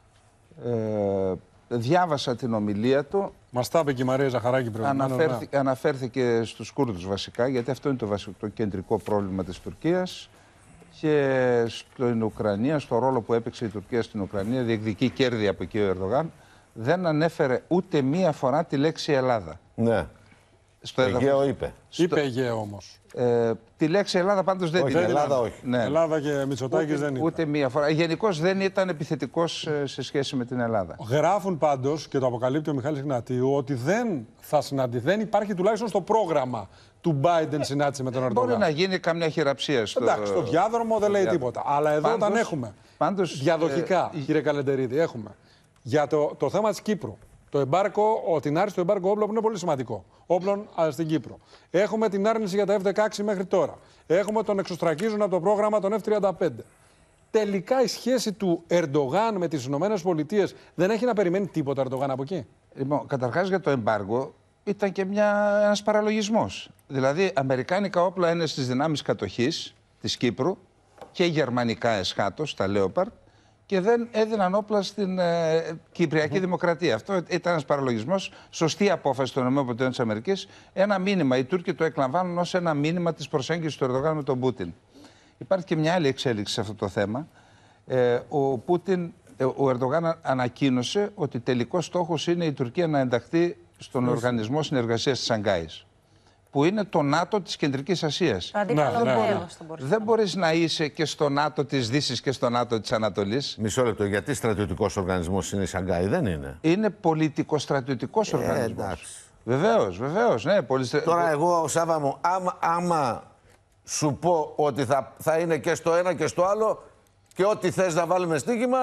Ε, διάβασα την ομιλία του. Μας τα είπε και η Μαρία Ζαχαράκη προηγουμένως. Αναφέρθη, ναι. Αναφέρθηκε στους Κούρδους βασικά, γιατί αυτό είναι το βασικό, το κεντρικό πρόβλημα της Τουρκίας. Και στην Ουκρανία, στο ρόλο που έπαιξε η Τουρκία στην Ουκρανία, διεκδικεί κέρδη από εκεί ο Ερντογάν. Δεν ανέφερε ούτε μία φορά τη λέξη Ελλάδα. Ναι. Στο Αιγαίο είπε. Στο... Είπε Αιγαίο όμως. Ε, τη λέξη Ελλάδα πάντως δεν όχι, την Ελλάδα όχι. Ναι. Ελλάδα και Μητσοτάκης ούτε, δεν είπε. Ούτε μία φορά. Γενικώς δεν ήταν επιθετικός σε σχέση με την Ελλάδα. Γράφουν πάντως, και το αποκαλύπτει ο Μιχάλης Γνατίου, ότι δεν θα συναντηθεί, δεν υπάρχει τουλάχιστον στο πρόγραμμα του Biden συνάντηση με τον Ερντογάν. Μπορεί να γίνει καμιά χειραψία στο... Εντάξει, στο διάδρομο δεν λέει τίποτα. Αλλά εδώ πάντως, όταν έχουμε πάντως, διαδοχικά, ε, κύριε Καλεντερίδη, έχουμε για το, το θέμα της Κύπρου. Το εμπάρκο, ο, την άρνηση του εμπάρκου όπλων είναι πολύ σημαντικό. Όπλων α, στην Κύπρο. Έχουμε την άρνηση για τα εφ δεκαέξι μέχρι τώρα. Έχουμε τον εξωστρακίζουν από το πρόγραμμα των εφ τριάντα πέντε. Τελικά η σχέση του Ερντογάν με τις ΗΠΑ δεν έχει να περιμένει τίποτα Ερντογάν από εκεί. Λοιπόν, καταρχάς για το εμπάργο ήταν και μια, ένας παραλογισμός. Δηλαδή, αμερικάνικα όπλα είναι στις δυνάμεις κατοχής της Κύπρου και γερμανικά εσχάτως, τα Λέοπαρντ, και δεν έδιναν όπλα στην ε, Κυπριακή Δημοκρατία. Αυτό ήταν ένας παραλογισμός. Σωστή απόφαση των ΗΠΑ. Ένα μήνυμα. Οι Τούρκοι το εκλαμβάνουν ως ένα μήνυμα της προσέγγισης του Ερντογάν με τον Πούτιν. Υπάρχει και μια άλλη εξέλιξη σε αυτό το θέμα. Ε, ο, Πούτιν, ε, ο Ερντογάν ανακοίνωσε ότι τελικός στόχος είναι η Τουρκία να ενταχθεί στον Φύση. Οργανισμό Συνεργασίας της Σανγκάης, που είναι το ΝΑΤΟ της Κεντρικής Ασίας. Ναι, ναι, ναι. Δεν μπορείς να είσαι και στο ΝΑΤΟ της Δύσης και στο ΝΑΤΟ της Ανατολής. Μισό λεπτό, γιατί στρατιωτικός οργανισμός είναι η Σανγκάη, δεν είναι. Είναι πολιτικο-στρατιωτικός οργανισμός. Εντάξει. Βεβαίως, βεβαίως. Ναι, πολυστρα... Τώρα εγώ, Σάβα μου, άμα, άμα σου πω ότι θα, θα είναι και στο ένα και στο άλλο και ό,τι θες να βάλουμε στοίχημα...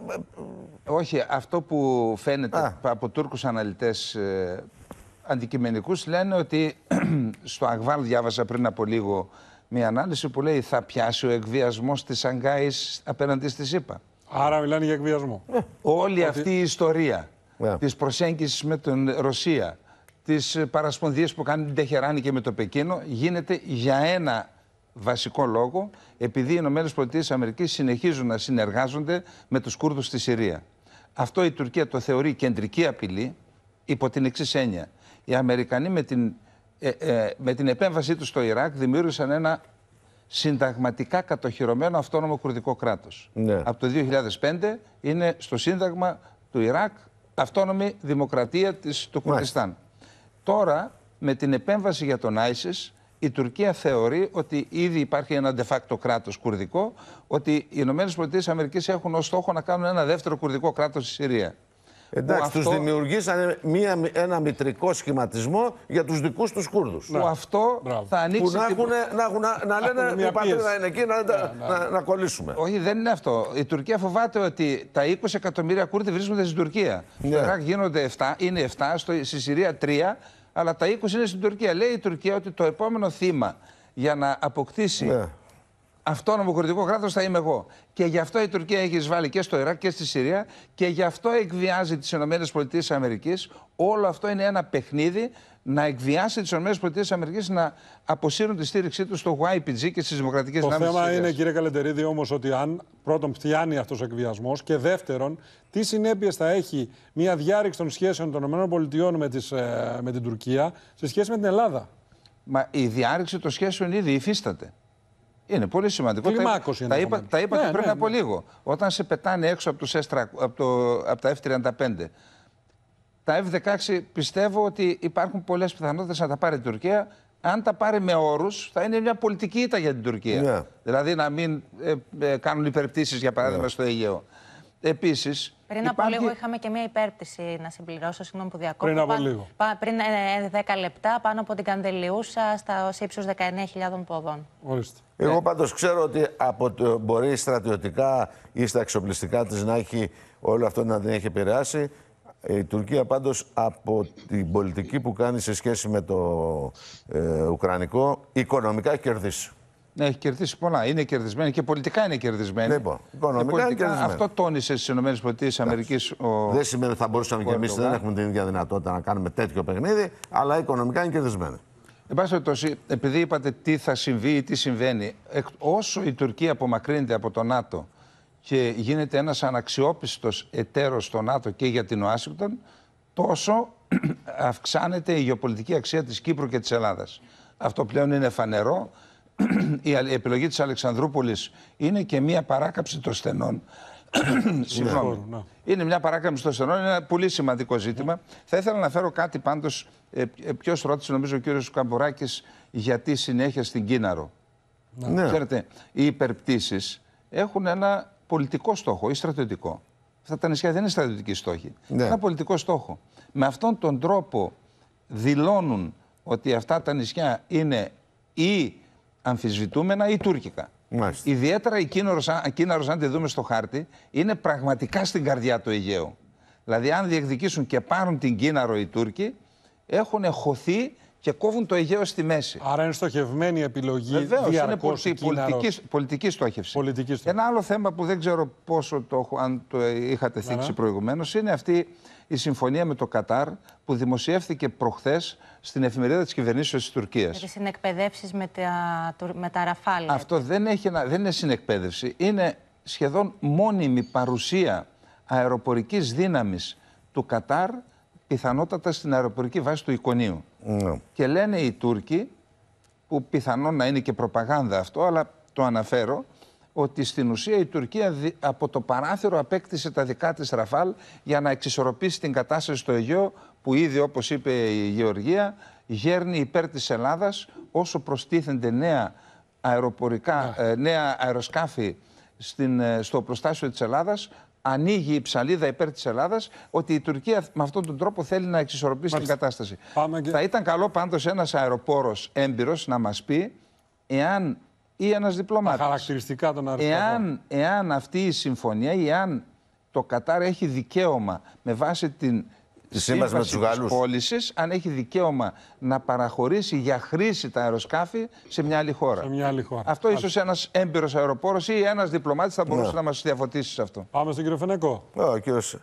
Όχι, αυτό που φαίνεται Α. από Τούρκους αναλυτές ε, αντικειμενικούς λένε ότι στο Αγβάλ διάβασα πριν από λίγο μια ανάλυση που λέει θα πιάσει ο εκβιασμός της Σανγκάης απέναντι στη ΣΥΠΑ. Άρα μιλάνε για εκβιασμό. Ε, όλη ότι... αυτή η ιστορία yeah. της προσέγγισης με την Ρωσία, τις παρασπονδίες που κάνει την Τεχεράνη και με το Πεκίνο, γίνεται για ένα βασικό λόγο, επειδή οι ΗΠΑ συνεχίζουν να συνεργάζονται με τους Κούρδους στη Συρία. Αυτό η Τουρκία το θεωρεί κεντρική απειλή υπό την εξής έννοια. Οι Αμερικανοί με την, ε, ε, με την επέμβασή τους στο Ιράκ δημιούργησαν ένα συνταγματικά κατοχυρωμένο αυτόνομο κουρδικό κράτος. Ναι. Από το δύο χιλιάδες πέντε είναι στο Σύνταγμα του Ιράκ αυτόνομη δημοκρατία της, του Κουρδιστάν. Τώρα, με την επέμβαση για τον άισις, η Τουρκία θεωρεί ότι ήδη υπάρχει ένα de facto κράτος κουρδικό, ότι οι ΗΠΑ έχουν ως στόχο να κάνουν ένα δεύτερο κουρδικό κράτος στη Συρία. Εντάξει, αυτό... τους δημιουργήσανε μία, ένα μητρικό σχηματισμό για τους δικούς τους Κούρδους. Που αυτό Μπράβο. θα ανοίξει... Που να, την... έχουν, να, έχουν, να, να λένε η πατρίδα είναι εκεί, να, ναι, να, να, να κολλήσουμε. Όχι, δεν είναι αυτό. Η Τουρκία φοβάται ότι τα είκοσι εκατομμύρια Κούρδοι βρίσκονται στην Τουρκία. Ναι. Στο Ιράκ γίνονται επτά, είναι επτά, στο, στη Συρία τρία, αλλά τα είκοσι είναι στην Τουρκία. Λέει η Τουρκία ότι το επόμενο θύμα για να αποκτήσει Ναι. αυτόνομο κουρδικό κράτος θα είμαι εγώ. Και γι' αυτό η Τουρκία έχει εισβάλει και στο Ιράκ και στη Συρία και γι' αυτό εκβιάζει τις ΗΠΑ. Όλο αυτό είναι ένα παιχνίδι να εκβιάσει τις ΗΠΑ να αποσύρουν τη στήριξή τους στο γουάι πι τζι και στις δημοκρατικές Το δυνάμεις. θέμα είναι, κύριε Καλεντερίδη, όμως ότι αν πρώτον πιάνει αυτός ο εκβιασμός και δεύτερον, τι συνέπειες θα έχει μια διάρρηξη των σχέσεων των ΗΠΑ με, τις, ε, με την Τουρκία σε σχέση με την Ελλάδα. Μα η διάρρηξη των σχέσεων ήδη υφίσταται. Είναι πολύ σημαντικό. Κλιμάκωση τα, είπα, τα είπατε ναι, πριν ναι, από ναι. λίγο. Όταν σε πετάνε έξω από, τους από, το, από τα εφ τριάντα πέντε, τα εφ δεκαέξι πιστεύω ότι υπάρχουν πολλές πιθανότητες να τα πάρει η Τουρκία. Αν τα πάρει με όρους, θα είναι μια πολιτική ήττα για την Τουρκία. Ναι. Δηλαδή να μην ε, ε, κάνουν υπερπτήσεις, για παράδειγμα, ναι. στο Αιγαίο. Επίσης. Πριν από υπάρχει... λίγο είχαμε και μια υπέρπτυση, να συμπληρώσω, συγγνώμη που διακόπτω. Πριν από πα... λίγο. Πα... Πριν ε, δέκα λεπτά, πάνω από την Καντελιούσα, στα ύψους δεκαεννέα χιλιάδες ποδών. Ορίστε. Εγώ πάντως ξέρω ότι από το, μπορεί στρατιωτικά ή στα εξοπλιστικά της να έχει όλο αυτό να την έχει επηρεάσει. Η Τουρκία πάντως από την πολιτική που κάνει σε σχέση με το ε, Ουκρανικό οικονομικά έχει κερδίσει. Ναι, έχει κερδίσει πολλά. Είναι κερδισμένη και πολιτικά είναι κερδισμένη. Λοιπόν, οικονομικά πολιτικά, είναι κερδισμένη. αυτό τόνισε στις ΗΠΑ. Ο... Δεν σημαίνει ότι θα μπορούσαμε κι εμείς, δεν έχουμε την ίδια δυνατότητα να κάνουμε τέτοιο παιχνίδι, αλλά οικονομικά είναι κερδισμένη. Εν πάση περιπτώσει, επειδή είπατε τι θα συμβεί ή τι συμβαίνει, όσο η Τουρκία απομακρύνεται από το ΝΑΤΟ και γίνεται ένας αναξιόπιστος εταίρος στο ΝΑΤΟ και για την Ουάσιγκτον, τόσο αυξάνεται η γεωπολιτική αξία της Κύπρου και της Ελλάδας. Αυτό πλέον είναι φανερό. Η επιλογή της Αλεξανδρούπολης είναι και μία παράκαμψη των στενών. Συγγνώμη. Ναι. Είναι μια παράκαμψη των στενών, είναι ένα πολύ σημαντικό ζήτημα. Θα ήθελα να φέρω κάτι πάντως. Ε, ποιος ρώτησε, νομίζω ο κύριος Καμπουράκης, γιατί συνέχεια στην Κίναρο. Ναι. Ξέρετε, οι υπερπτήσεις έχουν ένα πολιτικό στόχο ή στρατιωτικό. Αυτά τα νησιά δεν είναι στρατιωτικοί στόχοι. Ναι. Ένα πολιτικό στόχο. Με αυτόν τον τρόπο δηλώνουν ότι αυτά τα νησιά είναι ή αμφισβητούμενα ή τουρκικά. Μάλιστα. Ιδιαίτερα η Κίναρος, Κίναρος, αν τη δούμε στο χάρτη, είναι πραγματικά στην καρδιά του Αιγαίου. Δηλαδή, αν διεκδικήσουν και πάρουν την Κίναρο οι Τούρκοι, έχουν χωθεί και κόβουν το Αιγαίο στη μέση. Άρα είναι στοχευμένη επιλογή. Βεβαίως, είναι πολιτική, πολιτική, πολιτική στόχευση. Πολιτική στόχευση. Ένα άλλο θέμα που δεν ξέρω πόσο το, αν το είχατε θίξει προηγουμένως, είναι αυτή η συμφωνία με το Κατάρ που δημοσιεύθηκε προχθές στην εφημερίδα της κυβερνήσεως της Τουρκίας. Για τις συνεκπαιδεύσεις με τα, με τα Ραφάλ. Αυτό δεν, έχει, δεν είναι συνεκπαίδευση. Είναι σχεδόν μόνιμη παρουσία αεροπορικής δύναμης του Κατάρ, πιθανότατα στην αεροπορική βάση του Ικονίου. Mm. Και λένε οι Τούρκοι, που πιθανόν να είναι και προπαγάνδα αυτό, αλλά το αναφέρω, ότι στην ουσία η Τουρκία από το παράθυρο απέκτησε τα δικά της Ραφάλ για να εξισορροπήσει την κατάσταση στο Αιγαίο, που ήδη, όπως είπε η Γεωργία, γέρνει υπέρ της Ελλάδας όσο προστίθενται νέα αεροπορικά, ε, νέα αεροσκάφη στην, στο προστάσιο της Ελλάδας. Ανοίγει η ψαλίδα υπέρ της Ελλάδας, ότι η Τουρκία με αυτόν τον τρόπο θέλει να εξισορροπήσει Μάλιστα. την κατάσταση. Και... Θα ήταν καλό πάντως ένας αεροπόρος έμπειρος να μας πει εάν ή ένας διπλωμάτης. Τα χαρακτηριστικά των αεροσκαφών. Εάν, εάν αυτή η συμφωνία ή εάν το Κατάρ έχει δικαίωμα με βάση την τη σύμβαση με τους Γάλλους, πώλησης, αν έχει δικαίωμα να παραχωρήσει για χρήση τα αεροσκάφη σε μια άλλη χώρα. Σε μια άλλη χώρα. Αυτό Άρα. ίσως ένας έμπειρος αεροπόρος ή ένας διπλωμάτης θα μπορούσε ναι. να μας διαφωτίσει σε αυτό. Πάμε στον κύριο Φενέκο. Ο κύριος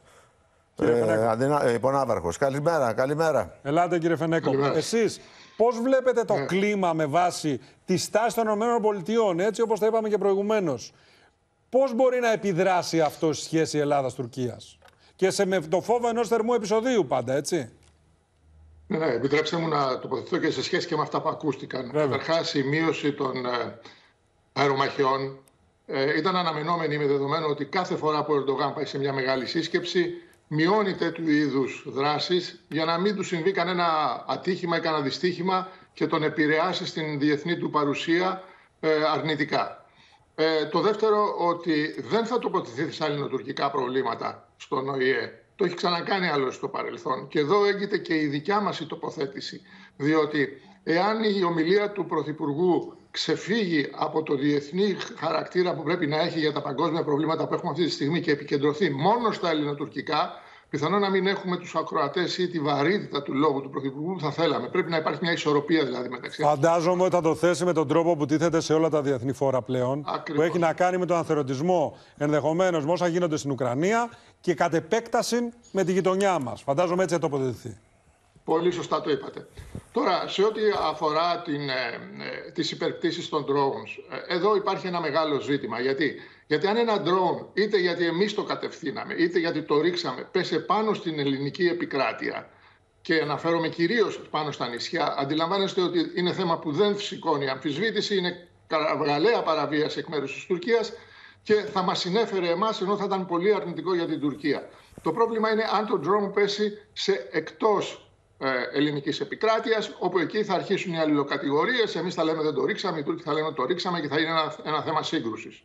ε, Αντινα... ε, Πονάβαρχος. Καλημέρα, καλημέρα. Ελάτε κύριε Φενέκο. Εσείς πώς βλέπετε το ναι. κλίμα με βάση τη στάση των ΗΠΑ, έτσι όπως τα είπαμε και προηγουμένως. Πώς μπορεί να επιδράσει αυτό στη σχέση Ελλάδας-Τουρκίας? Και σε με το φόβο ενός θερμού επεισοδίου πάντα, έτσι. Ναι, ναι, επιτρέψτε μου να τοποθετηθώ και σε σχέση και με αυτά που ακούστηκαν. Καταρχάς, η μείωση των ε, αερομαχιών ε, ήταν αναμενόμενη με δεδομένο ότι κάθε φορά που ο Ερντογάν πάει σε μια μεγάλη σύσκεψη, μειώνει τέτοιου είδους δράσεις για να μην του συμβεί κανένα ατύχημα ή κανένα δυστύχημα και τον επηρεάσει στην διεθνή του παρουσία ε, αρνητικά. Ε, το δεύτερο, ότι δεν θα τοποθετηθεί στα ελληνοτουρκικά προβλήματα στον Ο Η Ε. Το έχει ξανακάνει άλλωστε στο παρελθόν. Και εδώ έγκυται και η δικιά μας η τοποθέτηση. Διότι εάν η ομιλία του Πρωθυπουργού ξεφύγει από το διεθνή χαρακτήρα που πρέπει να έχει για τα παγκόσμια προβλήματα που έχουμε αυτή τη στιγμή και επικεντρωθεί μόνο στα ελληνοτουρκικά, πιθανόν να μην έχουμε τους ακροατές ή τη βαρύτητα του λόγου του Πρωθυπουργού που θα θέλαμε. Πρέπει να υπάρχει μια ισορροπία δηλαδή μεταξύ. Φαντάζομαι ότι θα το θέσει με τον τρόπο που τίθεται σε όλα τα διεθνή φόρα πλέον. Ακριβώς. Που έχει να κάνει με τον ανθερωτισμό ενδεχομένως με όσα γίνονται στην Ουκρανία και κατ' επέκταση με τη γειτονιά μας. Φαντάζομαι έτσι θα τοποθετηθεί. Πολύ σωστά το είπατε. Τώρα, σε ό,τι αφορά την, ε, ε, τις υπερπτήσεις των drones, ε, εδώ υπάρχει ένα μεγάλο ζήτημα. Γιατί, γιατί αν ένα drone, είτε γιατί εμείς το κατευθύναμε, είτε γιατί το ρίξαμε, πέσε πάνω στην ελληνική επικράτεια, και αναφέρομαι κυρίως πάνω στα νησιά, αντιλαμβάνεστε ότι είναι θέμα που δεν σηκώνει αμφισβήτηση, είναι κραυγαλαία παραβίαση εκ μέρους της Τουρκίας και θα μας συνέφερε εμάς, ενώ θα ήταν πολύ αρνητικό για την Τουρκία. Το πρόβλημα είναι αν το drone πέσει σε εκτός ελληνικής επικράτειας, όπου εκεί θα αρχίσουν οι αλληλοκατηγορίες. Εμείς θα λέμε δεν το ρίξαμε, οι Τούρκοι θα λένε το ρίξαμε και θα είναι ένα, ένα θέμα σύγκρουσης.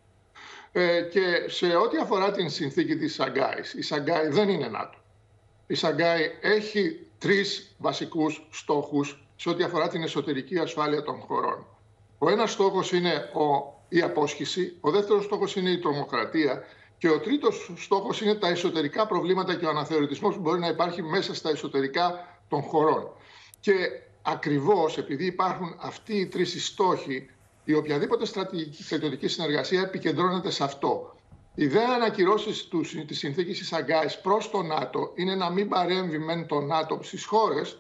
Ε, και σε ό,τι αφορά την συνθήκη της Σαγκάης, η Σαγκάη δεν είναι ΝΑΤΟ. Η Σαγκάη έχει τρεις βασικούς στόχους σε ό,τι αφορά την εσωτερική ασφάλεια των χωρών. Ο ένας στόχος είναι ο, η απόσχηση, ο δεύτερος στόχος είναι η τρομοκρατία και ο τρίτος στόχος είναι τα εσωτερικά προβλήματα και ο αναθεωρητισμός που μπορεί να υπάρχει μέσα στα εσωτερικά των χωρών. Και ακριβώς επειδή υπάρχουν αυτοί οι τρεις στόχοι, η οποιαδήποτε στρατιωτική συνεργασία επικεντρώνεται σε αυτό. Η ιδέα ανακυρώσεις της συνθήκης της Σαγκάης προς το ΝΑΤΟ είναι να μην παρέμβει μεν το ΝΑΤΟ στις χώρες,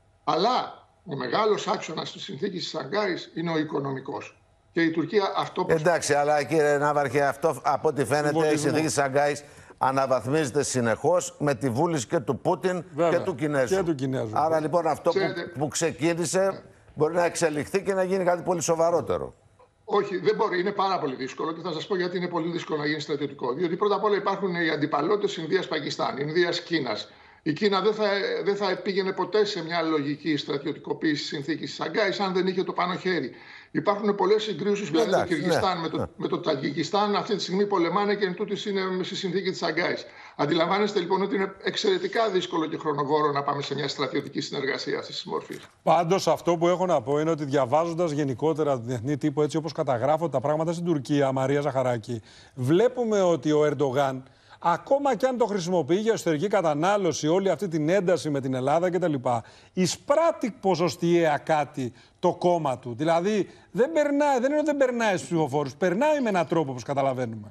αλλά ο μεγάλος άξονας της συνθήκης της Σαγκάης είναι ο οικονομικός. Και η Τουρκία αυτό... Εντάξει, αλλά κύριε Ναύαρχε, αυτό από ό,τι φαίνεται η συνθήκη της Σαγκάης αναβαθμίζεται συνεχώς με τη βούληση και του Πούτιν. Βέβαια, και του Κινέζου. Και του Κινέζου. Άρα λοιπόν αυτό που, που ξεκίνησε μπορεί να εξελιχθεί και να γίνει κάτι πολύ σοβαρότερο. Όχι, δεν μπορεί. Είναι πάρα πολύ δύσκολο και θα σας πω γιατί είναι πολύ δύσκολο να γίνει στρατιωτικό. Διότι πρώτα απ' όλα υπάρχουν οι αντιπαλότητες Ινδίας-Πακιστάν, Ινδίας-Κίνας. Η Κίνα δεν θα, δεν θα πήγαινε ποτέ σε μια λογική στρατιωτικοποίηση της συνθήκης της Σαγκάης αν δεν είχε το πάνω χέρι. Υπάρχουν πολλές συγκρούσεις, δηλαδή το Κυργιστάν ναι, με, το, ναι. με το Τατζικιστάν αυτή τη στιγμή πολεμάνε και εν τούτης είναι στη συνθήκη της Σαγκάης. Αντιλαμβάνεστε λοιπόν ότι είναι εξαιρετικά δύσκολο και χρονοβόρο να πάμε σε μια στρατιωτική συνεργασία αυτής της μορφής. Πάντως αυτό που έχω να πω είναι ότι διαβάζοντας γενικότερα διεθνή τύπο έτσι όπως καταγράφονται τα πράγματα στην Τουρκία, Μαρία Ζαχαράκη, βλέπουμε ότι ο Ερντογάν, ακόμα και αν το χρησιμοποιεί για εσωτερική κατανάλωση, όλη αυτή την ένταση με την Ελλάδα κτλ., εισπράττει ποσοστιαία κάτι το κόμμα του. Δηλαδή δεν περνάει, δεν είναι ότι δεν περνάει στους ψηφοφόρους, περνάει με έναν τρόπο όπως καταλαβαίνουμε.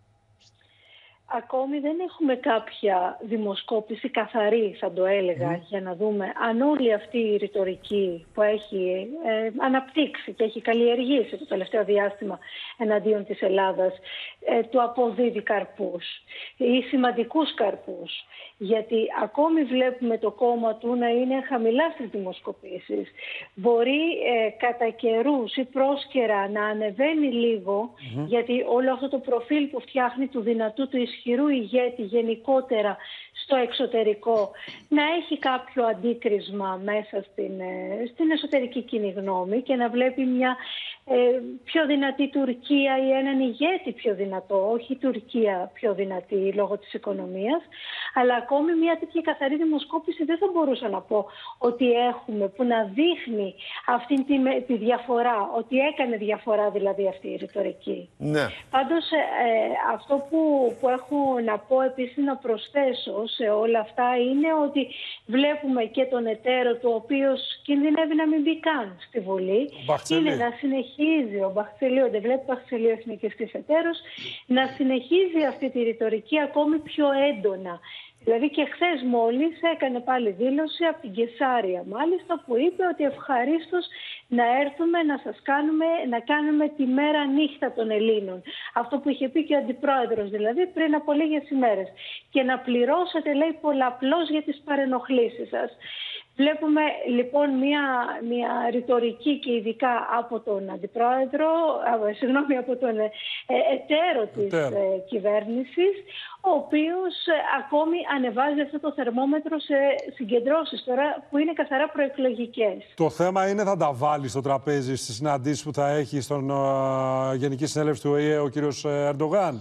Ακόμη δεν έχουμε κάποια δημοσκόπηση καθαρή, θα το έλεγα, mm. για να δούμε αν όλη αυτή η ρητορική που έχει ε, αναπτύξει και έχει καλλιεργήσει το τελευταίο διάστημα εναντίον της Ελλάδας ε, του αποδίδει καρπούς ή σημαντικούς καρπούς. Γιατί ακόμη βλέπουμε το κόμμα του να είναι χαμηλά στις δημοσκοπήσεις. Μπορεί ε, κατά καιρούς ή πρόσκαιρα να ανεβαίνει λίγο, mm-hmm. γιατί όλο αυτό το προφίλ που φτιάχνει του δυνατού, του ισχυρού ηγέτη γενικότερα στο εξωτερικό, να έχει κάποιο αντίκρισμα μέσα στην, ε, στην εσωτερική κοινή γνώμη και να βλέπει μια ε, πιο δυνατή Τουρκία ή έναν ηγέτη πιο δυνατό, όχι η Τουρκία πιο δυνατή λόγω της οικονομίας, αλλά ακόμη μια τέτοια καθαρή δημοσκόπηση δεν θα μπορούσα να πω ότι έχουμε που να δείχνει αυτή τη, τη διαφορά, ότι έκανε διαφορά δηλαδή αυτή η ρητορική. Ναι. Πάντως ε, αυτό που, που έχω να πω επίσης να προσθέσω σε όλα αυτά είναι ότι βλέπουμε και τον εταίρο του ο οποίος κινδυνεύει να μην μπει καν στη Βουλή. Είναι να συνεχίζει ο Μπαχτσελίου, δεν βλέπει Μπαχτσελίου εθνικιστής εταίρος, να συνεχίζει αυτή τη ρητορική ακόμη πιο έντονα. Δηλαδή και χθες μόλις έκανε πάλι δήλωση από την Κεσάρια μάλιστα που είπε ότι ευχαρίστως να έρθουμε να σας κάνουμε, να κάνουμε τη μέρα νύχτα των Ελλήνων. Αυτό που είχε πει και ο Αντιπρόεδρος δηλαδή πριν από λίγες ημέρες. Και να πληρώσετε λέει πολλαπλώς για τις παρενοχλήσεις σας. Βλέπουμε λοιπόν μια, μια ρητορική και ειδικά από τον Αντιπρόεδρο, α, συγγνώμη, από τον ε, εταίρο της ε, κυβέρνησης, ο οποίος ε, ακόμη ανεβάζει αυτό το θερμόμετρο σε συγκεντρώσεις τώρα που είναι καθαρά προεκλογικές. Το θέμα είναι θα τα βάλει στο τραπέζι στις συναντήσεις που θα έχει στον uh, Γενική Συνέλευση του Ο Η Ε ο κύριος Ερντογάν.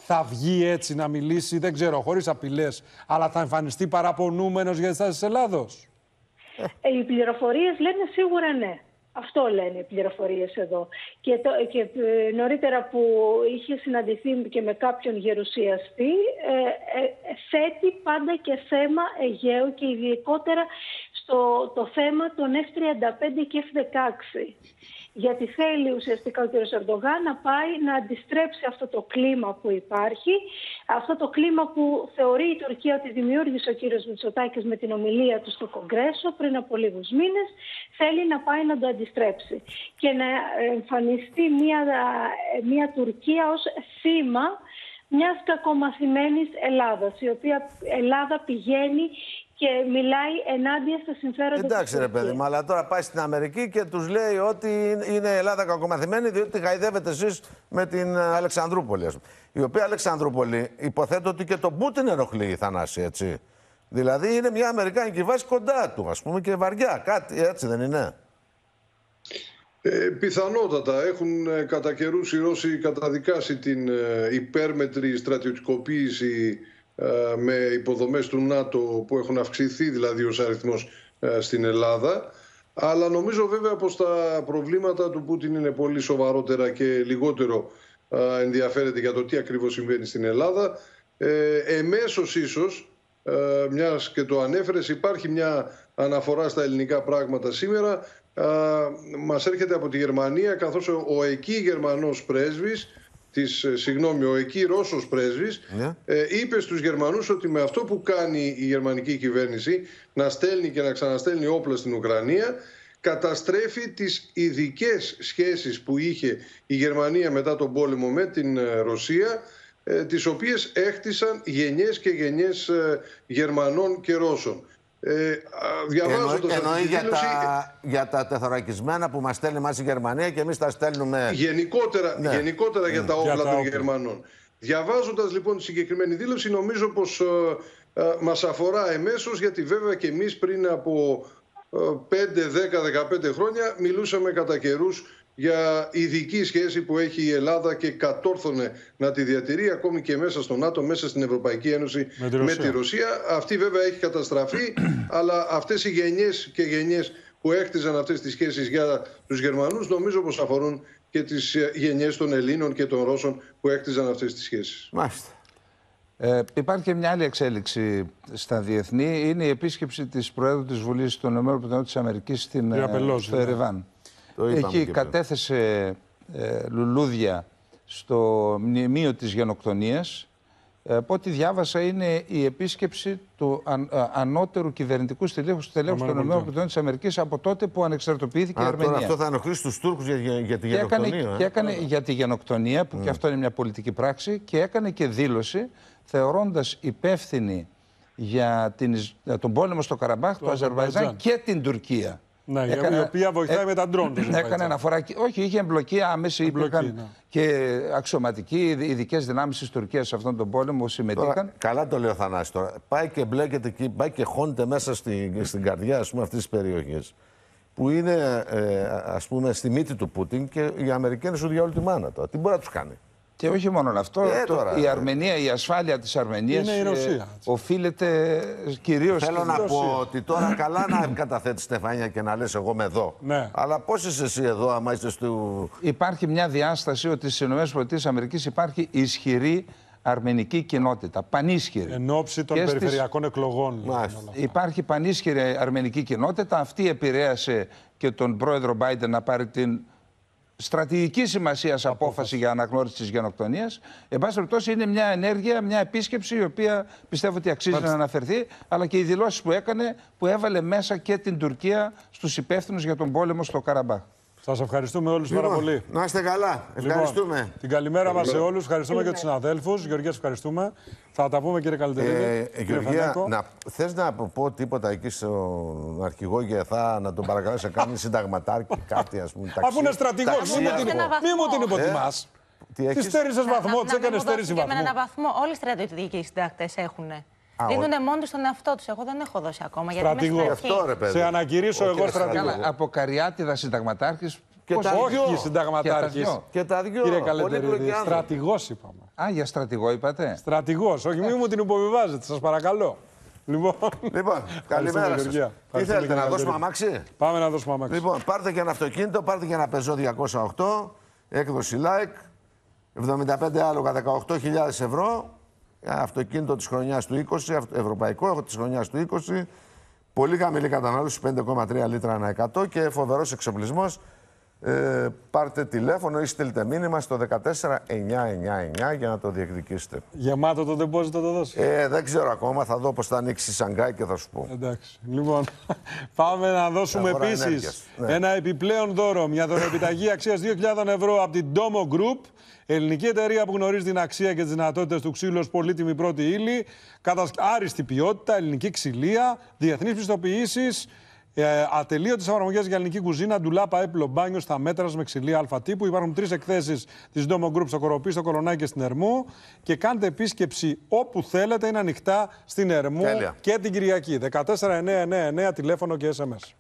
θα βγει έτσι να μιλήσει, δεν ξέρω, χωρίς απειλές, αλλά θα εμφανιστεί παραπονούμενος για τις τάσεις της Ελλάδος? Ε, οι πληροφορίες λένε σίγουρα ναι. Αυτό λένε οι πληροφορίες εδώ. Και, το, και ε, νωρίτερα που είχε συναντηθεί και με κάποιον γερουσιαστή, ε, ε, θέτει πάντα και θέμα Αιγαίου και ειδικότερα στο το θέμα των εφ τριάντα πέντε και εφ δεκαέξι. Γιατί θέλει ουσιαστικά ο κ. Ερντογάν να πάει να αντιστρέψει αυτό το κλίμα που υπάρχει, αυτό το κλίμα που θεωρεί η Τουρκία ότι δημιούργησε ο κ. Μητσοτάκης με την ομιλία του στο Κογκρέσο πριν από λίγους μήνες, θέλει να πάει να το αντιστρέψει και να εμφανιστεί μια, μια Τουρκία ως θύμα μιας κακομαθημένης Ελλάδας, η οποία Ελλάδα πηγαίνει και μιλάει ενάντια στα συμφέροντα. Εντάξει, ρε παιδί μου, αλλά τώρα πάει στην Αμερική και τους λέει ότι είναι η Ελλάδα κακομαθημένη, διότι γαϊδεύετε εσείς με την Αλεξανδρούπολη. Ας πούμε. Η οποία Αλεξανδρούπολη υποθέτω ότι και τον Πούτιν ενοχλεί η Θανάση, έτσι. Δηλαδή είναι μια αμερικάνικη βάση κοντά του, ας πούμε, και βαριά. Κάτι έτσι δεν είναι? Ε, πιθανότατα. Έχουν ε, κατά καιρούς οι Ρώσοι καταδικάσει την ε, υπέρμετρη στρατιωτικοποίηση με υποδομές του ΝΑΤΟ που έχουν αυξηθεί δηλαδή ως αριθμός στην Ελλάδα. Αλλά νομίζω βέβαια πως τα προβλήματα του Πούτιν είναι πολύ σοβαρότερα και λιγότερο ενδιαφέρεται για το τι ακριβώς συμβαίνει στην Ελλάδα. Ε, εμέσως ίσως, μιας και το ανέφερες, υπάρχει μια αναφορά στα ελληνικά πράγματα σήμερα. Μας έρχεται από τη Γερμανία, καθώς ο, ο εκεί Γερμανός πρέσβης Της, συγγνώμη, ο εκεί Ρώσος πρέσβης yeah. ε, είπε στους Γερμανούς ότι με αυτό που κάνει η γερμανική κυβέρνηση, να στέλνει και να ξαναστέλνει όπλα στην Ουκρανία, καταστρέφει τις ειδικές σχέσεις που είχε η Γερμανία μετά τον πόλεμο με την ε, Ρωσία, ε, τις οποίες έχτισαν γενιές και γενιές ε, Γερμανών και Ρώσων. Ε, διαβάζοντας εννοεί για, δήλωση, τα, για τα τεθωρακισμένα που μας στέλνει μας η Γερμανία και εμείς τα στέλνουμε γενικότερα, ναι. γενικότερα mm. για τα όπλα για των όπλα. Γερμανών. Διαβάζοντας λοιπόν τη συγκεκριμένη δήλωση, νομίζω πως ε, ε, μας αφορά εμέσως, γιατί βέβαια και εμείς πριν από ε, πέντε, δέκα, δεκαπέντε χρόνια μιλούσαμε κατά καιρούς για ειδική σχέση που έχει η Ελλάδα και κατόρθωνε να τη διατηρεί ακόμη και μέσα στο ΝΑΤΟ, μέσα στην Ευρωπαϊκή Ένωση με τη Ρωσία. Με τη Ρωσία. Αυτή βέβαια έχει καταστραφεί, αλλά αυτές οι γενιές και γενιές που έκτιζαν αυτές τις σχέσεις για τους Γερμανούς νομίζω πως αφορούν και τις γενιές των Ελλήνων και των Ρώσων που έκτιζαν αυτές τις σχέσεις. Μάλιστα. Ε, υπάρχει και μια άλλη εξέλιξη στα διεθνή. Είναι η επίσκεψη της Προέδρου της Βουλής των ΗΠΑ στην στο Ερεβάν. Εκεί κατέθεσε ε, λουλούδια στο μνημείο της γενοκτονίας. Ε, από ό,τι διάβασα είναι η επίσκεψη του αν, α, ανώτερου κυβερνητικού στελέχους των ΗΠΑ από τότε που ανεξαρτοποιήθηκε Α, η Αρμενία. Τώρα αυτό θα ενοχλήσει τους Τούρκους για, για, για τη και γενοκτονία. Έκανε, ε? Και έκανε για τη γενοκτονία, που mm. και αυτό είναι μια πολιτική πράξη, και έκανε και δήλωση θεωρώντας υπεύθυνη για, την, για τον πόλεμο στο Καραμπάχ, το, το Αζερβαϊτζάν και την Τουρκία. Ναι, έκανε, η οποία βοηθάει ε, με τα ντρόουν. Έκανε αναφορά. Όχι, είχε εμπλοκή άμεση. Υπήρχαν ναι. και αξιωματικοί, ειδικές δυνάμεις της Τουρκίας σε αυτόν τον πόλεμο συμμετείχαν. Τώρα, καλά το λέει ο Θανάσης τώρα. Πάει και μπλέκεται εκεί, πάει και χώνεται μέσα στην, στην καρδιά ας πούμε, αυτής της περιοχής. Που είναι ε, ας πούμε στη μύτη του Πούτιν και οι Αμερικάνοι σου για όλη τη μάνα τώρα. Τι μπορεί να τους κάνει? Και όχι μόνο αυτό, ε, το, τώρα, η Αρμενία, η ασφάλεια της Αρμενίας είναι η Ρωσία, ε, οφείλεται κυρίως Θέλω να πω ότι τώρα καλά να καταθέτεις στεφάνια και να λες εγώ είμαι εδώ. Ναι. Αλλά πώς είσαι εσύ εδώ άμα είσαι στο... Υπάρχει μια διάσταση ότι στις ΗΠΑ υπάρχει ισχυρή αρμενική κοινότητα, πανίσχυρη. Εν ώψη των και περιφερειακών στις... εκλογών. Υπάρχει πανίσχυρη αρμενική κοινότητα. Αυτή επηρέασε και τον πρόεδρο Biden να πάρει την στρατηγική σημασία απόφαση για αναγνώριση της γενοκτονίας. Εν πάση περιπτώσει, είναι μια ενέργεια, μια επίσκεψη η οποία πιστεύω ότι αξίζει Μάλιστα. να αναφερθεί, αλλά και οι δηλώσεις που έκανε, που έβαλε μέσα και την Τουρκία στους υπεύθυνους για τον πόλεμο στο Καραμπάχ. Σας ευχαριστούμε όλους λοιπόν, πάρα πολύ. Να είστε καλά. Ευχαριστούμε. Λοιπόν, την καλημέρα μας σε όλους. Ευχαριστούμε και τους συναδέλφους. Γεωργία, ευχαριστούμε. Θα τα πούμε, κύριε Καλυτερίδη. Ε, Γεωργία, να, θες να πω τίποτα εκεί στον αρχηγό Γεθά, να τον παρακαλέσει να κάνει συνταγματάρκη, κάτι ας πούμε. Αφού είναι στρατηγός, μη μου την υποτιμάς. Τι στέρισες βαθμό, τι έκανε στέρηση βαθμό. Με έναν βαθμό, όλοι οι στρατιωτικοί συντάκτες έχουν. Δίνουν μόνο στον εαυτό τους. Εγώ δεν έχω δώσει ακόμα. Στρατηγό. Σε ανακηρύσω εγώ στρατηγό. Από Καριάτιδα συνταγματάρχης. Όχι συνταγματάρχης. Και τα δυο. Κύριε Καλυτερίδη, στρατηγός είπαμε. Α, για στρατηγό είπατε. Στρατηγός, όχι μην μου την υποβιβάζετε, σας παρακαλώ. Λοιπόν, λοιπόν καλημέρα σας. Τι θέλετε, να δώσουμε αμάξι? Πάμε να δώσουμε αμάξι. Λοιπόν, πάρτε και ένα αυτοκίνητο, πάρτε και ένα Peugeot διακόσια οκτώ, έκδοση like, εβδομήντα πέντε άλογα, δεκαοκτώ χιλιάδες ευρώ, αυτοκίνητο της χρονιάς του είκοσι, ευρωπαϊκό της χρονιάς του είκοσι, πολύ χαμηλή κατανάλωση, πέντε κόμμα τρία λίτρα ανά εκατό και φοβερός εξοπλισμός. Ε, πάρτε τηλέφωνο ή στείλτε μήνυμα στο δεκατέσσερα εννιακόσια ενενήντα εννέα για να το διεκδικήσετε. Γεμάτο το deposit θα το δώσει. Ε, δεν ξέρω ακόμα, θα δω πώς θα ανοίξει η Σανγκάη και θα σου πω. Εντάξει. Λοιπόν, πάμε να δώσουμε επίσης ναι. ένα επιπλέον δώρο, μια δωρεοπιταγή αξίας δύο χιλιάδες ευρώ από την Domo Group, ελληνική εταιρεία που γνωρίζει την αξία και τις δυνατότητες του ξύλου ως πολύτιμη πρώτη ύλη, άριστη ποιότητα, ελληνική ξυλία, διεθνείς πιστοποιήσεις. Ε, ατελείωτες εφαρμογές για ελληνική κουζίνα, ντουλάπα, έπλο, μπάνιο στα μέτρα με ξυλία Α τύπου. Υπάρχουν τρεις εκθέσεις της Domo Group στο Κοροπή, στο Κολονάκι και στην Ερμού. Και κάντε επίσκεψη όπου θέλετε, είναι ανοιχτά στην Ερμού. Τέλεια. Και την Κυριακή. δεκατέσσερα εννιακόσια ενενήντα εννέα τηλέφωνο και ες εμ ες.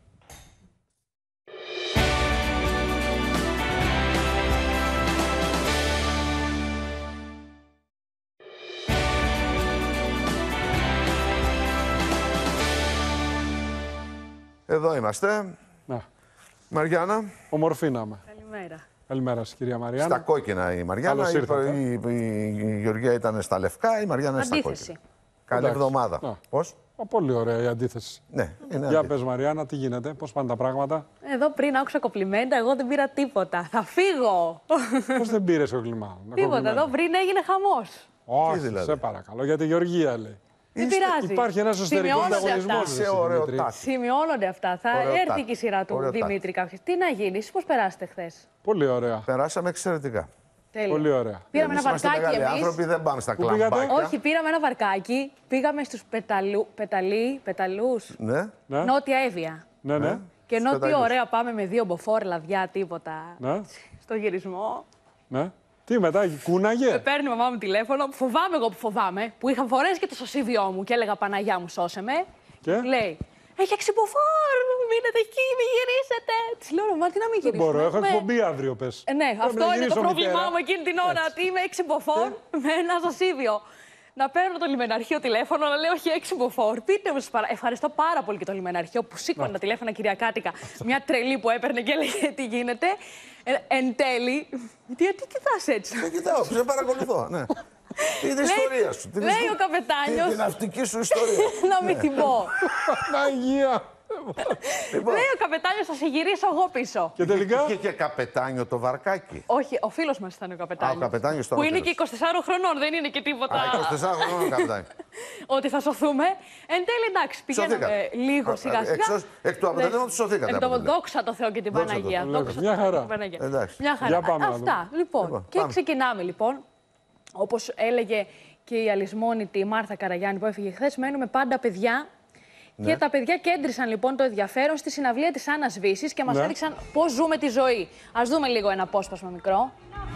Εδώ είμαστε. Να. Μαριάννα. Ομορφή να είμαι. Καλημέρα. Καλημέρα σας, κυρία Μαριάννα. Στα κόκκινα η Μαριάννα. Η, η, η, η Γεωργία ήταν στα λευκά, η Μαριάννα είναι στα κόκκινα. Καλή Εντάξει. εβδομάδα. Να. Πώς? Ο, πολύ ωραία η αντίθεση. Ναι, είναι Για αντίθεση. πες Μαριάννα, τι γίνεται, πώς πάνε τα πράγματα? Εδώ πριν άκουσα κοπλιμέντα, εγώ δεν πήρα τίποτα. Θα φύγω. Πώς δεν πήρες κοπλιμά? Τίποτα, εδώ πριν έγινε χαμός. Όχι, δηλαδή? Σε παρακαλώ, για τη Γεωργία λέει. Δεν πειράζει. Υπάρχει ένας εσωτερικός ανταγωνισμός. Σε ωραίο τάφι. Σημειώνονται αυτά. Θα Ωραίο έρθει τάφι. και η σειρά του Ωραίο Δημήτρη κάποια. Τι να γίνει, εσείς πώς περάσετε χθες? Πολύ ωραία. Περάσαμε εξαιρετικά. Τέλεια. Πολύ ωραία. Πήραμε ένα Εμείς είμαστε βαρκάκι μεγάλοι εμείς. άνθρωποι, δεν πάμε στα Πού πήγατε? κλαμπάκια. Όχι, πήραμε ένα βαρκάκι. Πήγαμε στους πεταλού, πεταλί, πεταλούς. Ναι. Ναι. Νότια Εύβοια. Ναι, ναι. Και ενώ τι πεταλούς. ωραία πάμε με δύο μποφόρ λαδιά, τίποτα. Ναι. Στο γυρισμό. Ναι. Τι μετά, κούναγε? Με παίρνει η μαμά μου τηλέφωνο, που φοβάμαι εγώ που φοβάμαι, που είχα φορέσει και το σωσίβιό μου και έλεγα Παναγιά μου, σώσε με. Και? Μου λέει, έχει εξυποφόρ, μείνετε εκεί, μην γυρίσετε. Τη λέω, μα τι να μην Δεν γυρίσουμε. μπορώ, έχω έχουμε- εκπομπή αύριο, πες. Ε, ναι, Πρέπει αυτό να είναι το γυρίσω πρόβλημά μητέρα. μου εκείνη την ώρα, Έτσι. ότι είμαι εξυποφόρ με ένα σωσίβιο. Να παίρνω το λιμεναρχείο τηλέφωνο, να λέω όχι εξυποφόρ. Πείτε μου, σας παρα... ευχαριστώ πάρα πολύ και το λιμεναρχείο που σήκωνε τα τηλέφωνα κυριακάτικα. Μια τρελή που έπαιρνε και έλεγε τι γίνεται. Ε, εν τέλει. Τι, τι κοιτάς έτσι? Δεν κοιτάω, σε παρακολουθώ. Ναι. Είναι η ιστορία σου. Την λέει ιστορία- ο καπετάνιος. Την ναυτική σου ιστορία. Να μην την πω. Παναγία. Λοιπόν, Λέει ο καπετάνιος, θα σε γυρίσω εγώ πίσω. Και τελικά. είχε και καπετάνιο το βαρκάκι. Όχι, ο φίλος μας ήταν ο καπετάνιος. Α, ο καπετάνιος ήταν Που ο είναι φίλος. και είκοσι τεσσάρων χρονών, δεν είναι και τίποτα. Α, είκοσι τέσσερα χρόνια καπετάνιο. Ότι θα σωθούμε. Εν τέλει, εντάξει, πηγαίναμε Σωθήκατε. λίγο Α, σιγά σιγά. εξώς- εκ του αποτελέσματος σωθήκατε, Εκ του από ό,τι λέω. δόξα τω Θεώ και την Δόξα τω Παναγία. Θεώ. Δόξα τω Μια Θεώ χαρά. και την Παναγία. Εντάξει. Μια χαρά. Για πάμε να Αυτά. Λοιπόν, Λοιπόν, και πάμε. ξεκινάμε λοιπόν. Όπως έλεγε και η αλυσμόνητη Μάρθα Καραγιάννη που έφυγε χθες, μένουμε πάντα παιδιά. Και τα παιδιά κέντρισαν λοιπόν το ενδιαφέρον στη συναυλία της Άννας Βύσης και μας Ναι. έδειξαν πώς ζούμε τη ζωή. Ας δούμε λίγο ένα απόσπασμα μικρό.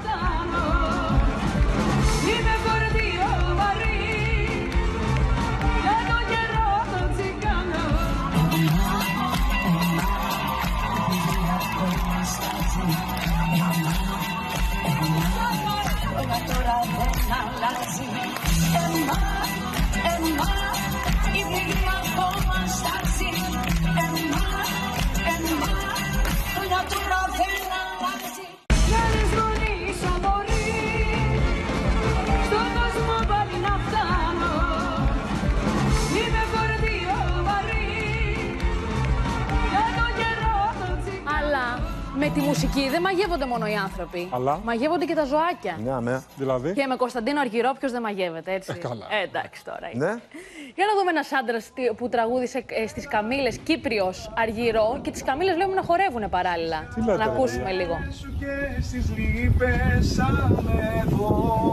Αλλά με τη μουσική δεν μαγεύονται μόνο οι άνθρωποι. Αλλά? Μαγεύονται και τα ζωάκια. Ναι, ναι. Δηλαδή. Και με Κωνσταντίνο Αργυρό ποιος δεν μαγεύεται, έτσι. Ε, καλά. Ε, εντάξει τώρα. είναι. Ναι. Για να δούμε ένας άντρας τι- που τραγούδισε ε, στις Καμήλες, Κύπριος Αργυρό, και τις Καμήλες βλέπουμε να χορεύουν παράλληλα. Τι λέτε, Να ρε, ακούσουμε παιδιά? λίγο. Σου και στις λύπες άμε εδώ.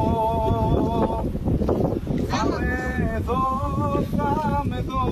Θα με δω, θα με δω.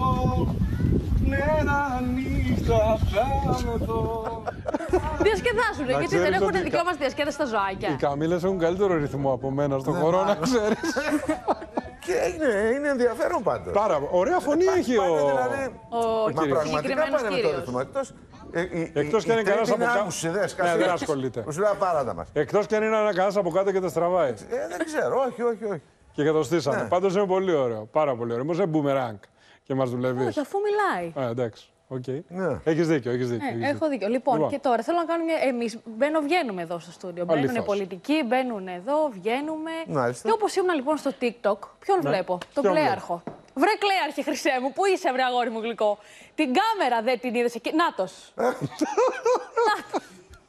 Μέρα νύχτα θα με δω. Διασκεδάζουν, γιατί ξέρεις δεν έχουν ότι δικαίωμα στη διασκέδαση στα Οι ζωάκια. καμήλες έχουν καλύτερο ρυθμό από μένα στον Ναι, χώρο, να μάλλον. ξέρεις. Και είναι, είναι ενδιαφέρον πάντως. Πάρα ωραία φωνή έχει ο. Πάνε δηλαδή. Ο Μα πραγματικά συγκεκριμένος πάνε με το κύριος. ρυθμό. Εκτός Εκτός και αν είναι κανένας από κάτω. Ναι, δεν ασχολείται. Σου λέει απάρατα μας. Εκτός και αν είναι κανένας από κάτω και τα στραβάει. Ε, δεν ξέρω, όχι, όχι, όχι. Και κατοστήσαμε. Ναι. Πάντως είναι πολύ ωραίο. Πάρα πολύ ωραίο. Όμως είναι boomerang και μας δουλεύει. Όχι, αφού μιλάει. Α, εντάξει. Okay. Ναι. Έχεις δίκιο, έχεις δίκιο. Ναι, έχεις έχω δίκιο. δίκιο. Λοιπόν, λοιπόν, και τώρα θέλω να κάνουμε. Εμείς μπαίνω, βγαίνουμε εδώ στο στούντιο. Μπαίνουν οι πολιτικοί, μπαίνουν εδώ, βγαίνουμε. Μάλιστα. Και όπως ήμουν λοιπόν στο TikTok, ποιον ναι. βλέπω, τον Κλέαρχο. Βρε Κλέαρχε, χρυσέ μου, πού είσαι, βρε αγόρι μου γλυκό. Την κάμερα δεν την είδες εκεί. Νάτος. Νάτος.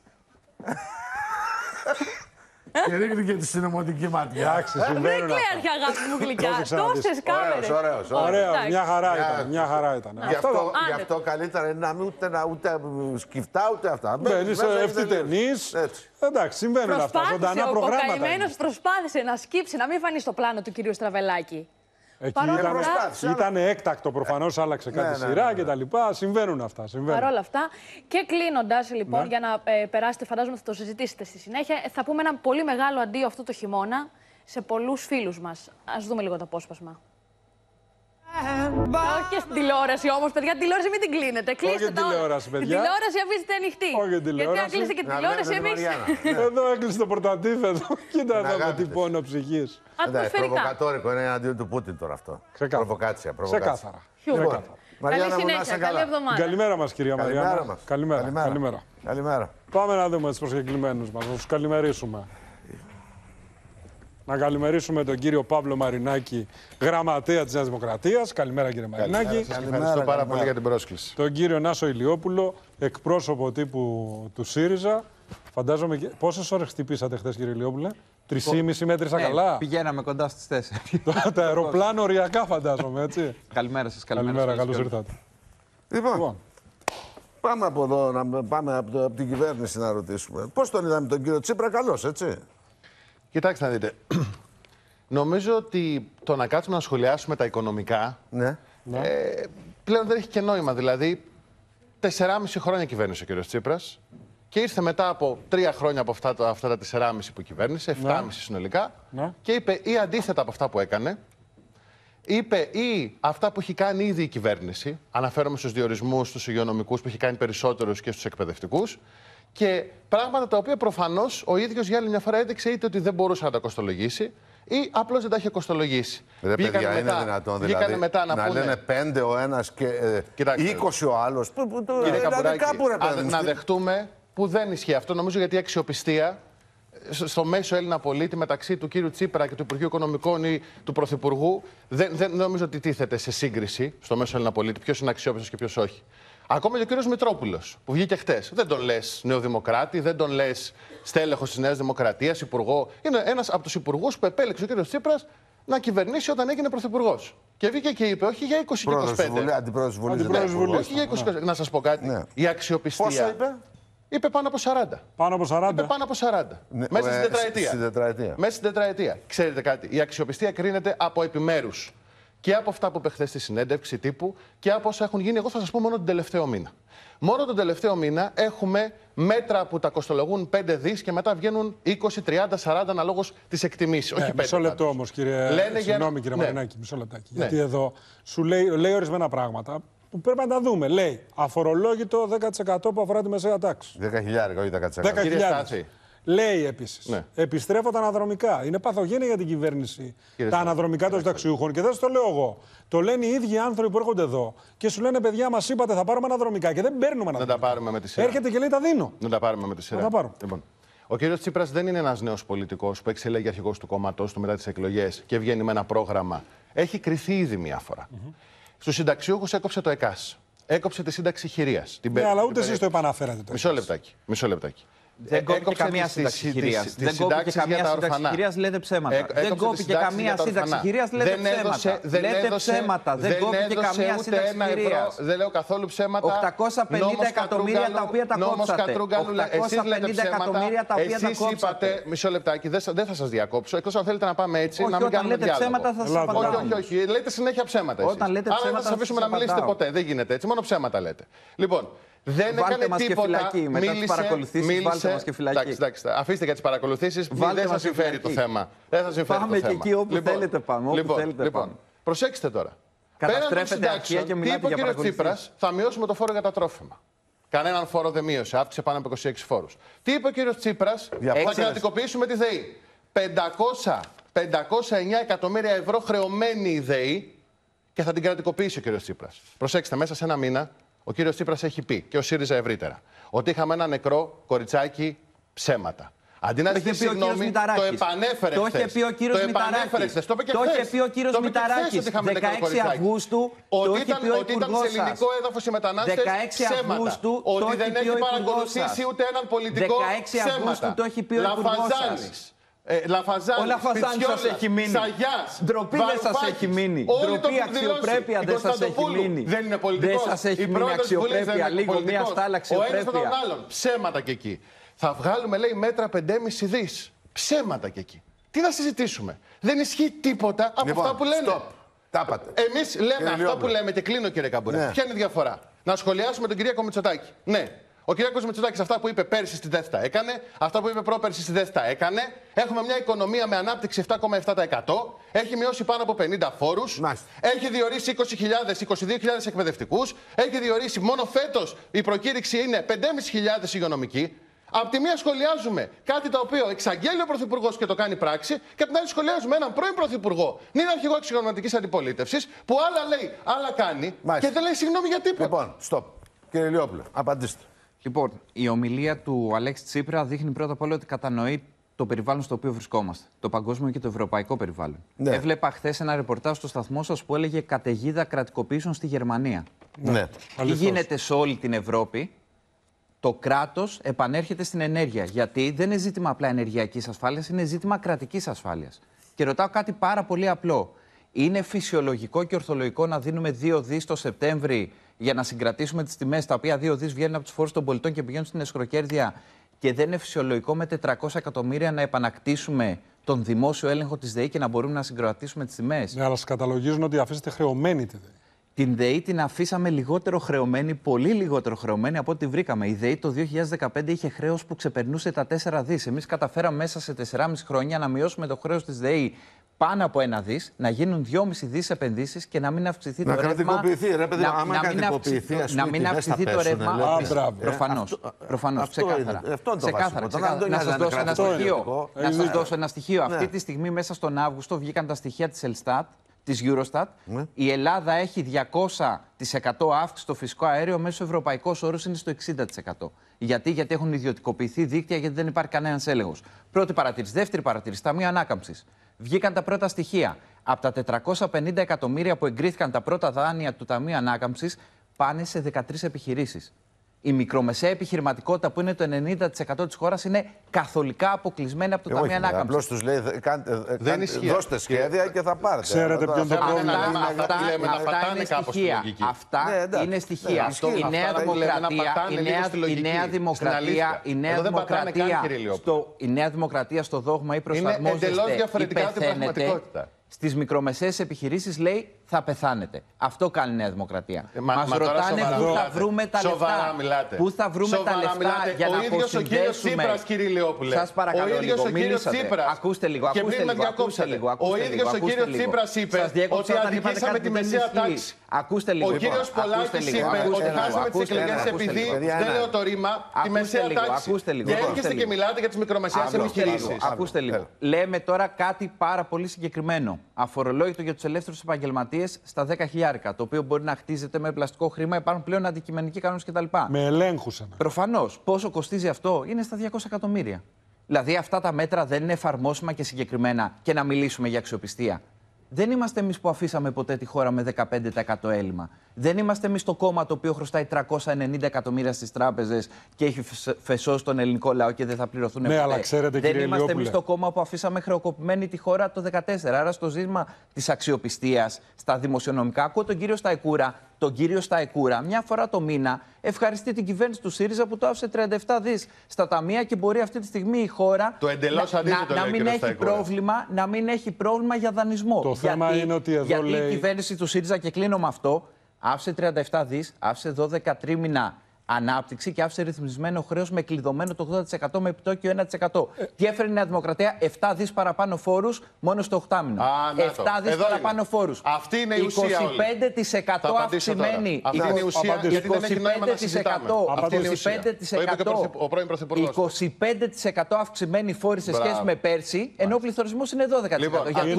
Και ρίχνει και τη συνωμοτική μάτια. Βρε Κλέαρχε, αγάπη μου γλυκιά. Τόσες κάμερες. Ωραίος, ωραίος. Μια χαρά ήταν. Μια χαρά ήταν. Γι' αυτό καλύτερα είναι να μην ούτε, ούτε σκυφτά ούτε αυτά. Μπαίνεις ευθυτενής. Εντάξει, συμβαίνουν αυτά. Ζωντανά προγράμματα. Ο καημένος προσπάθησε να σκύψει, να μην φανεί στο πλάνο του κυρίου Στραβελάκη. Εκεί ήταν, ήταν έκτακτο, προφανώς άλλαξε κάτι ναι, σειρά ναι, ναι, ναι. κτλ. Συμβαίνουν αυτά. Συμβαίνουν. Παρ' όλα αυτά. Και κλείνοντας, λοιπόν, ναι. για να ε, περάσετε, φαντάζομαι θα το συζητήσετε στη συνέχεια, θα πούμε ένα πολύ μεγάλο αντίο αυτό το χειμώνα σε πολλούς φίλους μας. Ας δούμε λίγο το απόσπασμα. Όχι και στην τηλεόραση όμως, παιδιά. Την τηλεόραση μην την κλείνετε. Κλείστε την τηλεόραση, παιδιά. Την τηλεόραση αφήστε ανοιχτή. Όχι την τηλεόραση. Γιατί αν κλείσετε και την τηλεόραση, εμείς. Εδώ έκλεισε το πορτατίφεδο. Κοίτα εδώ με την πόνο ψυχής. Προβοκατόρικο είναι εναντίον του Πούτιν τώρα αυτό. Προβοκάτσια. Ξεκάθαρα. Καλή συνέχεια, καλή εβδομάδα. Καλημέρα μας, κυρία Μαριάννα. Καλημέρα. Καλημέρα. Πάμε να δούμε τους προσκεκλημένους μας, να τους καλημερίσουμε. Να καλημερίσουμε τον κύριο Παύλο Μαρινάκη, γραμματέα της Νέας Δημοκρατίας. Καλημέρα, κύριε Μαρινάκη. Καλημέρα, ευχαριστώ πάρα πολύ για την πρόσκληση. Τον κύριο Νάσο Ηλιόπουλο, εκπρόσωπο τύπου του ΣΥΡΙΖΑ. Φαντάζομαι. Πόσες ώρες χτυπήσατε χθες, κύριε Ηλιόπουλε? Τρεις μέτρησα ναι, καλά. Πηγαίναμε κοντά στις τέσσερις. Το αεροπλάνο οριακά, φαντάζομαι, έτσι. Καλημέρα σας, καλημέρα. Καλημέρα, καλώς ήρθατε. Λοιπόν, λοιπόν, πάμε από εδώ, να πάμε από, το, από την κυβέρνηση να ρωτήσουμε. Πώς τον είδαμε τον κύριο Τσίπρα, καλώς, έτσι? Κοιτάξτε να δείτε. Νομίζω ότι το να κάτσουμε να σχολιάσουμε τα οικονομικά ναι. ε, πλέον δεν έχει και νόημα. Δηλαδή, τεσσεράμιση χρόνια κυβέρνησε ο κύριος Τσίπρας και ήρθε μετά από τρία χρόνια από αυτά, αυτά τα τεσσεράμιση που κυβέρνησε, εφτάμιση ναι. συνολικά, ναι. και είπε ή αντίθετα από αυτά που έκανε, είπε ή αυτά που έχει κάνει ήδη η κυβέρνηση, αναφέρομαι στους διορισμούς, στους υγειονομικούς που έχει κάνει περισσότερους και στους εκπαιδευτικούς, και πράγματα τα οποία προφανώς ο ίδιος για άλλη μια φορά έδειξε είτε ότι δεν μπορούσε να τα κοστολογήσει ή απλώς δεν τα είχε κοστολογήσει. Ρε παιδιά, μετά, είναι δυνατόν δηλαδή μετά να, να πούνε... λένε πέντε ο ένας και ε, είκοσι ο άλλος. Δηλαδή κάπου ρε παιδί. Να δεχτούμε που δεν ισχύει αυτό. Νομίζω γιατί η αξιοπιστία στο μέσο Έλληνα πολίτη μεταξύ του κύριου Τσίπρα και του Υπουργείου Οικονομικών ή του Πρωθυπουργού δεν, δεν νομίζω ότι τίθεται σε σύγκριση στο μέσο Έλληνα πολίτη ποιος είναι αξιόπιστος και ποιος όχι. Ακόμα και ο κύριος Μητρόπουλος που βγήκε χτες. Δεν τον λες νεοδημοκράτη, δεν τον λες στέλεχος της Νέας Δημοκρατίας, υπουργό. Είναι ένας από τους υπουργούς που επέλεξε ο κύριος Τσίπρας να κυβερνήσει όταν έγινε πρωθυπουργός. Και βγήκε και είπε, όχι για είκοσι και είκοσι πέντε. Αντιπρόεδρος Βουλής. Όχι για είκοσι. Να σας πω κάτι. Ναι. Η αξιοπιστία. Πόσο είπε? Είπε πάνω από σαράντα. Πάνω από σαράντα. Είπε πάνω από σαράντα. Ναι, μέσα ε, στην τετραετία. Στην τετραετία. Μέσα στην τετραετία. Ξέρετε κάτι. Η αξιοπιστία κρίνεται από επιμέρους. Και από αυτά που είπε χθες στη συνέντευξη τύπου και από όσα έχουν γίνει. Εγώ θα σας πω μόνο τον τελευταίο μήνα. Μόνο τον τελευταίο μήνα έχουμε μέτρα που τα κοστολογούν πέντε δις και μετά βγαίνουν είκοσι, τριάντα, σαράντα αναλόγως τις εκτιμήσεις. Ναι, όχι πέντε. Μισό λεπτό όμως, κύριε. Συγγνώμη, κύριε ναι. Μαρινάκη, μισό λεπτάκι. Ναι. Γιατί εδώ σου λέει, λέει ορισμένα πράγματα που πρέπει να τα δούμε. Λέει αφορολόγητο δέκα τοις εκατό που αφορά τη μεσαία τάξη. δέκα χιλιάδες, όχι δέκα τοις εκατό. δέκα χιλιάδες. Λέει επίσης, ναι. επιστρέφω τα αναδρομικά. Είναι παθογένεια για την κυβέρνηση κύριε τα αναδρομικά των συνταξιούχων. Και δεν το λέω εγώ. Το λένε οι ίδιοι άνθρωποι που έρχονται εδώ και σου λένε: παιδιά, μας είπατε θα πάρουμε αναδρομικά και δεν παίρνουμε αναδρομικά. Δεν τα πάρουμε με τη σειρά. Έρχεται και λέει: τα δίνω. Δεν τα πάρουμε με τη σειρά. Να τα πάρουμε. Λοιπόν, ο κύριος Τσίπρας δεν είναι ένας νέος πολιτικός που εξελέγει αρχηγός του κόμματός του μετά τις εκλογές και βγαίνει με ένα πρόγραμμα. Έχει κριθεί ήδη μία φορά. Mm-hmm. Στους συνταξιούχους έκοψε το ΕΚΑΣ. Έκοψε τη σύνταξη χειρίας. Ναι, αλλά ούτε εσείς το επαναφέρατε. Μισό λεπτάκι. Μισό λεπτάκι. Δεν κόπηκε καμία σύνταξη χειρίας. Δεν κόπηκε καμία σύνταξη χειρίας, λέτε ψέματα. Δεν κόπηκε καμία σύνταξη χειρίας, λέτε ψέματα. Λέτε ψέματα. Δεν κόπηκε καμία σύνταξη χειρίας. Δεν λέω καθόλου ψέματα. οκτακόσια πενήντα εκατομμύρια τα οποία τα κόψατε. οκτακόσια πενήντα εκατομμύρια τα οποία τα κόψατε. Εσείς είπατε, μισό λεπτάκι, δεν θα σας διακόψω. Εκτός αν θέλετε να πάμε έτσι, να μην κάνουμε διάλογο. Όχι, όχι, όχι. Λέτε συνέχεια ψέματα εσείς. Άρα δεν θα σας αφήσουμε να μιλήσετε ποτέ. Δεν γίνεται έτσι. Μόνο ψέματα λέτε. Λοιπόν. Δεν βάλτε έκανε μας τίποτα. Και φυλακή. Μετά μίλησε, τις παρακολουθήσεις, μίλησε, βάλτε μας και φυλακή. Εντάξει, εντάξει, αφήστε για τις παρακολουθήσεις. Δεν σας συμφέρει το θέμα. Δεν σας συμφέρει πάμε το και θέμα. εκεί όπου λοιπόν, θέλετε πάμε. Όπου λοιπόν, θέλετε λοιπόν, πάμε. προσέξτε τώρα. Καταστρέφετε αρχεία και μιλάτε για παρακολουθήσεις. Τι είπε ο κύριος Τσίπρας, θα μειώσουμε το φόρο για τα τρόφιμα. Κανέναν φόρο δεν μείωσε. Αύξησε πάνω από είκοσι έξι φόρους. Τι είπε ο κύριος Τσίπρας? Θα κρατικοποιήσουμε τη ΔΕΗ. πεντακόσια εννέα εκατομμύρια ευρώ χρεωμένη η ΔΕΗ και θα την κρατικοποιήσει ο κύριος Τσίπρας. Προσέξτε, μέσα σε ένα μήνα ο κύριος Τσίπρας έχει πει, και ο ΣΥΡΙΖΑ ευρύτερα, ότι είχαμε ένα νεκρό κοριτσάκι ψέματα. Αντί να ζητήσει συγγνώμη, το επανέφερε χθες. Το είχε πει ο κύριος Μηταράκης. Το είχε πει ο κύριος Μηταράκης. δεκαέξι Αυγούστου το είχε πει ο Ότι ήταν σε ελληνικό έδαφος οι μετανάστες, ψέματα. Ότι δεν έχει παρακολουθήσει ούτε έναν πολιτικό, ψέματα. Λαφαζάνης. Ε, Λαφαζάνης, ο Λαφαζάνης σας έχει μείνει. Σαγιάς, ντροπή δεν σας έχει μείνει. Ντροπή, αξιοπρέπεια δεν σας έχει μείνει. Δεν είναι πολιτικός. Δεν σας έχει μείνει αξιοπρέπεια. Λίγο μία στάλα αξιοπρέπεια. Ο ένας με τον άλλον. Ψέματα και εκεί. Θα βγάλουμε, λέει, μέτρα πέντε κόμμα πέντε δις. Ψέματα και εκεί. Τι να συζητήσουμε? Δεν ισχύει τίποτα από λοιπόν, αυτά που λένε. Stop. Τάπατε. Εμείς λέμε αυτά που λέμε και κλείνω, κύριε Καμπούρη. Ναι. Ποια είναι η διαφορά? Να σχολιάσουμε τον Κυριάκο Μητσοτάκη. Ναι. Ο Κυριάκος Μητσοτάκης αυτά που είπε πέρσι στη ΔΕΘ τα έκανε, αυτά που είπε πρόπερσι στη ΔΕΘ τα έκανε. Έχουμε μια οικονομία με ανάπτυξη επτά κόμμα επτά τοις εκατό. Έχει μειώσει πάνω από πενήντα φόρους. Μάλιστα. Έχει διορίσει είκοσι χιλιάδες, είκοσι δύο χιλιάδες εκπαιδευτικούς. Έχει διορίσει μόνο φέτος η προκήρυξη είναι πέντε χιλιάδες πεντακόσιοι υγειονομικοί. Απ' τη μία σχολιάζουμε κάτι το οποίο εξαγγέλει ο Πρωθυπουργός και το κάνει πράξη, και απ' την άλλη σχολιάζουμε έναν πρώην Πρωθυπουργό, νυν αρχηγό εξυγχρονισματικής αντιπολίτευσης, που άλλα λέει, άλλα κάνει. Μάλιστα. Και δεν λέει συγγνώμη για τίποτα. Λοιπόν, stop. Κύριε Ηλιόπουλε, απαντήστε. Λοιπόν, η ομιλία του Αλέξη Τσίπρα δείχνει πρώτα απ' όλα ότι κατανοεί το περιβάλλον στο οποίο βρισκόμαστε. Το παγκόσμιο και το ευρωπαϊκό περιβάλλον. Ναι. Έβλεπα χθες ένα ρεπορτάζ στο σταθμό σας που έλεγε καταιγίδα κρατικοποιήσεων στη Γερμανία. Ναι. Τι γίνεται σε όλη την Ευρώπη? Το κράτος επανέρχεται στην ενέργεια. Γιατί δεν είναι ζήτημα απλά ενεργειακής ασφάλειας, είναι ζήτημα κρατικής ασφάλειας. Και ρωτάω κάτι πάρα πολύ απλό. Είναι φυσιολογικό και ορθολογικό να δίνουμε δύο δις το Σεπτέμβρη για να συγκρατήσουμε τις τιμές, τα οποία δύο δις βγαίνουν από τους φόρους των πολιτών και πηγαίνουν στην εσχροκέρδεια, και δεν είναι φυσιολογικό με τετρακόσια εκατομμύρια να επανακτήσουμε τον δημόσιο έλεγχο της ΔΕΗ και να μπορούμε να συγκρατήσουμε τις τιμές? Ναι, αλλά σας καταλογίζουν ότι αφήσετε χρεωμένη τη ΔΕΗ. Την ΔΕΗ την αφήσαμε λιγότερο χρεωμένη, πολύ λιγότερο χρεωμένη από ό,τι βρήκαμε. Η ΔΕΗ το δύο χιλιάδες δεκαπέντε είχε χρέος που ξεπερνούσε τα τέσσερα δις. Εμείς καταφέραμε μέσα σε τεσσεράμισι χρόνια να μειώσουμε το χρέος της ΔΕΗ πάνω από ένα δις, να γίνουν δυόμισι δις επενδύσεις και να μην αυξηθεί να το ρεύμα. Να κρατικοποιηθεί, ρε παιδί, άμα κρατικοποιηθεί, να μην αυξηθεί το ρεύμα. Προφανώς, προφανώς, ξεκάθαρα. Να σας δώσω ένα στοιχείο. Να σας δώσω ένα στοιχείο. Αυτή τη στιγμή μέσα στον Αύγουστο βγήκαν τα στοιχεία της Ελστάτ, της Eurostat. Ναι. Η Ελλάδα έχει διακόσια τοις εκατό αύξηση στο φυσικό αέριο, μέσω ευρωπαϊκός όρος είναι στο εξήντα τοις εκατό. Γιατί? Γιατί έχουν ιδιωτικοποιηθεί δίκτυα, γιατί δεν υπάρχει κανένας έλεγχος. Πρώτη παρατήρηση. Δεύτερη παρατήρηση. Ταμείο Ανάκαμψης. Βγήκαν τα πρώτα στοιχεία. Από τα τετρακόσια πενήντα εκατομμύρια που εγκρίθηκαν τα πρώτα δάνεια του Ταμείου Ανάκαμψης, πάνε σε δεκατρείς επιχειρήσεις. Η μικρομεσαία επιχειρηματικότητα, που είναι το ενενήντα τοις εκατό της χώρας, είναι καθολικά αποκλεισμένη από το Ταμείο Ανάκαμψης. Απλώς τους λέει, δώστε σχέδια και θα πάρετε. Ξέρετε ποιο είναι το πρόβλημα? Αυτά είναι στοιχεία. Αυτά είναι στοιχεία. Η νέα δημοκρατία, η νέα δημοκρατία στο δόγμα ή προσαρμόζεστε ή πεθαίνετε. Στις μικρομεσαίες επιχειρήσεις λέει θα πεθάνετε. Αυτό κάνει η Νέα Δημοκρατία. Ε, μας μα, ρωτάνε πού θα βρούμε τα λεφτά. Πού θα βρούμε τα λεφτά για να αποσυνδέσουμε. Σας παρακαλώ λίγο, μίλησατε. Ακούστε λίγο, ακούστε λίγο, ακούστε λίγο. Ο ίδιος ο κύριος Τσίπρας είπε ότι αδικήσαμε τη μεσαία τάξη. Ακούστε λίγο. Ο κύριος Πολάκης είπε ότι χάσαμε τις εκλογές επειδή, δεν λέω το ρήμα, τη μεσαία τάξη. Και έρχεστε και μιλάτε για τις μικρομεσαίες επιχειρήσεις. Ακούστε λίγο. Λέμε τώρα κάτι πάρα πολύ συγκεκριμένο. Αφορολόγητο για τους ελεύθερους επαγγελματίες στα δέκα χιλιάρικα, το οποίο μπορεί να χτίζεται με πλαστικό χρήμα. Υπάρχουν πλέον αντικειμενικοί κανόνες κτλ. Με ελέγχους. Προφανώς. Πόσο κοστίζει αυτό? Είναι στα διακόσια εκατομμύρια. Δηλαδή αυτά τα μέτρα δεν είναι εφαρμόσιμα και συγκεκριμένα, και να μιλήσουμε για αξιοπιστία. Δεν είμαστε εμείς που αφήσαμε ποτέ τη χώρα με δεκαπέντε τοις εκατό έλλειμμα. Δεν είμαστε εμείς το κόμμα το οποίο χρωστάει τριακόσια ενενήντα εκατομμύρια στις τράπεζες και έχει φεσώσει τον ελληνικό λαό και δεν θα πληρωθούν ναι, ποτέ. Αλλά ξέρετε, δεν είμαστε εμείς το κόμμα που αφήσαμε χρεοκοπημένη τη χώρα το δύο χιλιάδες δεκατέσσερα. Άρα στο ζήτημα της αξιοπιστίας, στα δημοσιονομικά, ακούω τον κύριο Σταϊκούρα, τον κύριο Σταϊκούρα μια φορά το μήνα ευχαριστεί την κυβέρνηση του ΣΥΡΙΖΑ που το άφησε τριάντα επτά δις στα ταμεία και μπορεί αυτή τη στιγμή η χώρα το εντελώς να, να, να, μην έχει πρόβλημα, να μην έχει πρόβλημα για δανεισμό. Το θέμα γιατί, είναι ότι εδώ γιατί λέει... η κυβέρνηση του ΣΥΡΙΖΑ, και κλείνω με αυτό, άφησε τριάντα επτά δις, άφησε δώδεκα τρίμηνα ανάπτυξη και άφησε ρυθμισμένο χρέος με κλειδωμένο το ογδόντα τοις εκατό με επιτόκιο ένα τοις εκατό. Ε. Τι έφερε η Νέα Δημοκρατία? επτά δις παραπάνω φόρους μόνο στο οχτάμηνο. επτά δις παραπάνω φόρους. Αυτή είναι η ουσία. είκοσι πέντε τοις εκατό αυξημένη. Αυτή είναι η ουσία. Γιατί δεν έχει νόημα να συζητάμε. Ο πρώην Πρωθυπουργός. είκοσι πέντε τοις εκατό αυξημένη φόρη σε σχέση με πέρσι, ενώ ο πληθωρισμός είναι δώδεκα τοις εκατό. Γιατί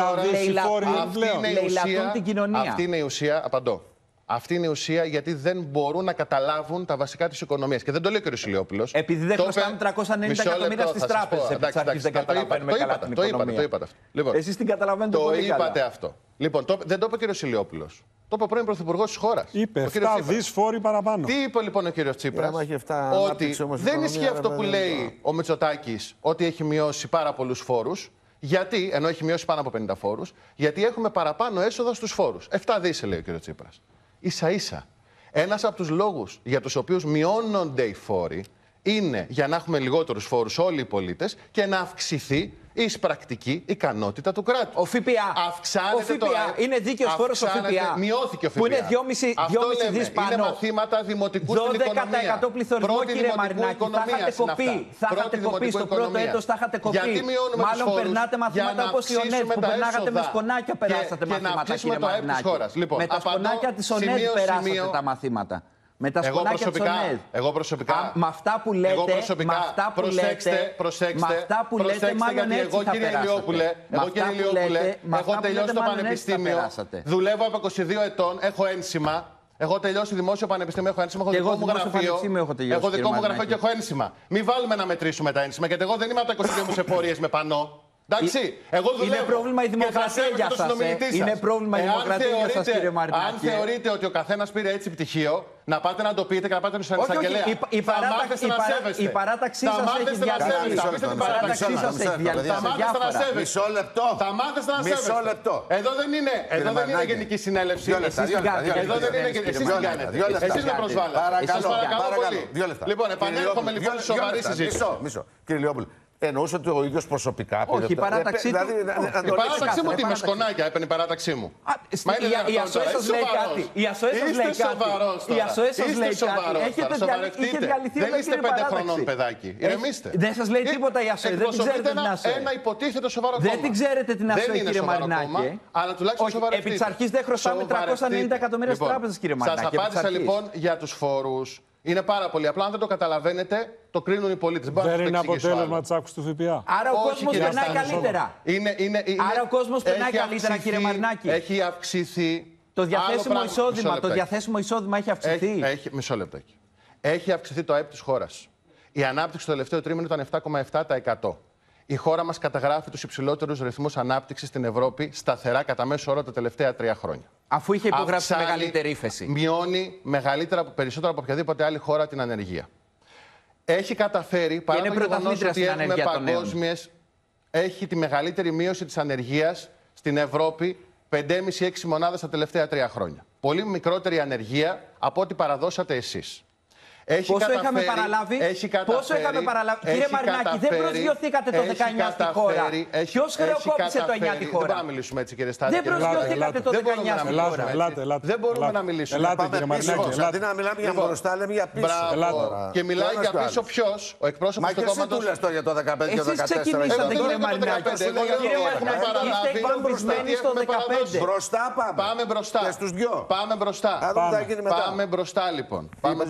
λαιλατούν την κοινωνία. Αυτή είναι η ουσία. Απαντώ. Αυτή είναι η ουσία γιατί δεν μπορούν να καταλάβουν τα βασικά της οικονομίας. Και δεν το λέει ο κ. Ηλιόπουλος. Επειδή δεν χρωστάμε τριακόσια ενενήντα εκατομμύρια στις τράπεζες. Επί της αρχής δεν καταλαβαίνουμε καλά την οικονομία. Το είπατε αυτό. Λοιπόν, εσείς την καταλαβαίνετε πολύ καλά. Το είπατε αυτό. Λοιπόν, το, δεν το είπε ο κ. Ηλιόπουλος. Το είπε ο πρώην Πρωθυπουργός της χώρας. Είπε επτά δις φόροι παραπάνω. Τι είπε λοιπόν ο κ. Τσίπρας? Ότι δεν ισχύει αυτό που λέει ο Μητσοτάκης, ότι έχει μειώσει πάρα πολλούς φόρους. Γιατί, ενώ έχει μειώσει πάνω από πενήντα φόρους, γιατί έχουμε παραπάνω έσοδα στους φόρους. επτά δις λέει ο κ. Τσίπρας. Ίσα ίσα. Ένας από τους λόγους για τους οποίους μειώνονται οι φόροι είναι για να έχουμε λιγότερους φόρους όλοι οι πολίτες και να αυξηθεί η εισπρακτική ικανότητα του κράτους. Ο ΦΠΑ. Αυξάνεται ο ΦΠΑ. Το... Είναι δίκαιος φόρος ο ΦΠΑ. Μειώθηκε ο ΦΠΑ. Που είναι δυόμισι δις πάνω. Είναι μαθήματα δημοτικού στην οικονομία. δώδεκα τοις εκατό πληθωρισμό, κύριε Μαρινάκη. Θα είχατε κοπεί. Θα είχατε κοπεί στο πρώτο έτος, θα είχατε κοπεί. Μάλλον περνάτε μαθήματα όπως η ΟΝΕΤ που περνάγατε με σκονάκια, περάσατε μαθήματα, κύριε Μαρινάκη. Με τα σκονάκια της ΟΝΕΤ περάσατε τα μαθήματα. Με τα εγώ προσωπικά, εγώ προσωπικά, με αυτά που λέτε, εγώ προσωπικά, με αυτά που προσέξτε, λέτε, προσέξτε, με αυτά που προσέξτε, λέτε, μάλλον γιατί έτσι εγώ, θα κύριε Ηλιόπουλε, εγώ, κύριε Ηλιόπουλε, έχω τελειώσει το πανεπιστήμιο, δουλεύω από είκοσι δύο ετών, έχω ένσημα. Έχω τελειώσει δημόσιο πανεπιστήμιο, έχω ένσημα, έχω και δικό μου γραφείο. Έχω, τελειώσει, έχω δικό μου γραφείο και έχω ένσημα. Μην βάλουμε να μετρήσουμε τα ένσημα, γιατί εγώ δεν είμαι από τα είκοσι δύο μου σε πορείες με πανό. Εντάξει, εγώ δουλεύω. Είναι πρόβλημα η δημοκρατία για σας. Ε. Είναι πρόβλημα η δημοκρατία για σας, κύριε Μαρινάκη. Αν θεωρείτε ότι ο καθένας πήρε έτσι πτυχίο, να πάτε να το πείτε και να πάτε στον εισαγγελέα. Η παράταξή σας έχει διαλυθεί. Η παράταξή σας έχει διαλυθεί. Θα μάθετε να σέβεστε. Μισό λεπτό. Θα μάθετε να σέβεστε. Εδώ δεν είναι, εδώ δεν είναι γενική συνέλευση. Εδώ δεν είναι γενική συνέλευση. Εσείς με προσβάλλατε. Παρακαλώ πολύ. Λοιπόν, επανέρχομαι λοιπόν στη σοβαρή συζήτηση. Κύριε Ηλιόπουλε. Εννοούσε ότι ο ίδιος προσωπικά. Όχι, η παράταξή του. Η παράταξή μου τι με σκονάκια έπαιρνε η παράταξή μου. Η ΑΣΟΕ σας λέει κάτι. Η ΑΣΟΕ σας λέει κάτι. Η ΑΣΟΕ σας λέει κάτι. Έχετε διαλυθεί. Δεν είστε πέντε χρονών, παιδάκι. Ηρεμήστε. Δεν σας λέει τίποτα η ΑΣΟΕ. Δεν την ξέρετε την ΑΣΟΕ. Ένα υποτίθεται σοβαρό κόμμα. Δεν την ξέρετε την ΑΣΟΕ, κύριε Μαρινάκη. Αλλά τουλάχιστον σοβαρευτείτε. Επί της αρχής δεν χρωστάμε τριακόσια ενενήντα εκατομμύρια στις τράπεζες, κύριε Μαρινάκη. Σας απάντησα λοιπόν για τους φόρους. Είναι πάρα πολύ απλό. Αν δεν το καταλαβαίνετε, το κρίνουν οι πολίτες. Δεν είναι αποτέλεσμα της αύξησης του ΦΠΑ. Άρα ο κόσμος περνάει καλύτερα. Είναι, είναι, είναι, Άρα ο κόσμος περνάει καλύτερα, κύριε Μαρινάκη. Έχει αυξηθεί. Το διαθέσιμο εισόδημα, το διαθέσιμο εισόδημα έχει αυξηθεί. Έχει, έχει, μισό λεπτό. Έχει. έχει αυξηθεί το ΑΕΠ της χώρας. Η ανάπτυξη το τελευταίο τρίμηνο ήταν επτά κόμμα επτά τοις εκατό. Η χώρα μας καταγράφει τους υψηλότερους ρυθμούς ανάπτυξης στην Ευρώπη σταθερά κατά μέσο όρο τα τελευταία τρία χρόνια. Αφού είχε υπογράψει μεγαλύτερη ύφεση. Μειώνει μεγαλύτερα, περισσότερο από οποιαδήποτε άλλη χώρα την ανεργία. Έχει καταφέρει, παρά το γεγονός ότι έχουμε παγκόσμιες, έχει τη μεγαλύτερη μείωση της ανεργίας στην Ευρώπη, πέντε κόμμα πέντε έξι μονάδες τα τελευταία τρία χρόνια. Πολύ μικρότερη ανεργία από ό,τι παραδώσατε εσείς. Έχει Πόσο καταφέρει, είχαμε παραλάβει, έχει καταφέρει, πόσο είχαμε παραλάβει. Κύριε Μαρινάκη, δεν προσγειωθήκατε το δεκαεννιά στη χώρα. Ποιος χρεοκόπησε το εννιά τη χώρα? Δεν μπορούμε να μιλήσουμε έτσι, κύριε Στάθη. Δεν προσγειωθήκατε το δεκαεννιά στη χώρα. Δεν μπορούμε να μιλήσουμε. Ελάτε, κύριε Μαρινάκη. Αντί να μιλάμε για μπροστά, λέμε για πίσω. Και μιλάει για πίσω ποιος? Ο εκπρόσωπος του κόμματος. Μα και εσύ του λες τώρα για το δεκαπέντε και το δεκατέσσερα. Εσείς ξεκινήσατε, κύριε Μαρινάκη. Κύριε Μαρινάκη, είστε εκπαιδευμένοι στο δεκαπέντε. Μπροστά πάμε. Πάμε μπροστά. Και στους δυο. Πάμε μπροστά. Πάμε μπροστά λοιπόν.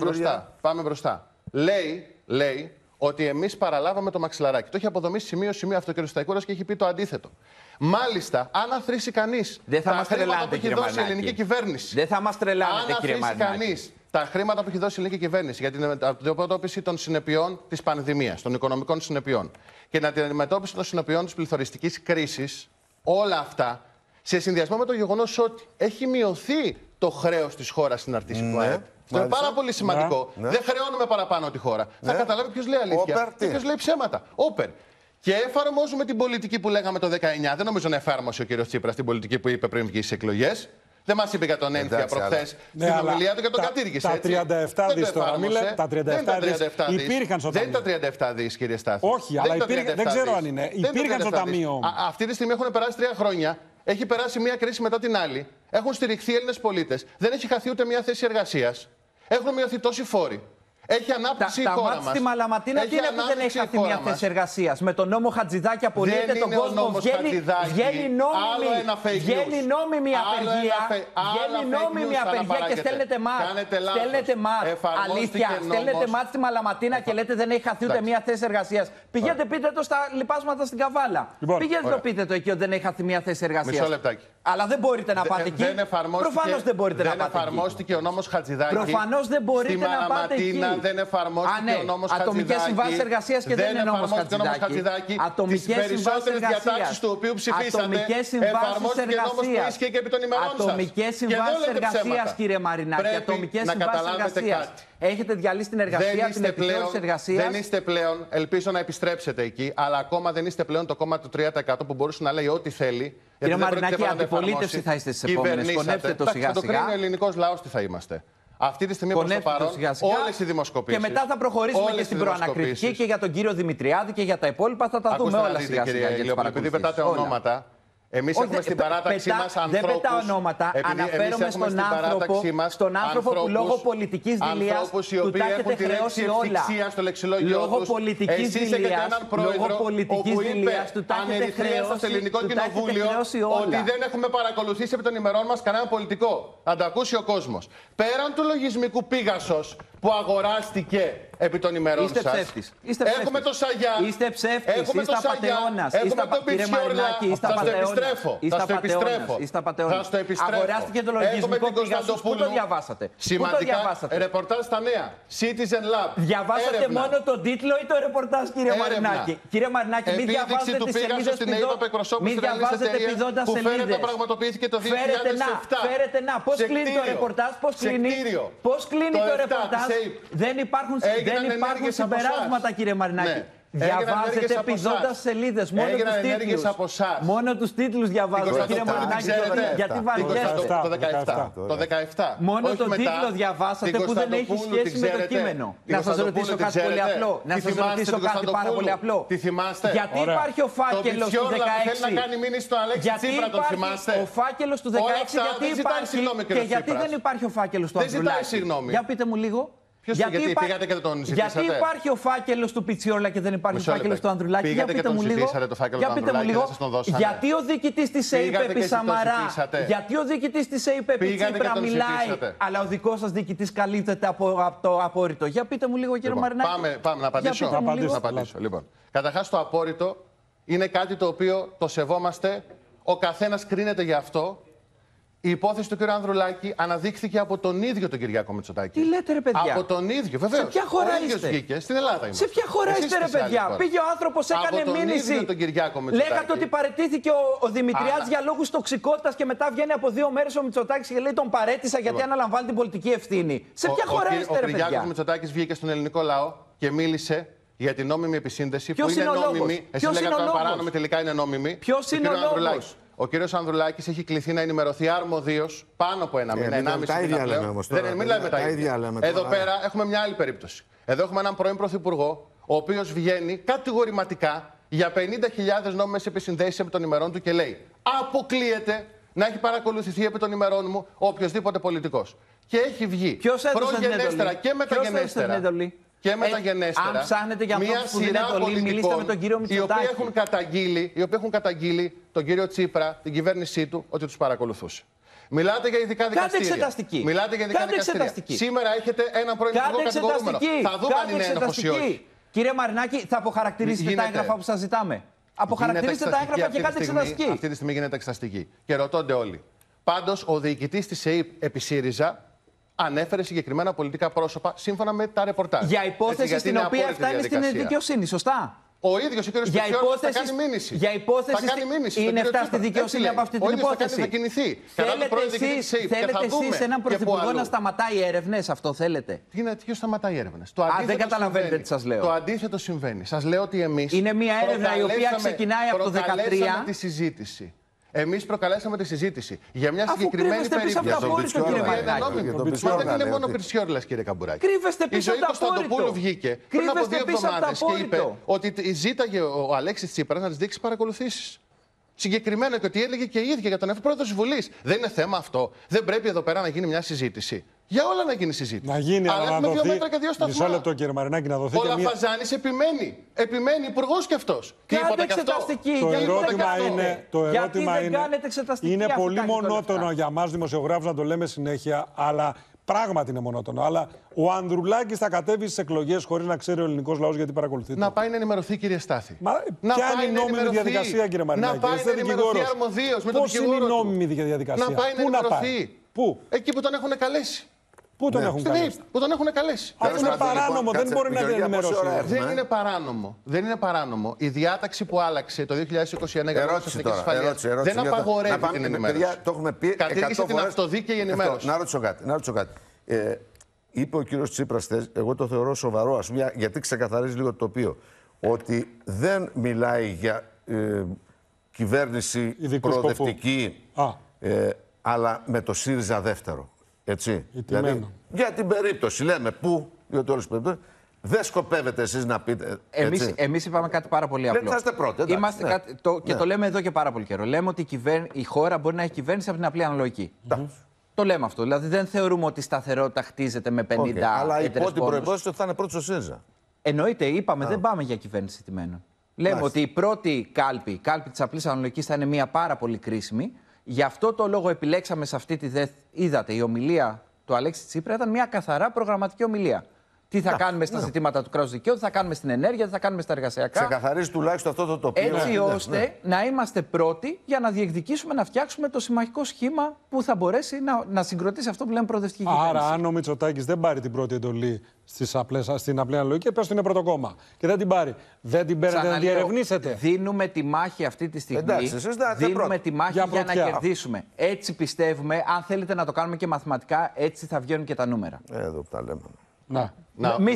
Πάμε μπροστά. Λέει, λέει ότι εμείς παραλάβαμε το μαξιλαράκι. Το έχει αποδομήσει σημείο-σημείο αυτό ο κ. Σταϊκούρας και έχει πει το αντίθετο. Μάλιστα, αν αθροίσει κανείς τα χρήματα που έχει δώσει η ελληνική κυβέρνηση. Δεν θα μας τρελάνετε, κύριε Μαρινάκη. Αν αθροίσει κανείς τα χρήματα που έχει δώσει η ελληνική κυβέρνηση για την αντιμετώπιση των συνεπειών της πανδημίας, των οικονομικών συνεπειών και για την αντιμετώπιση των συνεπειών της πληθωριστικής κρίσης, όλα αυτά σε συνδυασμό με το γεγονός ότι έχει μειωθεί το χρέος της χώρας στην αρτήση του ΑΕΠ. Αυτό είναι πάρα πολύ σημαντικό. Ναι, ναι. Δεν χρεώνουμε παραπάνω τη χώρα. Ναι. Θα καταλάβει ποιος λέει αλήθεια Όπερ, και ποιος λέει ψέματα. Όπερ. Και εφαρμόζουμε την πολιτική που λέγαμε το δεκαεννιά. Δεν νομίζω να εφάρμοσε ο κ. Τσίπρας την πολιτική που είπε πριν βγει στις εκλογές. Δεν μας είπε για τον ένθια προχθές στην ομιλία του και τον κατήργησε. Τα τριάντα επτά δις τώρα. Τα τριάντα επτά δις υπήρχαν στο ταμείο. Δεν είναι τα τριάντα επτά δις, κύριε Στάθη. Όχι, αλλά δεν ξέρω αν είναι. Υπήρχαν στο ταμείο. Αυτή τη στιγμή έχουν περάσει τρία χρόνια. Έχει περάσει μία κρίση μετά την άλλη. Έχουν στηριχθεί Έλληνες πολίτες. Δεν έχει χαθεί ούτε μία θέση εργασίας. Έχουν μειωθεί τόσοι φόροι. Έχει ανάπτυξη τα, η χώρα μας. Τα μάτς στη Μαλαματίνα τι είναι που δεν έχει χαθεί μια θέση εργασίας. Με τον νόμο Χατζηδάκη απολύεται τον κόσμο. Βγαίνει, βγαίνει νόμιμη, βγαίνει νόμιμη απεργία. Βγαίνει νόμιμη απεργία και στέλνετε μάτς. Στέλνετε μάτς. Αλήθεια. Στέλνετε μάτς στη Μαλαματίνα και λέτε δεν έχει χαθεί ούτε μια θέση εργασίας. Πηγαίνετε πείτε το στα λοιπάσματα στην Καβάλα. Πηγαίνετε το πείτε το εκεί ότι δεν έχει χαθεί μια θέση εργασίας. Αλλά δεν μπορείτε να πάτε εκεί. Προφανώς δεν μπορείτε να πάτε εκεί. Δεν εφαρμόστηκε ο νόμος Χατζηδάκη. Προφανώς δεν μπορείτε να πάτε εκεί. Δεν εφαρμόστηκε ναι. ο νόμος Ατομικές συμβάσεις εργασίας και δεν, δεν είναι νόμος Χατζηδάκη. Ατομικές συμβάσεις εργασίας. Τις διατάξεις του οποίου ψηφίσατε, εφαρμόστηκε ο νόμος που ίσχυε και επί των ημερών σας. Ατομικές συμβάσεις εργασίας, κύριε Μαρινάκη. Ατομικές συμβάσεις εργασίας. Έχετε διαλύσει την εργασία, την επιθεώρηση εργασίας. Δεν είστε πλέον, ελπίζω να επιστρέψετε εκεί, αλλά ακόμα δεν είστε πλέον το κόμμα του τρία τοις εκατό που μπορούσε να λέει ό,τι θέλει. Κύριε Μαρινάκη, αντιπολίτευση θα είστε στις επόμενες. Κονέψτε το σιγά-σιγά. Θα το κρίνει ο ελληνικός λαός τι θα είμαστε. Αυτή τη στιγμή προς το παρόν, όλες οι δημοσκοπήσεις. Και μετά θα προχωρήσουμε και στην προανακριτική και για τον κύριο Δημητριάδη και για τα υπόλοιπα. Θα τα δούμε όλα σιγά-σιγά. Επειδή πετάτε ονόματα. Εμείς έχουμε στην παράταξή μας ανθρώπους. Δεν πετάω ονόματα. Αναφέρομαι στον άνθρωπο, στον άνθρωπο που λόγω πολιτικής δειλίας του τα έχετε χρεώσει όλα. Λόγω πολιτικής δειλίας, λόγω πολιτικής δειλίας του τα έχετε χρεώσει, στο ελληνικό κοινοβούλιο όλα. Ότι δεν έχουμε παρακολουθήσει επί των ημερών μας κανένα πολιτικό. Να το ακούσει ο κόσμος. Πέραν του λογισμικού πίγασος που αγοράστηκε επί των ημερών σας. Ψεύτης. Έχουμε το Σαγιάν. Είστε ψεύτης. Έχουμε είστε το Σαγιάν. Έχουμε τον Πιτσιόρλα. Θα στο επιστρέφω. Θα στο επιστρέφω. Θα στο επιστρέφω. Αγοράστηκε το λογισμικό πίγασος. Πού το διαβάσατε. Σημαντικά ρεπορτάζ στα νέα. Citizen Lab. Διαβάσατε Έρευνα. μόνο τον τίτλο ή το ρεπορτάζ, κύριε Έρευνα. Μαρινάκη. Κύριε Μαρινάκη, μην διαβάζετε τις σελίδες μην διαβάζετε πηδώντας σελίδες. Πραγματοποιήθηκε το δύο χιλιάδες επτά. Φέρετε να. Πώς κλείνει το ρεπορτάζ, πώς κλείνει. Πώς κλείνει το ρεπορτάζ. Δεν υπάρχουν, δεν υπάρχουν συμπεράσματα, κύριε Μαρινάκη. Ναι. Διαβάζετε πηδώντας σελίδες. Μόνο τους τίτλους. Μόνο τους τίτλους διαβάζετε, κύριε Μαρινάκη. Γιατί βαριέστε. Το δεκαεπτά. Μόνο τον τίτλο διαβάσατε που δεν έχει σχέση με το κείμενο. Να σας ρωτήσω κάτι πολύ απλό. Να σας ρωτήσω κάτι πάρα πολύ απλό. Γιατί υπάρχει ο φάκελος του δεκαέξι. Γιατί υπάρχει ο φάκελος του δεκαέξι, γιατί υπάρχει και γιατί δεν υπάρχει ο φάκελος του Ανδρουλάκη. Για πείτε μου λίγο. Γιατί, γιατί, πήγατε και τον γιατί υπάρχει ο φάκελος του Πιτσιόρλα και δεν υπάρχει ο φάκελος του Ανδρουλάκη. Πήγατε για πείτε μου λίγο. Το φάκελο για πείτε μου λίγο. Γιατί ο διοικητής της ΕΙΠ επί Σαμαρά, γιατί ο διοικητής της ΕΙΠ επί Τσίπρα μιλάει, αλλά ο δικός σας διοικητής καλύπτεται από, από το απόρριτο. Για πείτε μου λίγο, κύριε λοιπόν, Μαρινάκη. Πάμε, πάμε να απαντήσω. Να απαντήσω. Να απαντήσω. Λοιπόν, καταρχάς το απόρριτο είναι κάτι το οποίο το σεβόμαστε. Ο καθένας κρίνεται γι' αυτό. Η υπόθεση του κ. Ανδρουλάκη αναδείχθηκε από τον ίδιο τον Κυριάκο Μητσοτάκη. Τι λέτε, ρε παιδιά. Από τον ίδιο, βεβαίως. Σε ποια χώρα ο είστε. Βγήκε. Στην Ελλάδα είμαστε. Σε ποια χώρα Εσείς είστε, ρε παιδιά. Πήγε ο άνθρωπος, έκανε από μήνυση. Τον τον Κυριάκο Μητσοτάκη. Λέγατε ότι παραιτήθηκε ο, ο Δημητριάδης Αλλά... για λόγους τοξικότητας και μετά βγαίνει από δύο μέρες ο Μητσοτάκης και λέει τον παρέτησα γιατί λοιπόν. αναλαμβάνει την πολιτική ευθύνη. Σε ποια ο, χώρα ο, είστε, ο, ρε παιδιά. Ο Κυριάκος Μητσοτάκης βγήκε στον ελληνικό λαό και μίλησε για την νόμιμη επισύνδεση που είναι νόμιμη. Εσύ λέγατε ότι παράνομη τελικά είναι νόμιμη. Ποιος είναι ο λόγος. Ο κύριος Ανδρουλάκης έχει κληθεί να ενημερωθεί αρμοδίως πάνω από ένα μήνα, ενάμιση μήνα πλέον. Δεν μιλάμε τα ίδια. Εδώ πέρα έχουμε μια άλλη περίπτωση. Εδώ έχουμε έναν πρώην πρωθυπουργό, ο οποίος βγαίνει κατηγορηματικά για πενήντα χιλιάδες νόμιμες επισυνδέσεις επί των ημερών του και λέει: αποκλείεται να έχει παρακολουθηθεί επί των ημερών μου οποιοσδήποτε πολιτικός. Και έχει βγει προγενέστερα και μεταγενέστερα. Και μεταγενέστερα. Αν ψάχνετε για μια ανθρώπους που δίνετε εντολή, μιλήστε με τον κύριο Μητσοτάκη. Οι οποίοι έχουν καταγγείλει, οι οποίοι έχουν καταγγείλει τον κύριο Τσίπρα, την κυβέρνησή του, ότι τους παρακολουθούσε. Μιλάτε για ειδικά δικαστήρια. Κάντε εξεταστική. Μιλάτε για ειδικά Κάντε δικαστήρια. εξεταστική. Σήμερα έχετε έναν πρώην υπουργό κατηγορούμενο. Θα δούμε αν είναι ένοχος ή όχι. Κύριε Μαρινάκη, θα αποχαρακτηρίσετε τα έγγραφα που σας ζητάμε. Αποχαρακτηρίστε τα έγγραφα και κάντε εξεταστική. Αυτή τη στιγμή γίνεται εξεταστική. Και ρωτώνται όλοι. Πάντως, ο διοικητής της ΕΙΠ επί ΣΥΡΙΖΑ ανέφερε συγκεκριμένα πολιτικά πρόσωπα σύμφωνα με τα ρεπορτάζ. Για υπόθεση Έτσι, στην οποία φτάνει στην δικαιοσύνη, σωστά. Ο ίδιος ο κ. Πιτσιόρλας θα κάνει μήνυση. Για υπόθεση θα κάνει μήνυση. Είναι φτάσει στη δικαιοσύνη από αυτή την υπόθεση. Θα κινηθεί. Θέλετε εσείς εσείς έναν πρωθυπουργό να σταματάει έρευνες, αυτό θέλετε. Τι είναι, ποιος σταματάει έρευνες. Α, δεν καταλαβαίνετε τι σας λέω. Το αντίθετο συμβαίνει. Σας λέω ότι εμείς. Είναι μια έρευνα η οποία ξεκινάει από το δεκατρία. Τη συζήτηση. Εμείς προκαλέσαμε τη συζήτηση για μια συγκεκριμένη περίπτωση. Μα δεν είναι μόνο ο Πιτσιόρλας, κύριε Καμπουράκη. Κρύβεστε πίσω από το απόρριτο. Η ζωή Κωνσταντοπούλου βγήκε πριν από δύο εβδομάδες και είπε ότι ζήταγε ο Αλέξης Τσίπρας να της δείξει παρακολουθήσεις. Συγκεκριμένα και ότι έλεγε και η ίδια για τον πρόεδρο της Βουλής. Δεν είναι θέμα αυτό. Δεν πρέπει εδώ πέρα να γίνει μια συζήτηση. Για όλα να γίνει συζήτηση. Να γίνει, αλλά, αλλά να δοθεί. Δύο μέτρα και δύο σταθμά. Μισό λεπτό, κύριε Μαρινάκη, να δοθεί. Ο Λαφαζάνης μια... επιμένει. Επιμένει, υπουργός κι αυτός. Κάντε εξεταστική. Το ερώτημα είναι. Το ερώτημα είναι, είναι πολύ μονότονο για μας δημοσιογράφους να το λέμε συνέχεια, αλλά. Πράγματι είναι μονότονο. Αλλά ο Ανδρουλάκης θα κατέβει στις εκλογές χωρίς να ξέρει ο ελληνικός λαός γιατί παρακολουθεί. Να πάει να ενημερωθεί, κύριε Στάθη. Μα να ποια είναι η νόμιμη διαδικασία, κύριε Μαρινάκη? Να πάει να ενημερωθεί αρμοδίως με τον Πώς είναι η νόμιμη διαδικασία? Να πάει να ενημερωθεί. Πού? Εκεί που τον έχουν καλέσει. Πού τον έχουν καλέσει? Που τον έχουν καλέσει. Αυτό είναι παράνομο, δεν μπορεί να ενημερώσει. Δεν είναι παράνομο. Δεν είναι παράνομο. Η διάταξη που άλλαξε το δύο χιλιάδες είκοσι ένα για την εθνική ασφαλεία δεν απαγορεύει την ενημέρωση. Το έχουμε πει. Κατήργησε την αυτοδίκαιη ενημέρωση. Να ρωτήσω κάτι. Να ρωτήσω κάτι. Ε, είπε ο κύριος Τσίπρας, εγώ το θεωρώ σοβαρό, ας πούμε, γιατί ξεκαθαρίζει λίγο το τοπίο, ότι δεν μιλάει για ε, κυβέρνηση προοδευτική, ε, αλλά με το ΣΥΡΙΖΑ δεύτερο. Έτσι. Δηλαδή, για την περίπτωση, λέμε πού, διότι όλες τις περιπτώσεις, δεν σκοπεύετε εσείς να πείτε. Εμείς, εμείς είπαμε κάτι πάρα πολύ απλό. Δεν είστε πρώτοι. Εντάξει, Είμαστε ναι. κάτι, το, και ναι. το λέμε εδώ και πάρα πολύ καιρό. Λέμε ότι η, κυβέρ... η χώρα μπορεί να έχει κυβέρνηση από την απλή αναλογική. Mm-hmm. Το λέμε αυτό. Δηλαδή δεν θεωρούμε ότι η σταθερότητα χτίζεται με πενήντα. Okay. Αλλά υπό την πόνους. προϋπόθεση ότι θα είναι πρώτος ο ΣΥΡΙΖΑ. Εννοείται, είπαμε, ah. δεν πάμε για κυβέρνηση τιμένων. Λέμε Μάλιστα. ότι η πρώτη κάλπη, η κάλπη της απλής αναλογικής, θα είναι μια πάρα πολύ κρίσιμη. Γι' αυτό το λόγο επιλέξαμε σε αυτή τη δε... Είδατε, η ομιλία του Αλέξη Τσίπρα ήταν μια καθαρά προγραμματική ομιλία. Τι θα yeah, κάνουμε στα yeah. ζητήματα του κράτους δικαίου, τι θα κάνουμε στην ενέργεια, τι θα κάνουμε στα εργασιακά. Ξεκαθαρίζει τουλάχιστον αυτό το τοπίο. Έτσι ναι, ώστε ναι. να είμαστε πρώτοι για να διεκδικήσουμε να φτιάξουμε το συμμαχικό σχήμα που θα μπορέσει να, να συγκροτήσει αυτό που λέμε προοδευτική κυβέρνηση. Άρα, αν ο Μητσοτάκης δεν πάρει την πρώτη εντολή στις απλές, στην απλή αναλογική, πες ότι είναι πρώτο κόμμα. Και δεν την πάρει. Δεν την παίρνετε να διερευνήσετε. Δίνουμε τη μάχη αυτή τη στιγμή. Εντάξει, εσείς δίνουμε τη μάχη για, για να κερδίσουμε. Έτσι πιστεύουμε. Αν θέλετε να το κάνουμε και μαθηματικά, έτσι θα βγαίνουν και τα νούμερα. Εδώ τα λέμε. Να. Μη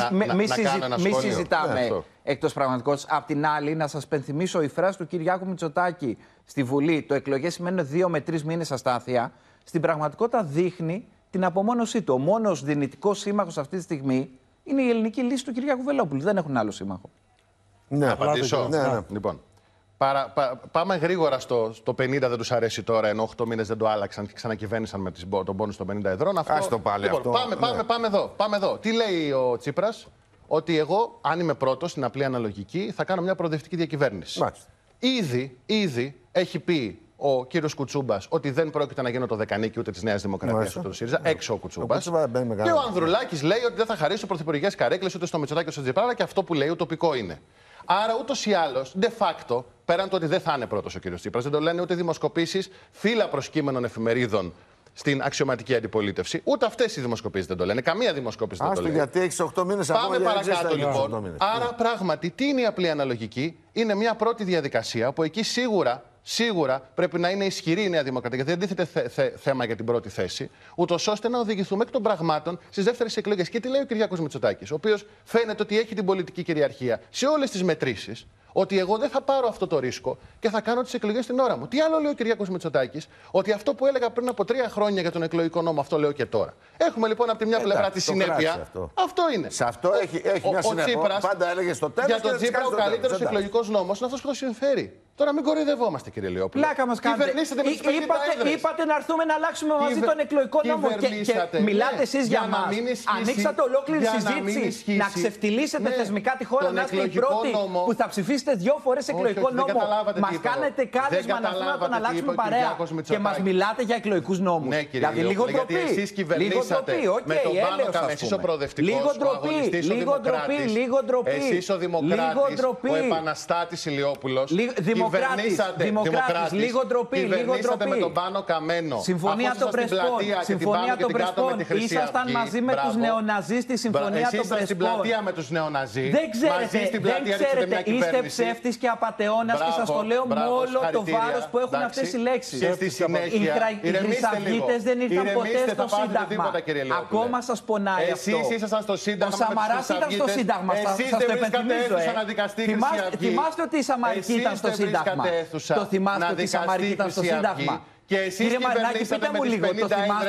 να, συζητάμε ναι, εκτός πραγματικότητας. Απ' την άλλη, να σας πενθυμίσω η φράση του Κυριάκου Μητσοτάκη στη Βουλή: το εκλογές σημαίνουν δύο με τρεις μήνες αστάθεια. Στην πραγματικότητα δείχνει την απομόνωσή του. Ο μόνος δυνητικός σύμμαχος αυτή τη στιγμή είναι η ελληνική λύση του Κυριάκου Βελόπουλου. Δεν έχουν άλλο σύμμαχο. Ναι, να απαντήσω. Ναι, ναι. Λοιπόν, παρα, πα, πάμε γρήγορα στο, στο πενήντα, δεν τους αρέσει τώρα, ενώ οκτώ μήνες δεν το άλλαξαν και ξανακυβέρνησαν με τις, τον πόνους των πενήντα εδρών. Αυτό, Ας το πάλι λοιπόν, αυτό. Πάμε, πάμε, ναι. πάμε, εδώ, πάμε εδώ. Τι λέει ο Τσίπρας? Ότι εγώ, αν είμαι πρώτος στην απλή αναλογική, θα κάνω μια προοδευτική διακυβέρνηση. Ήδη, ήδη έχει πει ο κύριος Κουτσούμπας ότι δεν πρόκειται να γίνω το δεκανίκη ούτε της Νέας Δημοκρατίας ούτε του ΣΥΡΙΖΑ. Ναι. Έξω ο Κουτσούμπας. Ο και ο Ανδρουλάκης λέει ότι δεν θα χαρίσει πρωθυπουργικές καρέκλες ούτε στο Μητσοτάκη ούτε στο Τζιπράρα και αυτό που λέει ουτοπικό είναι. Άρα ούτως ή άλλως, de facto, πέραν το ότι δεν θα είναι πρώτος ο κύριος Τσίπρας, δεν το λένε ούτε δημοσκοπήσεις φύλλα προσκύμενων εφημερίδων στην αξιωματική αντιπολίτευση. Ούτε αυτές οι δημοσκοπήσεις δεν το λένε. Καμία δημοσκόπηση δεν το λέει. Γιατί έχεις οκτώ μήνες ακόμα. Πάμε παρακάτω λοιπόν. Άρα ναι. πράγματι, τι είναι η απλή αναλογική? Είναι μια πρώτη διαδικασία που εκεί σίγουρα. Σίγουρα πρέπει να είναι ισχυρή η Νέα Δημοκρατία, γιατί δεν τίθεται θε, θε, θέμα για την πρώτη θέση, ούτως ώστε να οδηγηθούμε εκ των πραγμάτων στις δεύτερες εκλογές. Και τι λέει ο Κυριάκος Μητσοτάκης, ο οποίος φαίνεται ότι έχει την πολιτική κυριαρχία σε όλες τις μετρήσεις, ότι εγώ δεν θα πάρω αυτό το ρίσκο και θα κάνω τις εκλογές την ώρα μου. Τι άλλο λέει ο Κυριάκος Μητσοτάκης? Ότι αυτό που έλεγα πριν από τρία χρόνια για τον εκλογικό νόμο, αυτό λέω και τώρα. Έχουμε λοιπόν από τη μια πλευρά τη συνέπεια. Αυτό. αυτό είναι. Σε αυτό έχει, έχει μια συνέπεια. Πάντα έλεγε στο τέλος. Για τον Τσίπρα ο καλύτερος εκλογικός νόμος είναι αυτός που το συμφέρει. Τώρα μην κοροϊδευόμαστε, κύριε Λεόπουλο. Πλάκα μας κάνετε. Κυβερνήσετε με τις πενήντα έδρες. Είπατε να έρθουμε να αλλάξουμε μαζί τον εκλογικό νόμο. Και, και μιλάτε εσείς για μας. Ανοίξατε ολόκληρη συζήτηση να ξεφτυλίσετε θεσμικά τη χώρα, να είστε οι πρώτοι που θα ψηφίσετε δύο φορές εκλογικό νόμο. Μας κάνετε κάλεσμα να έρθουμε να τον αλλάξουμε παρέα και μας μιλάτε για εκλογικούς νόμους. Δηλαδή λίγο ντροπή. Λίγο ντροπή, οκ, έλεος ας πούμε. Λίγο ντροπή, λίγο ντροπή, λίγο ντροπή. Εσείς ο Δημοκράτης, ο επαναστάτης Ηλιόπουλος. Κυβερνήσατε, δημοκράτης, λίγο ντροπή, λίγο ντροπή. με τον Πάνο Καμένο. Συμφωνία των Πρεσπών. Συμφωνία των Πρεσπών. Ήσασταν μαζί με τους νεοναζί στη Συμφωνία των Πρεσπών. στην πλατεία με τους νεοναζί. Δεν ξέρετε, δεν ξέρετε. Είστε ψεύτης και απατεώνας και σας το λέω με όλο το βάρος που έχουν αυτές οι λέξεις. Και στη συνέχεια, οι χρυσαυγίτες δεν ήρθαν ποτέ στο Σύνταγμα. Ακόμα σας πονάει αυτό. Εσείς ήσασταν στο Σύνταγμα. Ο Σαμαράς ήταν στο Σύνταγμα. Εσείς δεν βρίσκατε αίθουσα να δικαστεί η Χρυσή Αυγή. Θυμάστε ότι η Σαμαρική ήταν στο Σύνταγμα. Το θυμάστε ότι η Σαμαρική ήταν στο Σύνταγμα. Και εσείς Κύριε Μαρινάκη, πείτε μου λίγο, το θυμάστε,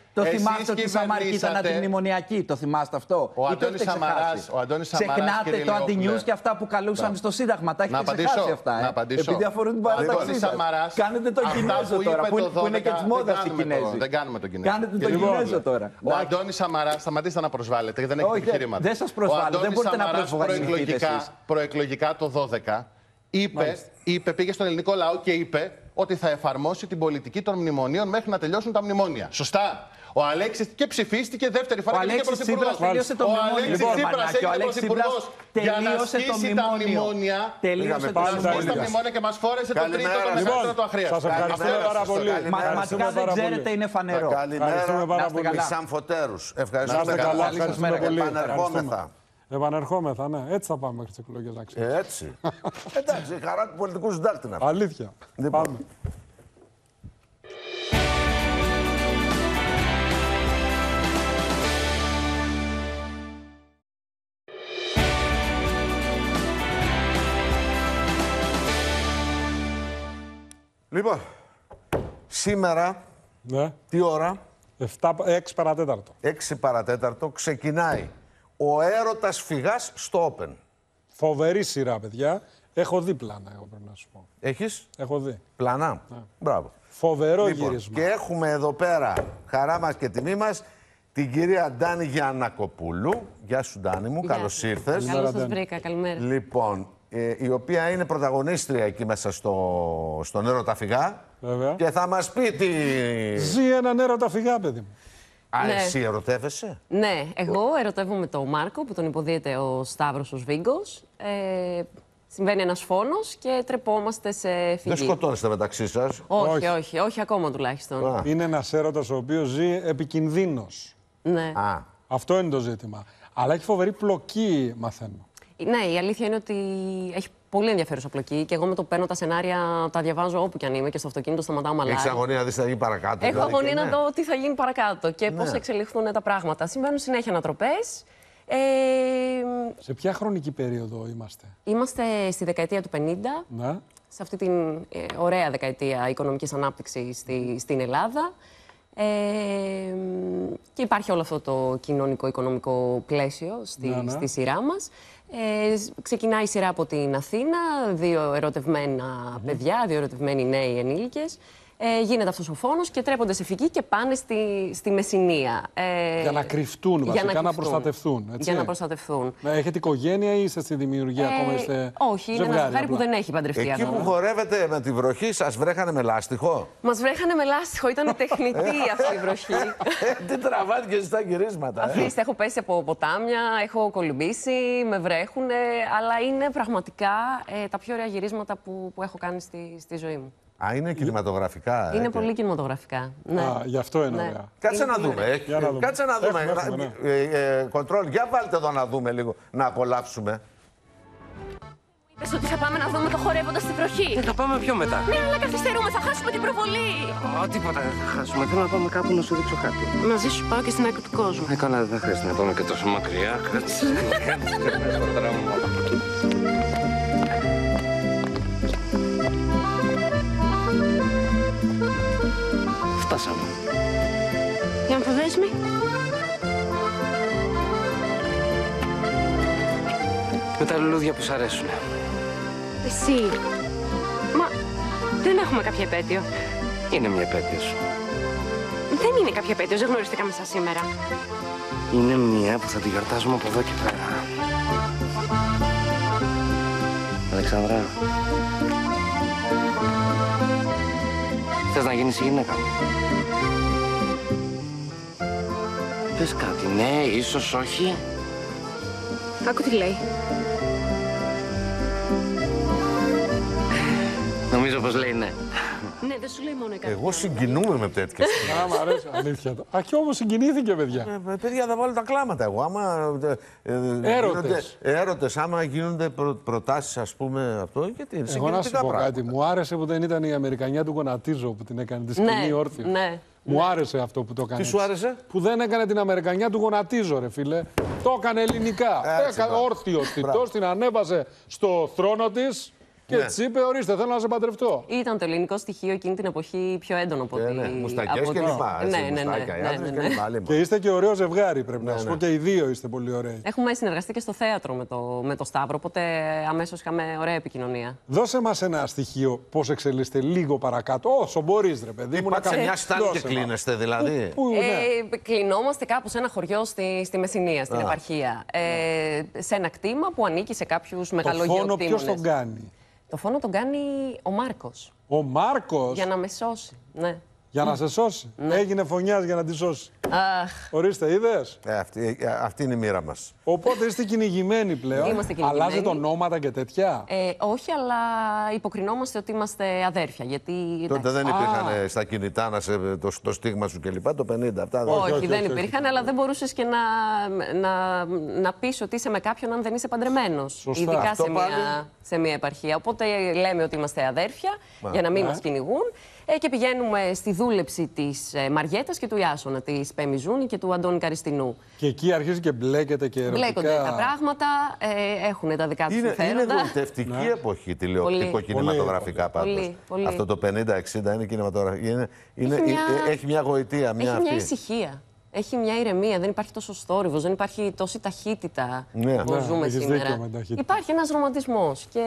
Το θυμάστε ότι η Σαμαρκή ήταν αντιμνημονιακή, το θυμάστε αυτό? Ο Αντώνης Σαμαράς. Ξεχνάτε το αντινιούς και αυτά που καλούσαν στο Σύνταγμα. Τα έχετε ξεχάσει αυτά. Να απαντήσω. Επειδή αφορούν την παράταξή σας. Κάνετε τον Κινέζο τώρα, που είναι και της μόδας οι Κινέζοι. Δεν κάνουμε τον Κινέζο. Κάνετε τον Κινέζο τώρα. Ο Αντώνης Σαμαράς, σταματήστε να προσβάλλετε, δεν έχει επιχειρήματα. Δεν σας προσβάλλω, δεν μπορείτε να προσβάλλετε. Προεκλογικά το δώδεκα είπε, είπε, πήγε στον ελληνικό λαό και είπε ότι θα εφαρμόσει την πολιτική των μνημονίων μέχρι να τελειώσουν τα μνημόνια. Σωστά. Ο Αλέξης και ψηφίστηκε δεύτερη φορά. Ο Αλέξης Τσίπρας τελείωσε το μνημόνιο. Ο Αλέξης Τσίπρας έγινε πρωθυπουργός για να ασκήσει τα μνημόνια. Τελείωσε τα μνημόνια και μας φόρεσε το τρίτο, το μεταξύ του αχρίαστο. Σας ευχαριστούμε πάρα πολύ. Μαθηματικά δεν ξέρετε, είναι φανερό. Καλημέρα, Σαμφωτέρους. Ευχαριστούμε πολύ. Επανερχόμεθα. Επανερχόμεθα, ναι. Έτσι θα πάμε μέχρι τις εκλογές, να ξέρεις. Έτσι. Εντάξει, η χαρά του πολιτικού συντάκτη είναι αυτό. Αλήθεια. Λοιπόν. Πάμε. Λοιπόν, σήμερα, ναι. τι ώρα? έξι παρατέταρτο. έξι παρατέταρτο ξεκινάει ο έρωτας φυγάς στο Open. Φοβερή σειρά, παιδιά. Έχω δει πλάνα, εγώ πρέπει να σου πω. Έχεις? Έχω δει. Πλάνα. Ναι. Μπράβο. Φοβερό λοιπόν, γύρισμα. Και έχουμε εδώ πέρα, χαρά μας και τιμή μας, την κυρία Ντάνη Γιαννακοπούλου. Γεια σου, Ντάνη μου. Καλώς ήρθες. Καλώς σας βρήκα. Καλημέρα. Λοιπόν, ε, η οποία είναι πρωταγωνίστρια εκεί μέσα στο, στον έρωτα φυγά. Βέβαια. Και θα μας πει τι... Ζει έναν έρωτα φυγά, παιδί μου. Α, ναι. Εσύ ερωτεύεσαι? Ναι, εγώ ερωτεύομαι τον Μάρκο που τον υποδίεται ο Σταύρος ο Σβίγκος. Ε, συμβαίνει ένας φόνος και τρεπόμαστε σε φυγή. Δεν σκοτώνεστε μεταξύ σας? Όχι, όχι, όχι, όχι ακόμα τουλάχιστον. Α. Είναι ένας έρωτας ο οποίος ζει επικινδύνος. Ναι. Α. Αυτό είναι το ζήτημα. Αλλά έχει φοβερή πλοκή, μαθαίνω. Ναι, η αλήθεια είναι ότι έχει πολύ ενδιαφέρουσα πλοκή και εγώ με το παίρνω τα σενάρια, τα διαβάζω όπου κι αν είμαι και στο αυτοκίνητο σταματάω μαλάκι. Έχεις αγωνία να δεις τι θα γίνει παρακάτω? Έχω δηλαδή, αγωνία ναι. να δω τι θα γίνει παρακάτω και ναι. πώς θα εξελιχθούν τα πράγματα. Συμβαίνουν συνέχεια ανατροπές. Ε, σε ποια χρονική περίοδο είμαστε? Είμαστε στη δεκαετία του πενήντα, ναι. σε αυτή την ε, ωραία δεκαετία οικονομικής ανάπτυξης στη, στην Ελλάδα. Ε, και υπάρχει όλο αυτό το κοινωνικό-οικονομικό πλαίσιο στη, ναι, ναι. στη σειρά μας. Ε, ξεκινάει η σειρά από την Αθήνα, δύο ερωτευμένα mm. παιδιά, δύο ερωτευμένοι νέοι ενήλικες. Ε, γίνεται αυτός ο φόνος και τρέπονται σε φυγή και πάνε στη, στη Μεσσηνία. Ε, για να κρυφτούν βασικά, για να, να προστατευτούν. Έτσι. Για να προστατευτούν. Έχετε οικογένεια ή είστε στη δημιουργία ε, ακόμα? Είστε όχι, είναι ένα ζευγάρι που δεν έχει παντρευτεί. Εκεί που χορεύετε με τη βροχή, σας βρέχανε με λάστιχο? Μας βρέχανε με λάστιχο, ήταν τεχνητή αυτή η βροχή. Τι τραβάτε και στα γυρίσματα. Αφήστε, έχω πέσει από ποτάμια, έχω κολυμπήσει, με βρέχουνε, αλλά είναι πραγματικά ε, τα πιο ωραία γυρίσματα που, που έχω κάνει στη, στη ζωή μου. Α, είναι κινηματογραφικά. Είναι ε, πολύ κινηματογραφικά. Ναι. Α, γι' αυτό είναι ναι. ωραία. Κάτσε είναι να δούμε. Ε, για να δούμε. Κάτσε να δούμε. Έχουμε, έχουμε, ναι. ε, ε, κοντρόλ, για βάλτε εδώ να δούμε λίγο, να απολαύσουμε. Είπες ότι θα πάμε να δούμε το χορεύοντας στη βροχή. Δεν θα πάμε πιο μετά. Ναι, αλλά καθυστερούμε, θα χάσουμε την προβολή. Ω, τίποτα δεν θα χάσουμε. Θέλω να πάμε κάπου να σου δείξω κάτι. Μαζί σου πάω και στην άκρη του κόσμου. Ε, καλά, δεν χρειάζεται να πάμε και τόσο μακριά. Κάτσε. Φτάσαμε. Για να το δέσμη. Με τα λουλούδια που σ' αρέσουν. Εσύ. Μα δεν έχουμε κάποια επέτειο. Είναι μια επέτειος. Δεν είναι κάποια επέτειος, δεν γνωριστήκαμε σαν σήμερα. Είναι μια που θα τη γιορτάζουμε από εδώ και πέρα. Αλεξάνδρα. Θες να γίνεις η γυναίκα μου? Πες κάτι, ναι, ίσως όχι. Άκου τι λέει. Νομίζω πως λέει ναι. Ναι, δεν σου λέει μόνο η καρδιά. Εγώ συγκινούμαι με τέτοια στιγμή. Α, μ' αρέσει, αλήθεια. Α, κι όμως συγκινήθηκε, παιδιά. Ε, παιδιά, θα βάλω τα κλάματα εγώ. Άμα, ε, ε, έρωτες. Έρωτες, άμα γίνονται προ, προτάσεις, ας πούμε, αυτό, γιατί είναι εγώ να σου πω πράγματα. κάτι. Μου άρεσε που δεν ήταν η Αμερικανιά του Γονατίζο που την έκανε τη σκηνή ναι, όρθιο. Ναι. Μου άρεσε αυτό που το έκανε. Τι σου άρεσε? Που δεν έκανε την Αμερικανιά του Γονατίζο, ρε φίλε. Το έκανε ελληνικά. Έκανε όρθιο τιτός, την ανέβασε στο θρόνο της Και ναι. της είπε: ορίστε, θέλω να σε παντρευτώ. Ήταν το ελληνικό στοιχείο εκείνη την εποχή πιο έντονο από ότι. Ναι, μουστακές και λοιπά. Ναι, ναι, ναι. Και είστε και ωραίο ζευγάρι, πρέπει να σου πω. Και οι δύο είστε πολύ ωραίοι. Έχουμε συνεργαστεί και στο θέατρο με το, με το Σταύρο, οπότε αμέσως είχαμε ωραία επικοινωνία. Δώσε μας ένα στοιχείο πώς εξελίσσεται λίγο παρακάτω, όσο μπορείς, ρε παιδί μου. Πάτε σε μια στάλη και κλείνεστε, δηλαδή. Πού, ναι. ε, κλεινόμαστε κάπου σε ένα χωριό στη, στη Μεσσηνία, στην Α. επαρχία. Ε, σε ένα κτήμα που ανήκει σε κάποιους μεγαλογεωκτήμονες. Το φόνο ποιος τον κάνει? Το φόνο τον κάνει ο Μάρκος. Ο Μάρκος? Για να με σώσει, ναι. Για να σε σώσει. Ναι. Έγινε φωνιάς για να τη σώσει. Αχ. Ορίστε, είδες. Ε, αυτή, αυτή είναι η μοίρα μας. Οπότε είστε κυνηγημένοι πλέον. Είμαστε κυνηγημένοι. Αλλάζετε ονόματα και τέτοια. Ε, όχι, αλλά υποκρινόμαστε ότι είμαστε αδέρφια. Γιατί, τότε δεν υπήρχαν Α. στα κινητά να σε, το, το στίγμα σου κλπ. Το πενήντα. Αυτά, όχι, όχι, όχι, δεν όχι, υπήρχαν, όχι. Αλλά δεν μπορούσες και να, να, να πεις ότι είσαι με κάποιον αν δεν είσαι παντρεμένος. Ειδικά σε μια, σε μια επαρχία. Οπότε λέμε ότι είμαστε αδέρφια Μα, για να μην ναι. μας κυνηγούν. Ε, και πηγαίνουμε στη δούλεψη της ε, Μαριέτας και του Ιάσονα, της Πεμιζούνη και του Αντώνη Καριστινού. Και εκεί αρχίζει και μπλέκεται και ερωτικά. Μπλέκονται τα πράγματα, ε, έχουν τα δικά τους συμφέροντα. Είναι γοητευτική ναι. εποχή τηλεοπτικο-κινηματογραφικά πάντως. Πολύ, πολύ. Αυτό το πενήντα εξήντα είναι κινηματογραφικό. Είναι, είναι, έχει, μια... έχει μια γοητεία. Μια έχει μια αυτή. ησυχία. Έχει μια ηρεμία, δεν υπάρχει τόσο θόρυβος, δεν υπάρχει τόση ταχύτητα ναι. που ναι, ζούμε σήμερα. Υπάρχει ένας ρομαντισμός. Και...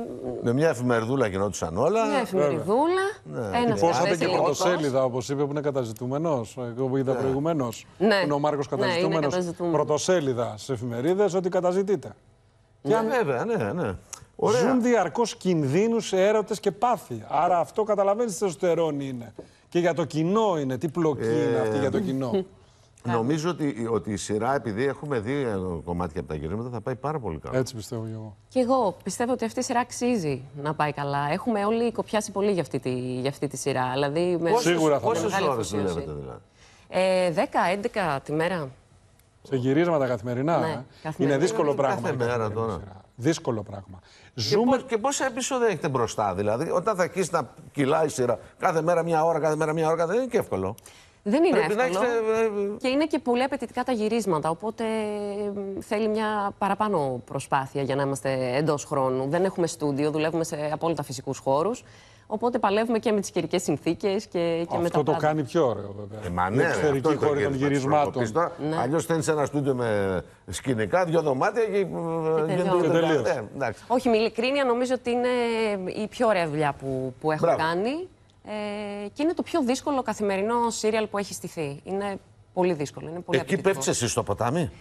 Με μια εφημεριδούλα γινόντουσαν όλα. Μια εφημεριδούλα. Ναι. Ένας Πόσατε και πρωτοσέλιδα, όπως είπε, που είναι καταζητούμενος. Εγώ που είδα ναι. προηγουμένως. Ναι. Είναι ο Μάρκος καταζητούμενος. Ναι, πρωτοσέλιδα σε εφημερίδες ότι καταζητείτε. Ναι, αν... βέβαια, ναι, ναι. Ωραία. Ζουν διαρκώς κινδύνους σε έρωτες και πάθη. Άρα αυτό καταλαβαίνεις τι εσωτερώνει είναι. Και για το κοινό είναι. Τι πλοκή ε... είναι αυτή για το κοινό. Νομίζω ότι, ότι η σειρά, επειδή έχουμε δει κομμάτια από τα γυρίσματα, θα πάει πάρα πολύ καλά. Έτσι πιστεύω και εγώ. Και εγώ πιστεύω ότι αυτή η σειρά αξίζει να πάει καλά. Έχουμε όλοι κοπιάσει πολύ για αυτή τη, για αυτή τη σειρά. Δηλαδή, με πόσες, σίγουρα θα πόσες ώρες δουλεύετε δηλαδή? Ε, δέκα έντεκα τη μέρα. Σε γυρίσματα καθημερινά. Ναι, ε. καθημερινά. Είναι δύσκολο πράγμα. Κάθε μέρα τώρα. Δύσκολο πράγμα. Και, Ζούμε... πώς, και πόσα επεισόδια έχετε μπροστά, δηλαδή, όταν θα αρχίσει να κυλάει η σειρά κάθε μέρα μια ώρα, κάθε μέρα μια ώρα, δεν είναι και εύκολο. Δεν είναι Πρέπει εύκολο. Έχετε... Και είναι και πολύ απαιτητικά τα γυρίσματα. Οπότε θέλει μια παραπάνω προσπάθεια για να είμαστε εντός χρόνου. Δεν έχουμε στούντιο, δουλεύουμε σε απόλυτα φυσικούς χώρους. Οπότε παλεύουμε και με τις καιρικές συνθήκες και, και με τα Αυτό το πάντα. κάνει πιο ωραίο, βέβαια. Ε, μα ναι, εξωτερική χώρη των γυρισμάτων. Ναι. Αλλιώς στέλνεις ένα στούντιο με σκηνικά, δύο δωμάτια και, και τελείως. Ε, Όχι, με ειλικρίνεια νομίζω ότι είναι η πιο ωραία δουλειά που, που έχω Μπράβο. κάνει. Ε, και είναι το πιο δύσκολο καθημερινό σύριαλ που έχει στηθεί. Είναι πολύ δύσκολο. Είναι πολύ Εκεί πέφτεις εσύ στο ποτάμι.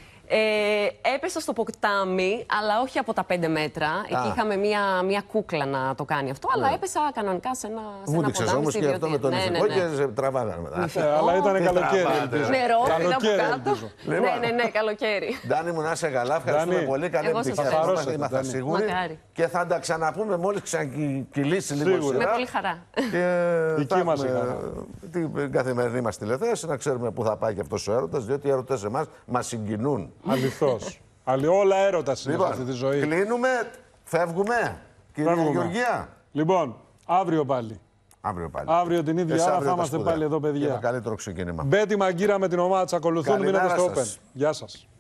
Ε, έπεσα στο ποτάμι, αλλά όχι από τα πέντε μέτρα. Α. Εκεί είχαμε μία, μία κούκλα να το κάνει αυτό, αλλά ναι. έπεσα κανονικά σε ένα, σε ένα ποτάμι. Όμως και αυτό με τον ηθικό ναι, ναι, ναι. και τραβάγανε μετά. Ε, αλλά ήταν καλοκαίρι. Νερό, καλοκαίρι από κάτω. Ναι, ναι, ναι, καλοκαίρι. Ντάνη μου, να είσαι καλά. Ευχαριστούμε πολύ. Καλή επιτυχία. Είμαστε σίγουροι. Και θα τα ξαναπούμε μόλις ξανακυλήσει λίγο σειρά. Με πολύ χαρά. Δική μας η χαρά. Την καθημερινή μας τηλεθέαση, να ξέρουμε πού θα πάει και αυτός ο έρωτας, διότι οι έρωτες εμάς μας συγκινούν. Αληθώς. Αλλη, όλα έρωτας είναι λοιπόν, αυτή τη ζωή. Κλείνουμε, φεύγουμε, κυρία φεύγουμε. Γεωργία. Λοιπόν, αύριο πάλι. Αύριο πάλι. Αύριο την ίδια ώρα θα είμαστε πάλι εδώ, παιδιά. Για το καλύτερο ξεκίνημα. Μπέτη Μαγκύρα με την ομάδα της ακολουθούν. Μείνετε στο Open. Γεια σας.